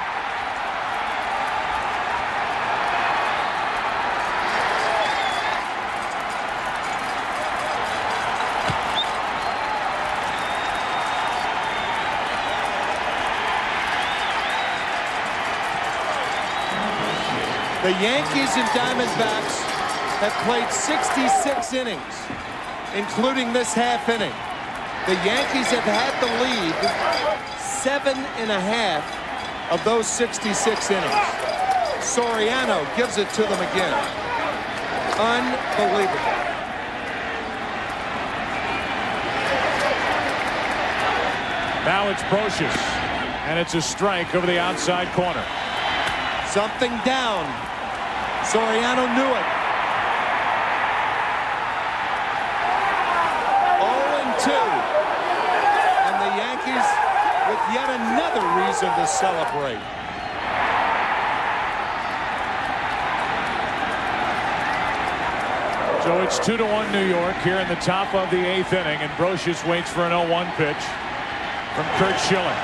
The Yankees and Diamondbacks have played sixty-six innings, including this half inning. The Yankees have had the lead seven and a half of those sixty-six innings. Soriano gives it to them again. Unbelievable. Now it's Brocious, and it's a strike over the outside corner. Something down. Soriano knew it. oh and two. And the Yankees with yet another reason to celebrate. So it's two to one New York here in the top of the eighth inning, and Brocious waits for an oh one pitch from Curt Schilling.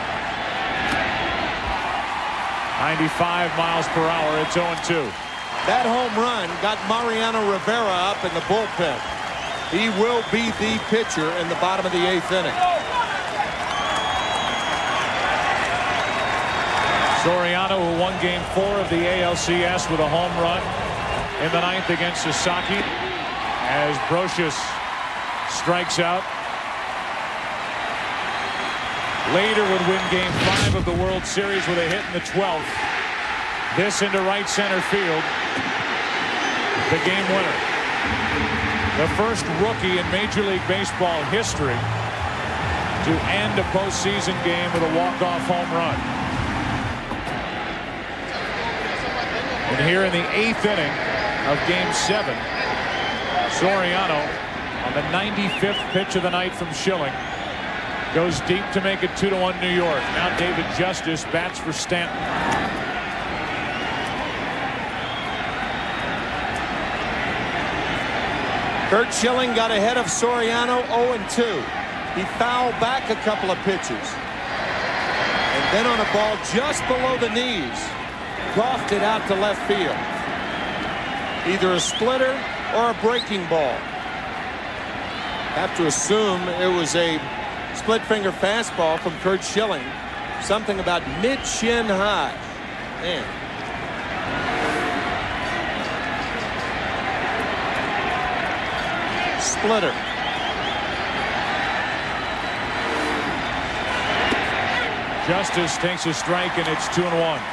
ninety-five miles per hour. It's oh and two. That home run got Mariano Rivera up in the bullpen. He will be the pitcher in the bottom of the eighth inning. Soriano, who won game four of the A L C S with a home run in the ninth against Sasaki, as Brocious strikes out. Later would win game five of the World Series with a hit in the twelfth. This into right center field. The game winner. The first rookie in Major League Baseball history to end a postseason game with a walk-off home run. And here in the eighth inning of game seven, Soriano on the ninety-fifth pitch of the night from Schilling goes deep to make it two to one New York. Now David Justice bats for Stanton. Curt Schilling got ahead of Soriano oh and two. He fouled back a couple of pitches. And then on a ball just below the knees, crossed it out to left field. Either a splitter or a breaking ball. Have to assume it was a split finger fastball from Curt Schilling. Something about mid-shin high. Man. Splitter. Justice takes a strike, and it's two and one.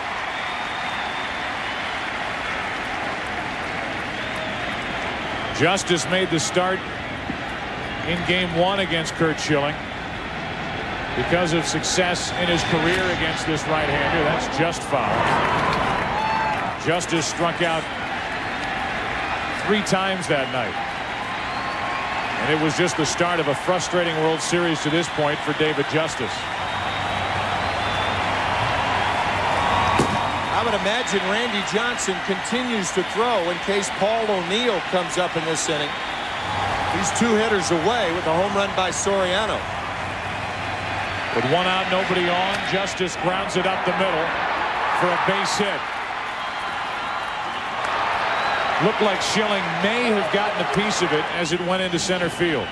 Justice made the start in game one against Curt Schilling because of success in his career against this right-hander. That's just foul. Justice struck out three times that night. And it was just the start of a frustrating World Series to this point for David Justice. I would imagine Randy Johnson continues to throw in case Paul O'Neill comes up in this inning. He's two hitters away with a home run by Soriano. With one out, nobody on, Justice grounds it up the middle for a base hit. Looked like Schilling may have gotten a piece of it as it went into center field.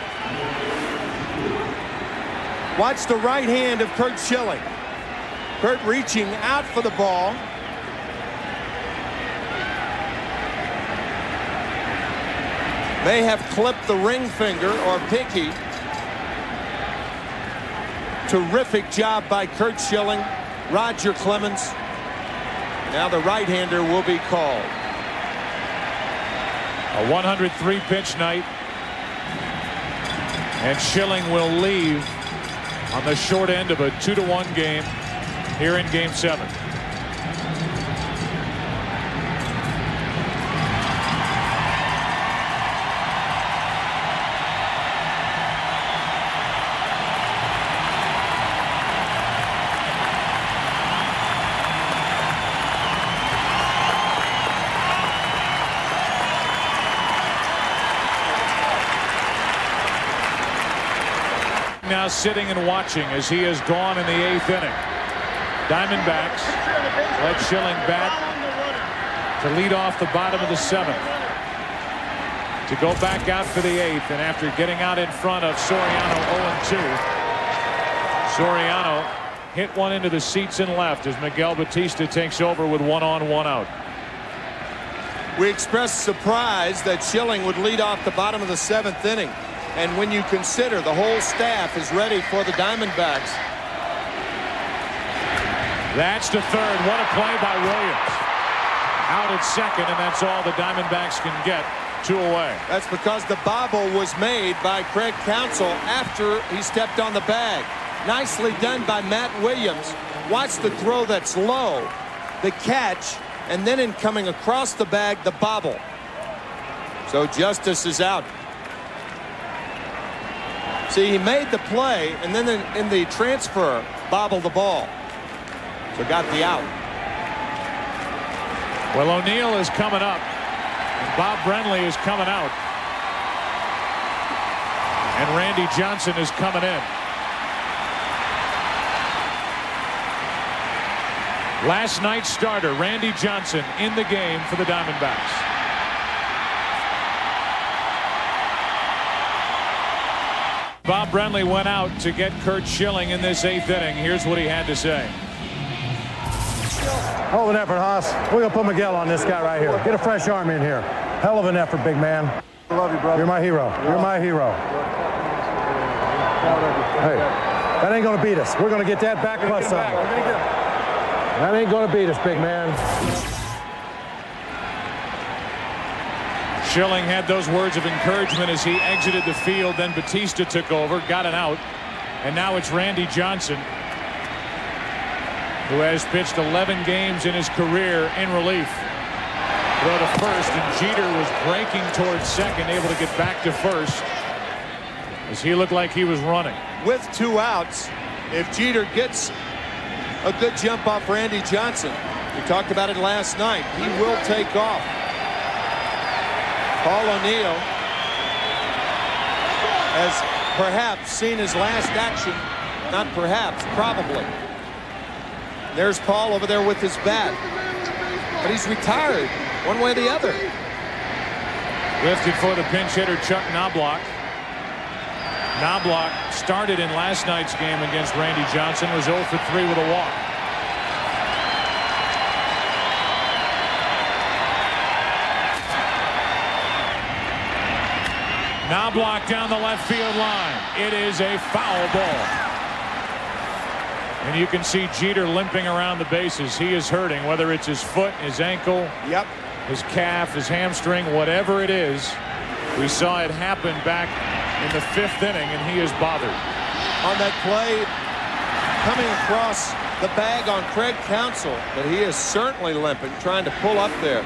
Watch the right hand of Curt Schilling. Curt reaching out for the ball. may have clipped the ring finger or pinky. Terrific job by Curt Schilling. Roger Clemens. Now the right-hander will be called. A one hundred three pitch night. And Schilling will leave on the short end of a two to one game here in game seven. Now sitting and watching as he has gone in the eighth inning. Diamondbacks let Schilling bat to lead off the bottom of the seventh. To go back out for the eighth, and after getting out in front of Soriano oh and two, Soriano hit one into the seats and left as Miguel Batista takes over with one on, one out. We expressed surprise that Schilling would lead off the bottom of the seventh inning. And when you consider the whole staff is ready for the Diamondbacks. That's to third. What a play by Williams. Out at second, and that's all the Diamondbacks can get. Two away. That's because the bobble was made by Craig Counsell after he stepped on the bag. Nicely done by Matt Williams. Watch the throw that's low, the catch, and then in coming across the bag, the bobble. So Justice is out. See, he made the play, and then in, in the transfer, bobbled the ball. So got the out. Well, O'Neill is coming up, and Bob Brenly is coming out. And Randy Johnson is coming in. Last night's starter, Randy Johnson, in the game for the Diamondbacks. Bob Brenly went out to get Curt Schilling in this eighth inning. Here's what he had to say. Hell of an effort, Haas. We're going to put Miguel on this guy right here. Get a fresh arm in here. Hell of an effort, big man. I love you, brother. You're my hero. You're my hero. Hey, that ain't going to beat us. We're going to get that back plus some. That ain't going to beat us, big man. Schilling had those words of encouragement as he exited the field. Then Batista took over, got an out, and now it's Randy Johnson, who has pitched eleven games in his career in relief. Throw to first, and Jeter was breaking towards second, able to get back to first as he looked like he was running. With two outs, if Jeter gets a good jump off Randy Johnson, we talked about it last night, he will take off. Paul O'Neill has perhaps seen his last action. Not perhaps, probably. There's Paul over there with his bat. But he's retired one way or the other. Lifted for the pinch hitter, Chuck Knobloch. Knobloch started in last night's game against Randy Johnson, was oh for three with a walk. Knobloch down the left field line. It is a foul ball. And you can see Jeter limping around the bases. He is hurting, whether it's his foot, his ankle, yep, his calf, his hamstring, whatever it is. We saw it happen back in the fifth inning, and he is bothered. On that play, coming across the bag on Craig Counsell, but he is certainly limping, trying to pull up there.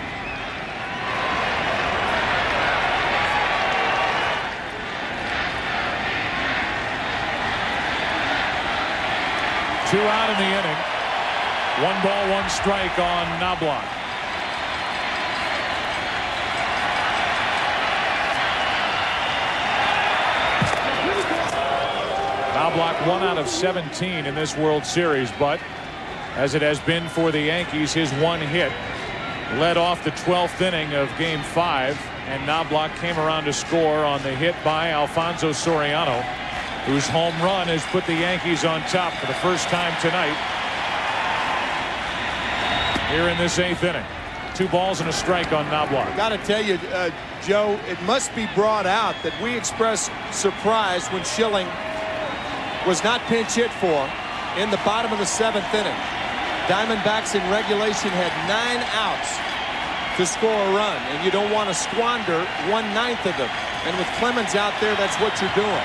Two out in the inning. One ball, one strike on Knobloch. Knobloch one out of seventeen in this World Series, but as it has been for the Yankees, his one hit led off the twelfth inning of game five, and Knobloch came around to score on the hit by Alfonso Soriano, whose home run has put the Yankees on top for the first time tonight here in this eighth inning. Two balls and a strike on Knobloch. Got to tell you, uh, Joe, it must be brought out that we expressed surprise when Schilling was not pinch hit for in the bottom of the seventh inning. Diamondbacks in regulation had nine outs to score a run, and you don't want to squander one ninth of them. And with Clemens out there, that's what you're doing.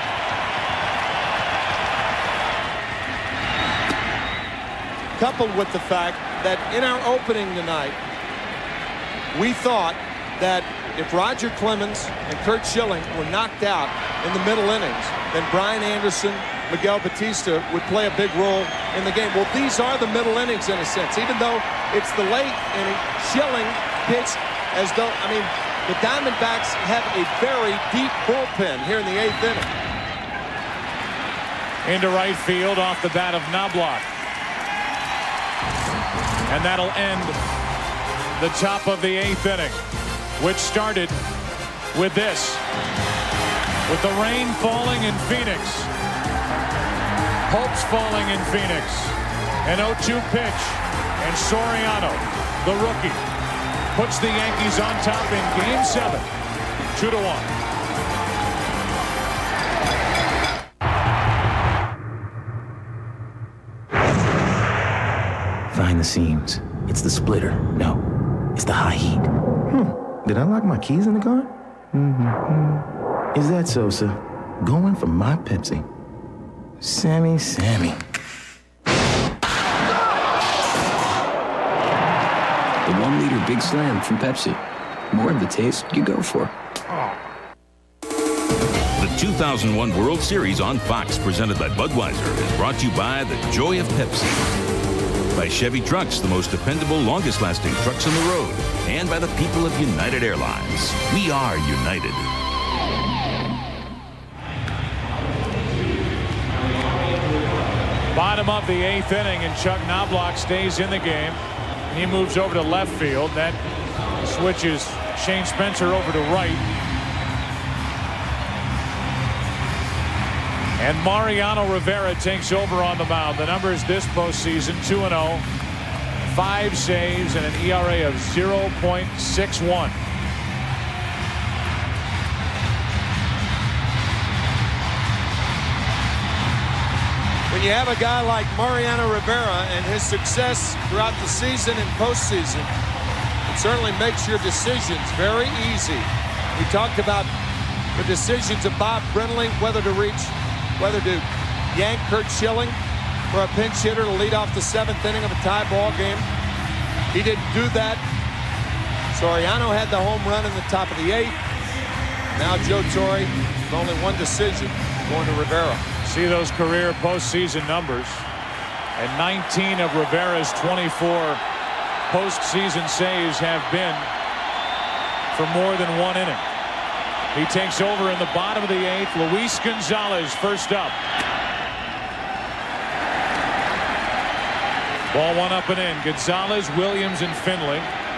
Coupled with the fact that in our opening tonight, we thought that if Roger Clemens and Curt Schilling were knocked out in the middle innings, then Brian Anderson, Miguel Batista would play a big role in the game. Well, these are the middle innings in a sense. Even though it's the late inning, Schilling pitched as though, I mean, the Diamondbacks have a very deep bullpen here in the eighth inning. Into right field off the bat of Knobloch. And that'll end the top of the eighth inning, which started with this. With the rain falling in Phoenix. Hopes falling in Phoenix. An oh two pitch. And Soriano, the rookie, puts the Yankees on top in game seven. Two to one. Find the seams. It's the splitter. No, it's the high heat. Hmm. Did I lock my keys in the car? Mm-hmm. Is that Sosa? Going for my Pepsi. Sammy, Sammy. The one liter Big Slam from Pepsi. More of the taste you go for. The two thousand one World Series on Fox, presented by Budweiser, is brought to you by the joy of Pepsi. By Chevy Trucks, the most dependable, longest-lasting trucks on the road. And by the people of United Airlines. We are united. Bottom of the eighth inning, and Chuck Knobloch stays in the game. He moves over to left field. That switches Shane Spencer over to right. And Mariano Rivera takes over on the mound. The numbers this postseason: two and oh, five saves, and an E R A of zero point six one. When you have a guy like Mariano Rivera and his success throughout the season and postseason, it certainly makes your decisions very easy. We talked about the decisions of Bob Brenly, whether to reach, whether to yank Curt Schilling for a pinch hitter to lead off the seventh inning of a tie ball game. He didn't do that. Soriano had the home run in the top of the eighth. Now Joe Torre with only one decision, going to Rivera. See those career postseason numbers, and nineteen of Rivera's twenty-four postseason saves have been for more than one inning. He takes over in the bottom of the eighth. Luis Gonzalez first up. Ball one up and in. Gonzalez, Williams, and Finley.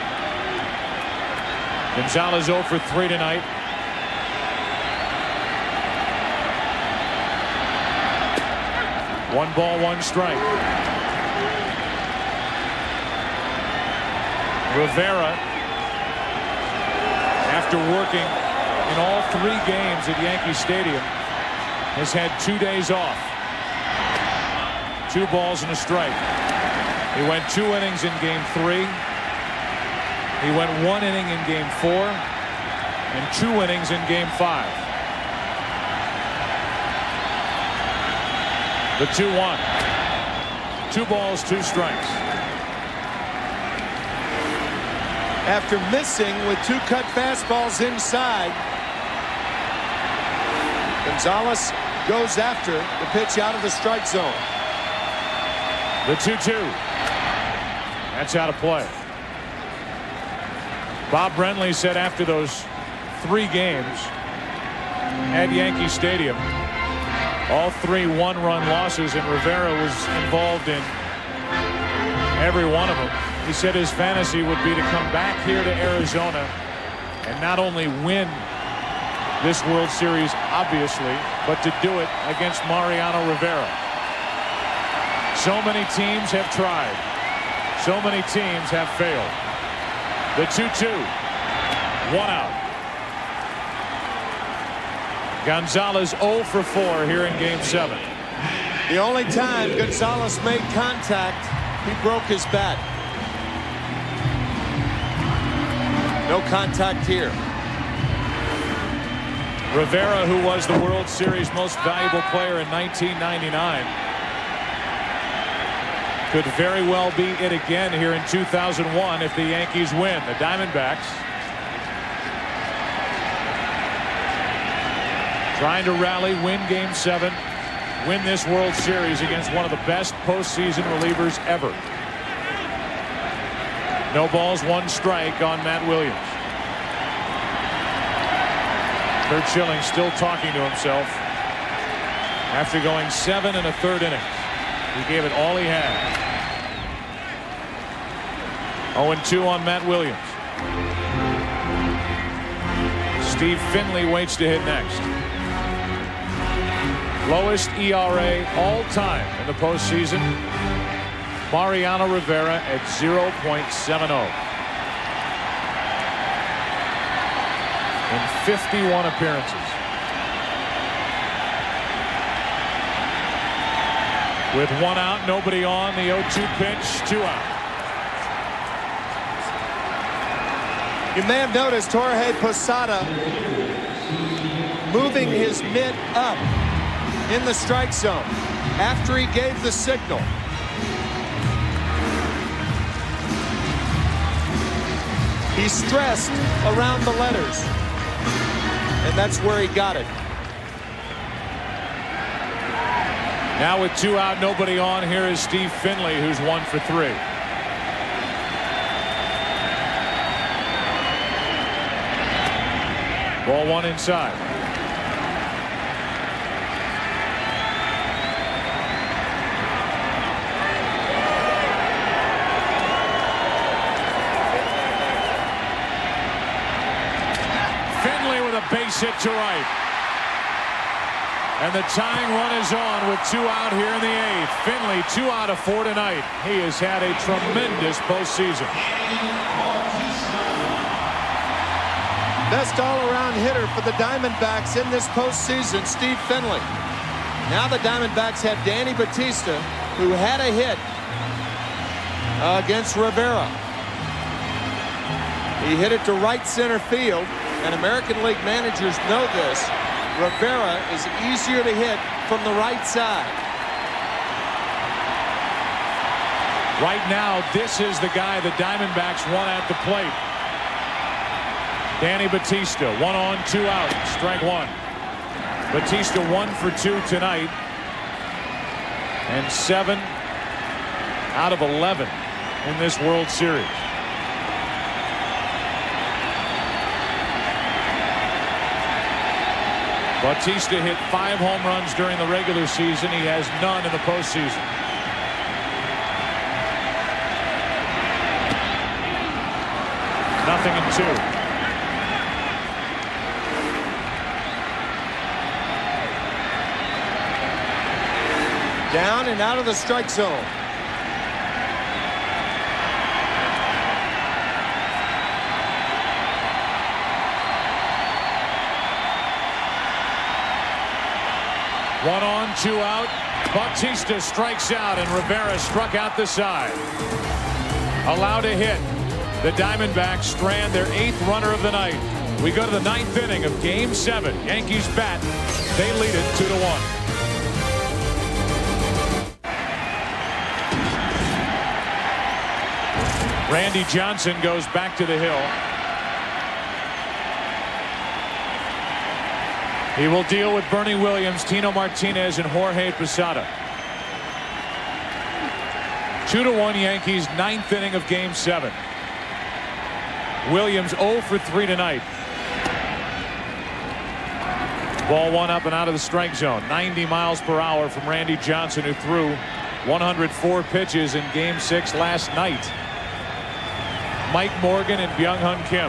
Gonzalez oh for three tonight. One ball, one strike. Rivera, after working in all three games at Yankee Stadium, has had two days off. Two balls and a strike. He went two innings in game three. He went one inning in game four and two innings in game five. The two one. Two balls, two strikes. After missing with two cut fastballs inside, Gonzalez goes after the pitch out of the strike zone. The two two. That's out of play. Bob Brenly said after those three games at Yankee Stadium, all three one-run losses, and Rivera was involved in every one of them. He said his fantasy would be to come back here to Arizona and not only win this World Series, obviously, but to do it against Mariano Rivera. So many teams have tried. So many teams have failed. The two two. One out. Gonzalez oh for four here in game seven. The only time Gonzalez made contact, he broke his bat. No contact here. Rivera, who was the World Series most valuable player in nineteen ninety-nine, could very well be it again here in two thousand one if the Yankees win. The Diamondbacks trying to rally, win game seven, win this World Series against one of the best postseason relievers ever. No balls, one strike on Matt Williams. Curt Schilling still talking to himself after going seven and a third innings. He gave it all he had. oh and two on Matt Williams. Steve Finley waits to hit next. Lowest E R A all time in the postseason. Mariano Rivera at zero point seven oh. In fifty-one appearances. With one out, nobody on, the oh two pitch, two out. You may have noticed Jorge Posada moving his mitt up in the strike zone after he gave the signal. He stressed around the letters, and that's where he got it. Now with two out, nobody on, here is Steve Finley, who's one for three. Ball one inside. Finley with a base hit to right. And the tying run is on with two out here in the eighth. Finley two out of four tonight. He has had a tremendous postseason. Best all-around hitter for the Diamondbacks in this postseason, Steve Finley. Now the Diamondbacks have Danny Batista, who had a hit against Rivera. He hit it to right center field, and American League managers know this. Rivera is easier to hit from the right side. Right now, this is the guy the Diamondbacks want at the plate. Danny Batista, one on, two out, strike one. Batista one for two tonight, and seven out of eleven in this World Series. Batista hit five home runs during the regular season. He has none in the postseason. Nothing in two. Down and out of the strike zone. One on, two out. Bautista strikes out, and Rivera struck out the side. Allowed a hit. The Diamondbacks strand their eighth runner of the night. We go to the ninth inning of game seven. Yankees bat. They lead it two to one. Randy Johnson goes back to the hill. He will deal with Bernie Williams, Tino Martinez, and Jorge Posada. Two to one Yankees, ninth inning of game seven. Williams oh for three tonight. Ball one up and out of the strike zone. ninety miles per hour from Randy Johnson, who threw one hundred four pitches in game six last night. Mike Morgan and Byung-Hun Kim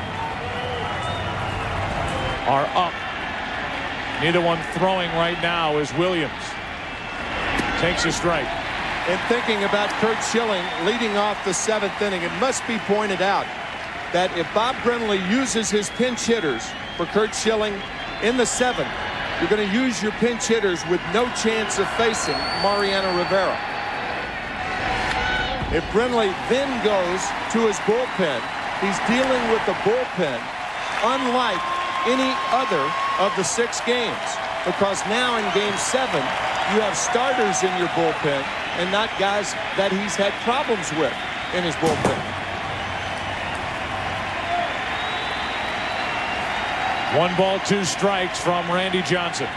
are up. Neither one throwing right now as Williams takes a strike. And thinking about Curt Schilling leading off the seventh inning, it must be pointed out that if Bob Brenly uses his pinch hitters for Curt Schilling in the seventh, you're going to use your pinch hitters with no chance of facing Mariano Rivera. If Brenly then goes to his bullpen, he's dealing with the bullpen unlike any other of the six games, because now in game seven you have starters in your bullpen and not guys that he's had problems with in his bullpen. One ball, two strikes from Randy Johnson.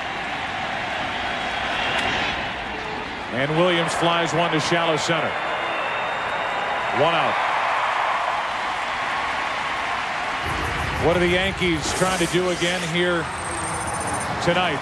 And Williams flies one to shallow center. One out. What are the Yankees trying to do again here tonight?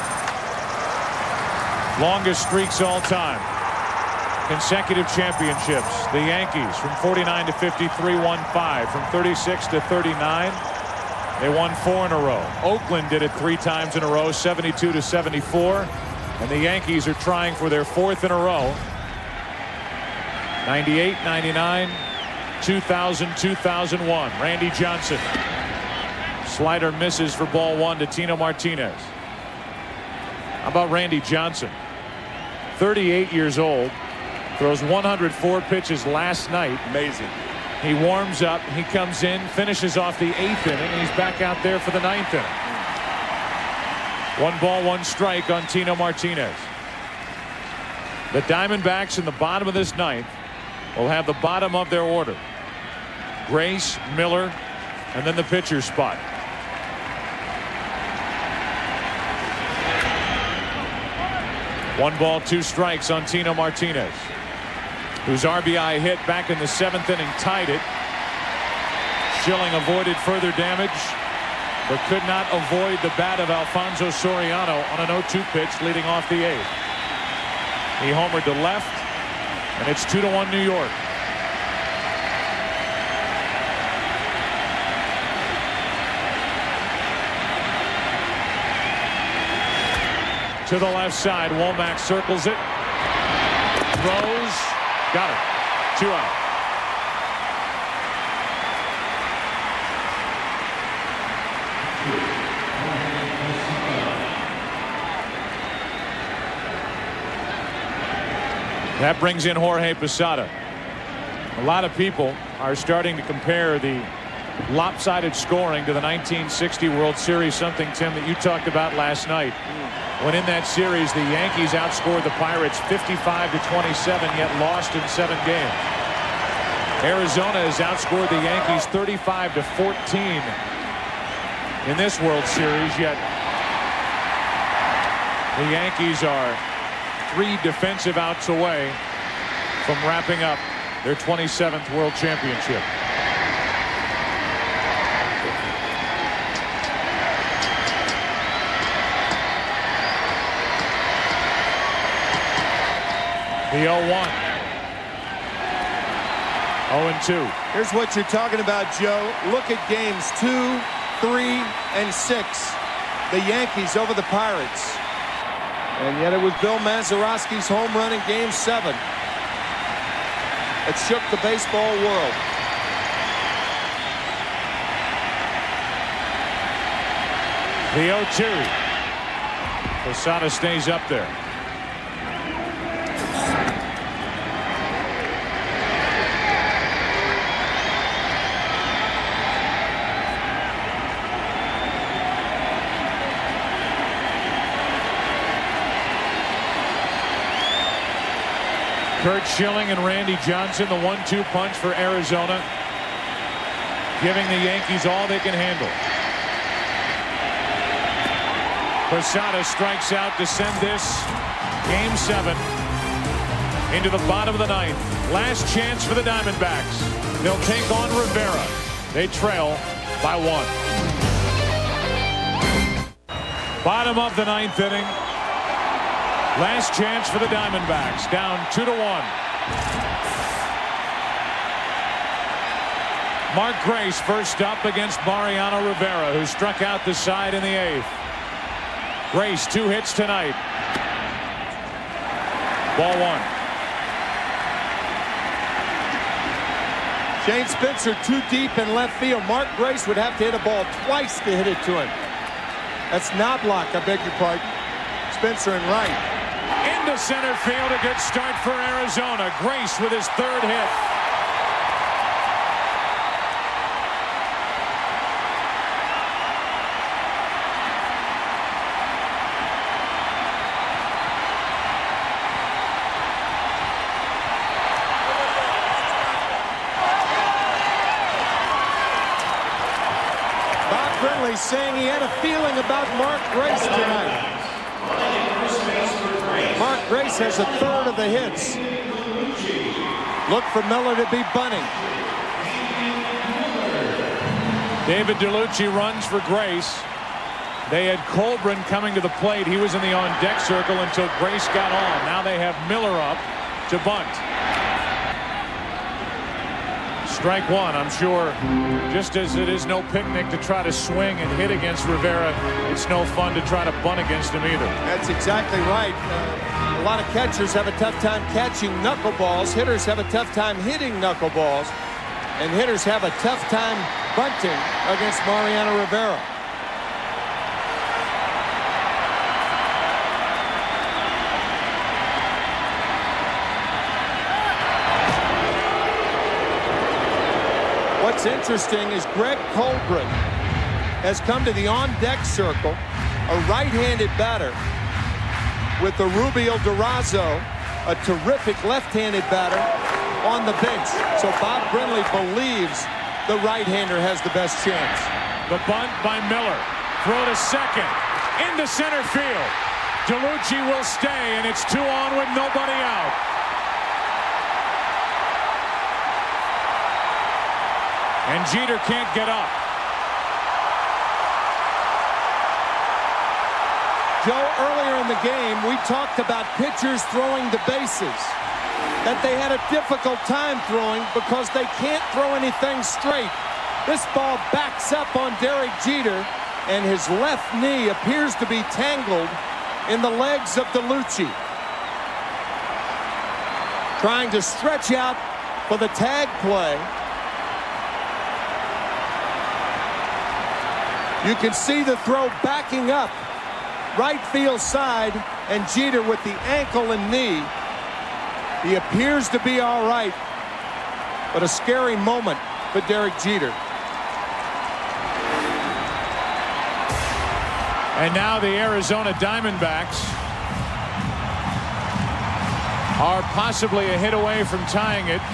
Longest streaks all time. Consecutive championships. The Yankees from forty-nine to fifty-three won five. From thirty-six to thirty-nine. They won four in a row. Oakland did it three times in a row, seventy-two to seventy-four. And the Yankees are trying for their fourth in a row. ninety-eight, ninety-nine, two thousand, two thousand one. Randy Johnson. Slider misses for ball one to Tino Martinez. How about Randy Johnson? thirty-eight years old. Throws one hundred four pitches last night. Amazing. He warms up, he comes in, finishes off the eighth inning, and he's back out there for the ninth inning. One ball, one strike on Tino Martinez. The Diamondbacks in the bottom of this ninth will have the bottom of their order. Grace, Miller, and then the pitcher spot. One ball, two strikes on Tino Martinez, whose R B I hit back in the seventh inning tied it. Schilling avoided further damage, but could not avoid the bat of Alfonso Soriano on an oh two pitch leading off the eighth. He homered to left, and it's two to one New York. To the left side, Womack circles it, throws, got it, two out. That brings in Jorge Posada. A lot of people are starting to compare the lopsided scoring to the nineteen sixty World Series, something, Tim, that you talked about last night. When in that series, the Yankees outscored the Pirates fifty-five to twenty-seven, yet lost in seven games. Arizona has outscored the Yankees thirty-five to fourteen in this World Series, yet the Yankees are three defensive outs away from wrapping up their twenty-seventh World Championship. The oh one. oh and two. Here's what you're talking about, Joe. Look at games two, three, and six. The Yankees over the Pirates. And yet it was Bill Mazeroski's home run in game seven that shook the baseball world. The oh two. Posada stays up there. Curt Schilling and Randy Johnson, the one two punch for Arizona, giving the Yankees all they can handle. Posada strikes out to send this game seven into the bottom of the ninth. Last chance for the Diamondbacks. They'll take on Rivera. They trail by one. Bottom of the ninth inning. Last chance for the Diamondbacks, down two to one. Mark Grace first up against Mariano Rivera, who struck out the side in the eighth. Grace, two hits tonight. Ball one. Shane Spencer too deep in left field. Mark Grace would have to hit a ball twice to hit it to him. That's Knobloch, I beg your pardon. Spencer in right. Into center field, a good start for Arizona. Grace with his third hit. Saying he had a feeling about Mark Grace tonight. Mark Grace has a third of the hits. Look for Miller to be bunting. David DeLucci runs for Grace. They had Colburn coming to the plate. He was in the on-deck circle until Grace got on. Now they have Miller up to bunt. Strike one. I'm sure just as it is no picnic to try to swing and hit against Rivera, it's no fun to try to bunt against him either. That's exactly right. Uh, a lot of catchers have a tough time catching knuckleballs. Hitters have a tough time hitting knuckleballs. And hitters have a tough time bunting against Mariano Rivera. What's interesting is Greg Colburn has come to the on-deck circle, a right-handed batter, with the Rubio Durazo, a terrific left-handed batter, on the bench. So Bob Brenly believes the right-hander has the best chance. The bunt by Miller. Throw to second. Into center field. DeLucci will stay, and it's two on with nobody out. And Jeter can't get up. Joe, earlier in the game, we talked about pitchers throwing the bases. That they had a difficult time throwing because they can't throw anything straight. This ball backs up on Derek Jeter, and his left knee appears to be tangled in the legs of DeLucci. Trying to stretch out for the tag play. You can see the throw backing up right field side, and Jeter with the ankle and knee. He appears to be all right, but a scary moment for Derek Jeter. And now the Arizona Diamondbacks are possibly a hit away from tying it.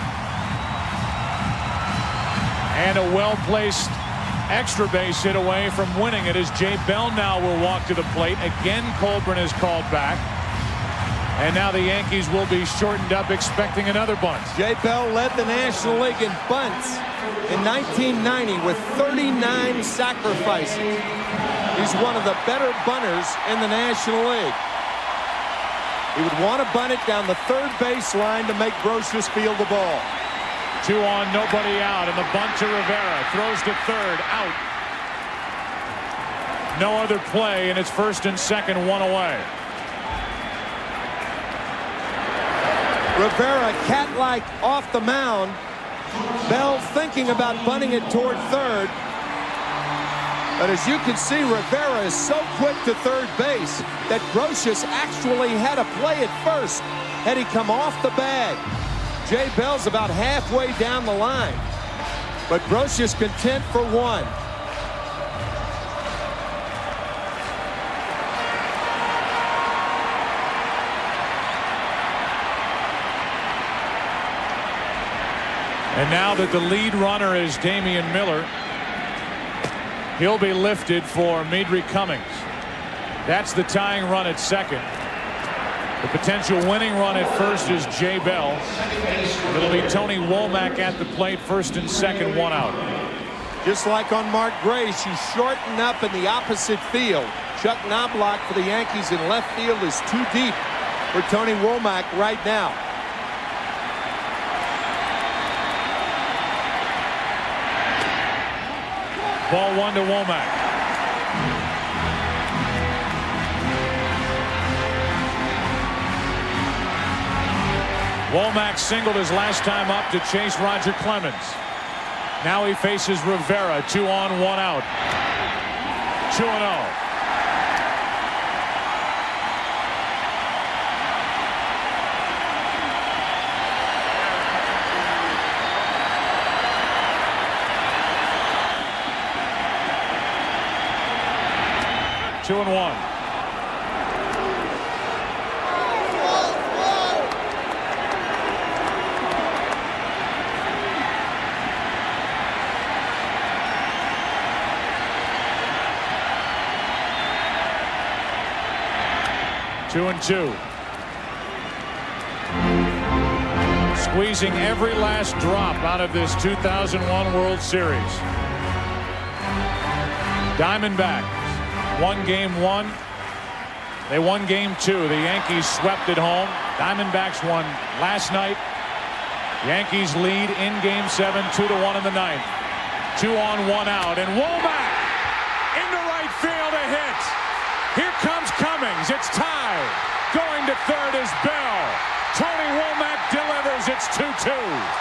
And a well-placed extra base hit away from winning it as Jay Bell now will walk to the plate. Again, Colburn is called back. And now the Yankees will be shortened up, expecting another bunt. Jay Bell led the National League in bunts in nineteen ninety with thirty-nine sacrifices. He's one of the better bunters in the National League. He would want to bunt it down the third base line to make Brocious field the ball. Two on, nobody out, and the bunt to Rivera. Throws to third, out. No other play, and it's first and second, one away. Rivera cat-like off the mound. Bell thinking about bunting it toward third. But as you can see, Rivera is so quick to third base that Brocious actually had a play at first had he come off the bag. Jay Bell's about halfway down the line, but Brocious content for one. And now that the lead runner is Damian Miller, he'll be lifted for Midri Cummings. That's the tying run at second. The potential winning run at first is Jay Bell. It'll be Tony Womack at the plate, first and second, one out. Just like on Mark Grace, you shorten up in the opposite field. Chuck Knobloch for the Yankees in left field is too deep for Tony Womack right now. Ball one to Womack. Womack singled his last time up to chase Roger Clemens. Now he faces Rivera. Two on, one out. two and oh. Two and one. Two and two. Squeezing every last drop out of this two thousand one World Series. Diamondbacks won game one. They won game two. The Yankees swept at home. Diamondbacks won last night. Yankees lead in game seven, two to one in the ninth. Two on, one out, and Womack into right field, a hit. Here comes Cummings. It's tied. Going to third is Bell. Tony Womack delivers. It's two two.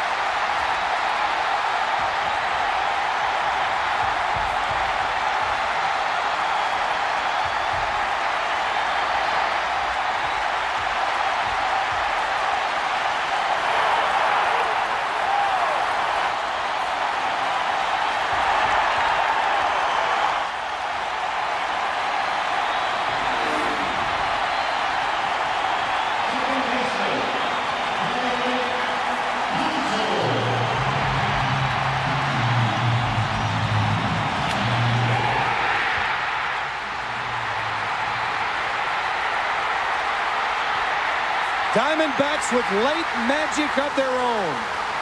Diamondbacks with late magic of their own.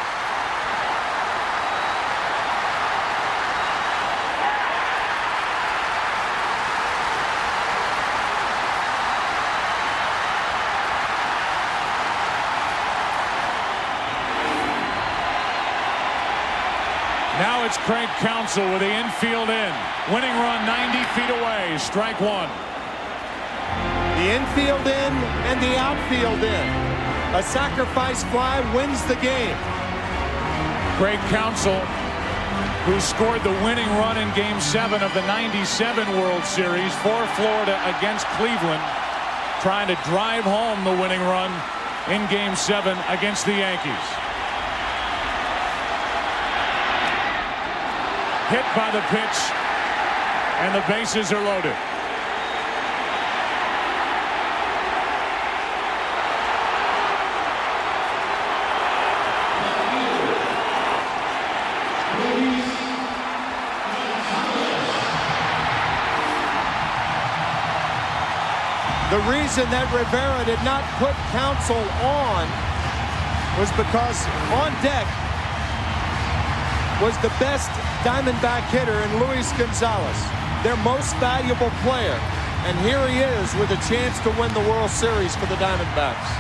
Now it's Craig Counsell with the infield in. Winning run ninety feet away. Strike one. The infield in and the outfield in. A sacrifice fly wins the game. Craig Counsell, who scored the winning run in game seven of the ninety-seven World Series for Florida against Cleveland, trying to drive home the winning run in game seven against the Yankees. Hit by the pitch, and the bases are loaded. The reason that Rivera did not put Counsell on was because on deck was the best Diamondback hitter in Luis Gonzalez, their most valuable player. And here he is with a chance to win the World Series for the Diamondbacks.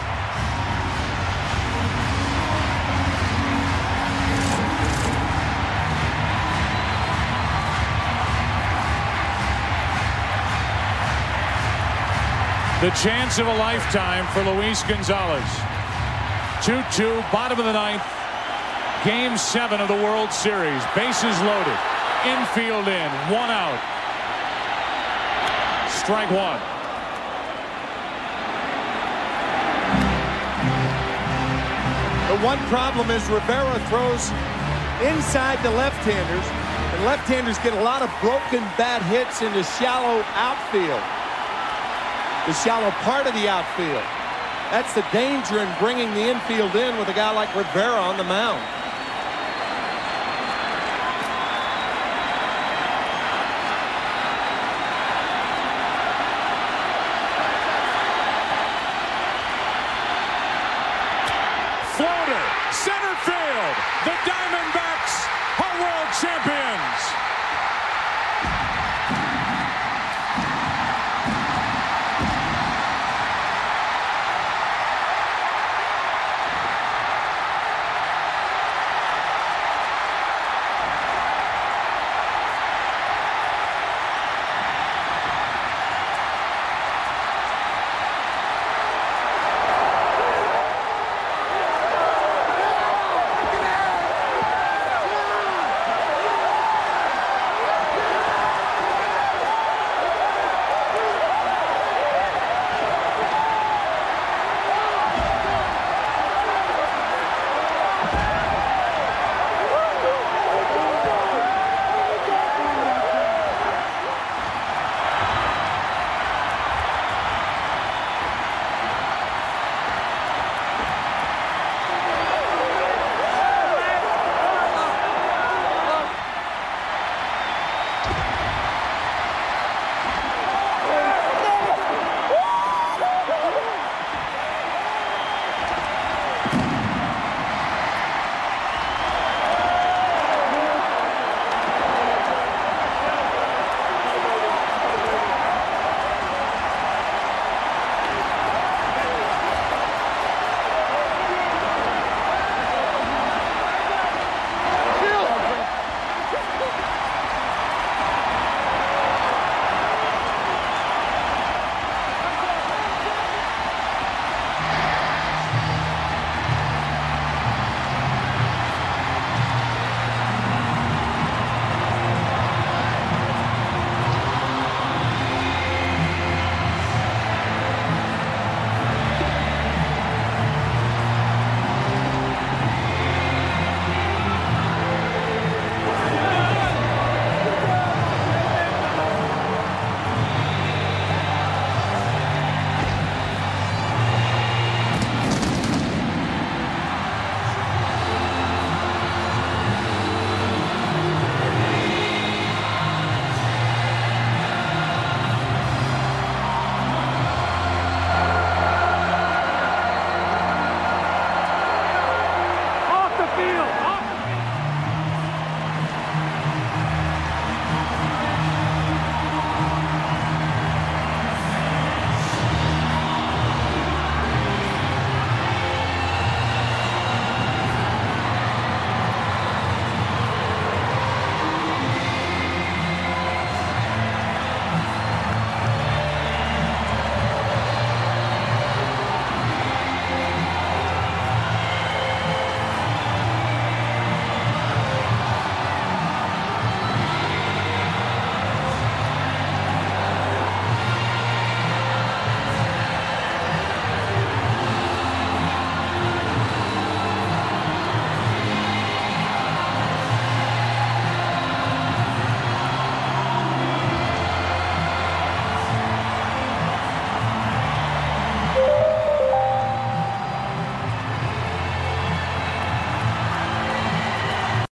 The chance of a lifetime for Luis Gonzalez. two two, bottom of the ninth. Game seven of the World Series. Bases loaded. Infield in. One out. Strike one. The one problem is Rivera throws inside the left-handers, and left-handers get a lot of broken bat hits in the shallow outfield. The shallow part of the outfield. That's the danger in bringing the infield in with a guy like Rivera on the mound.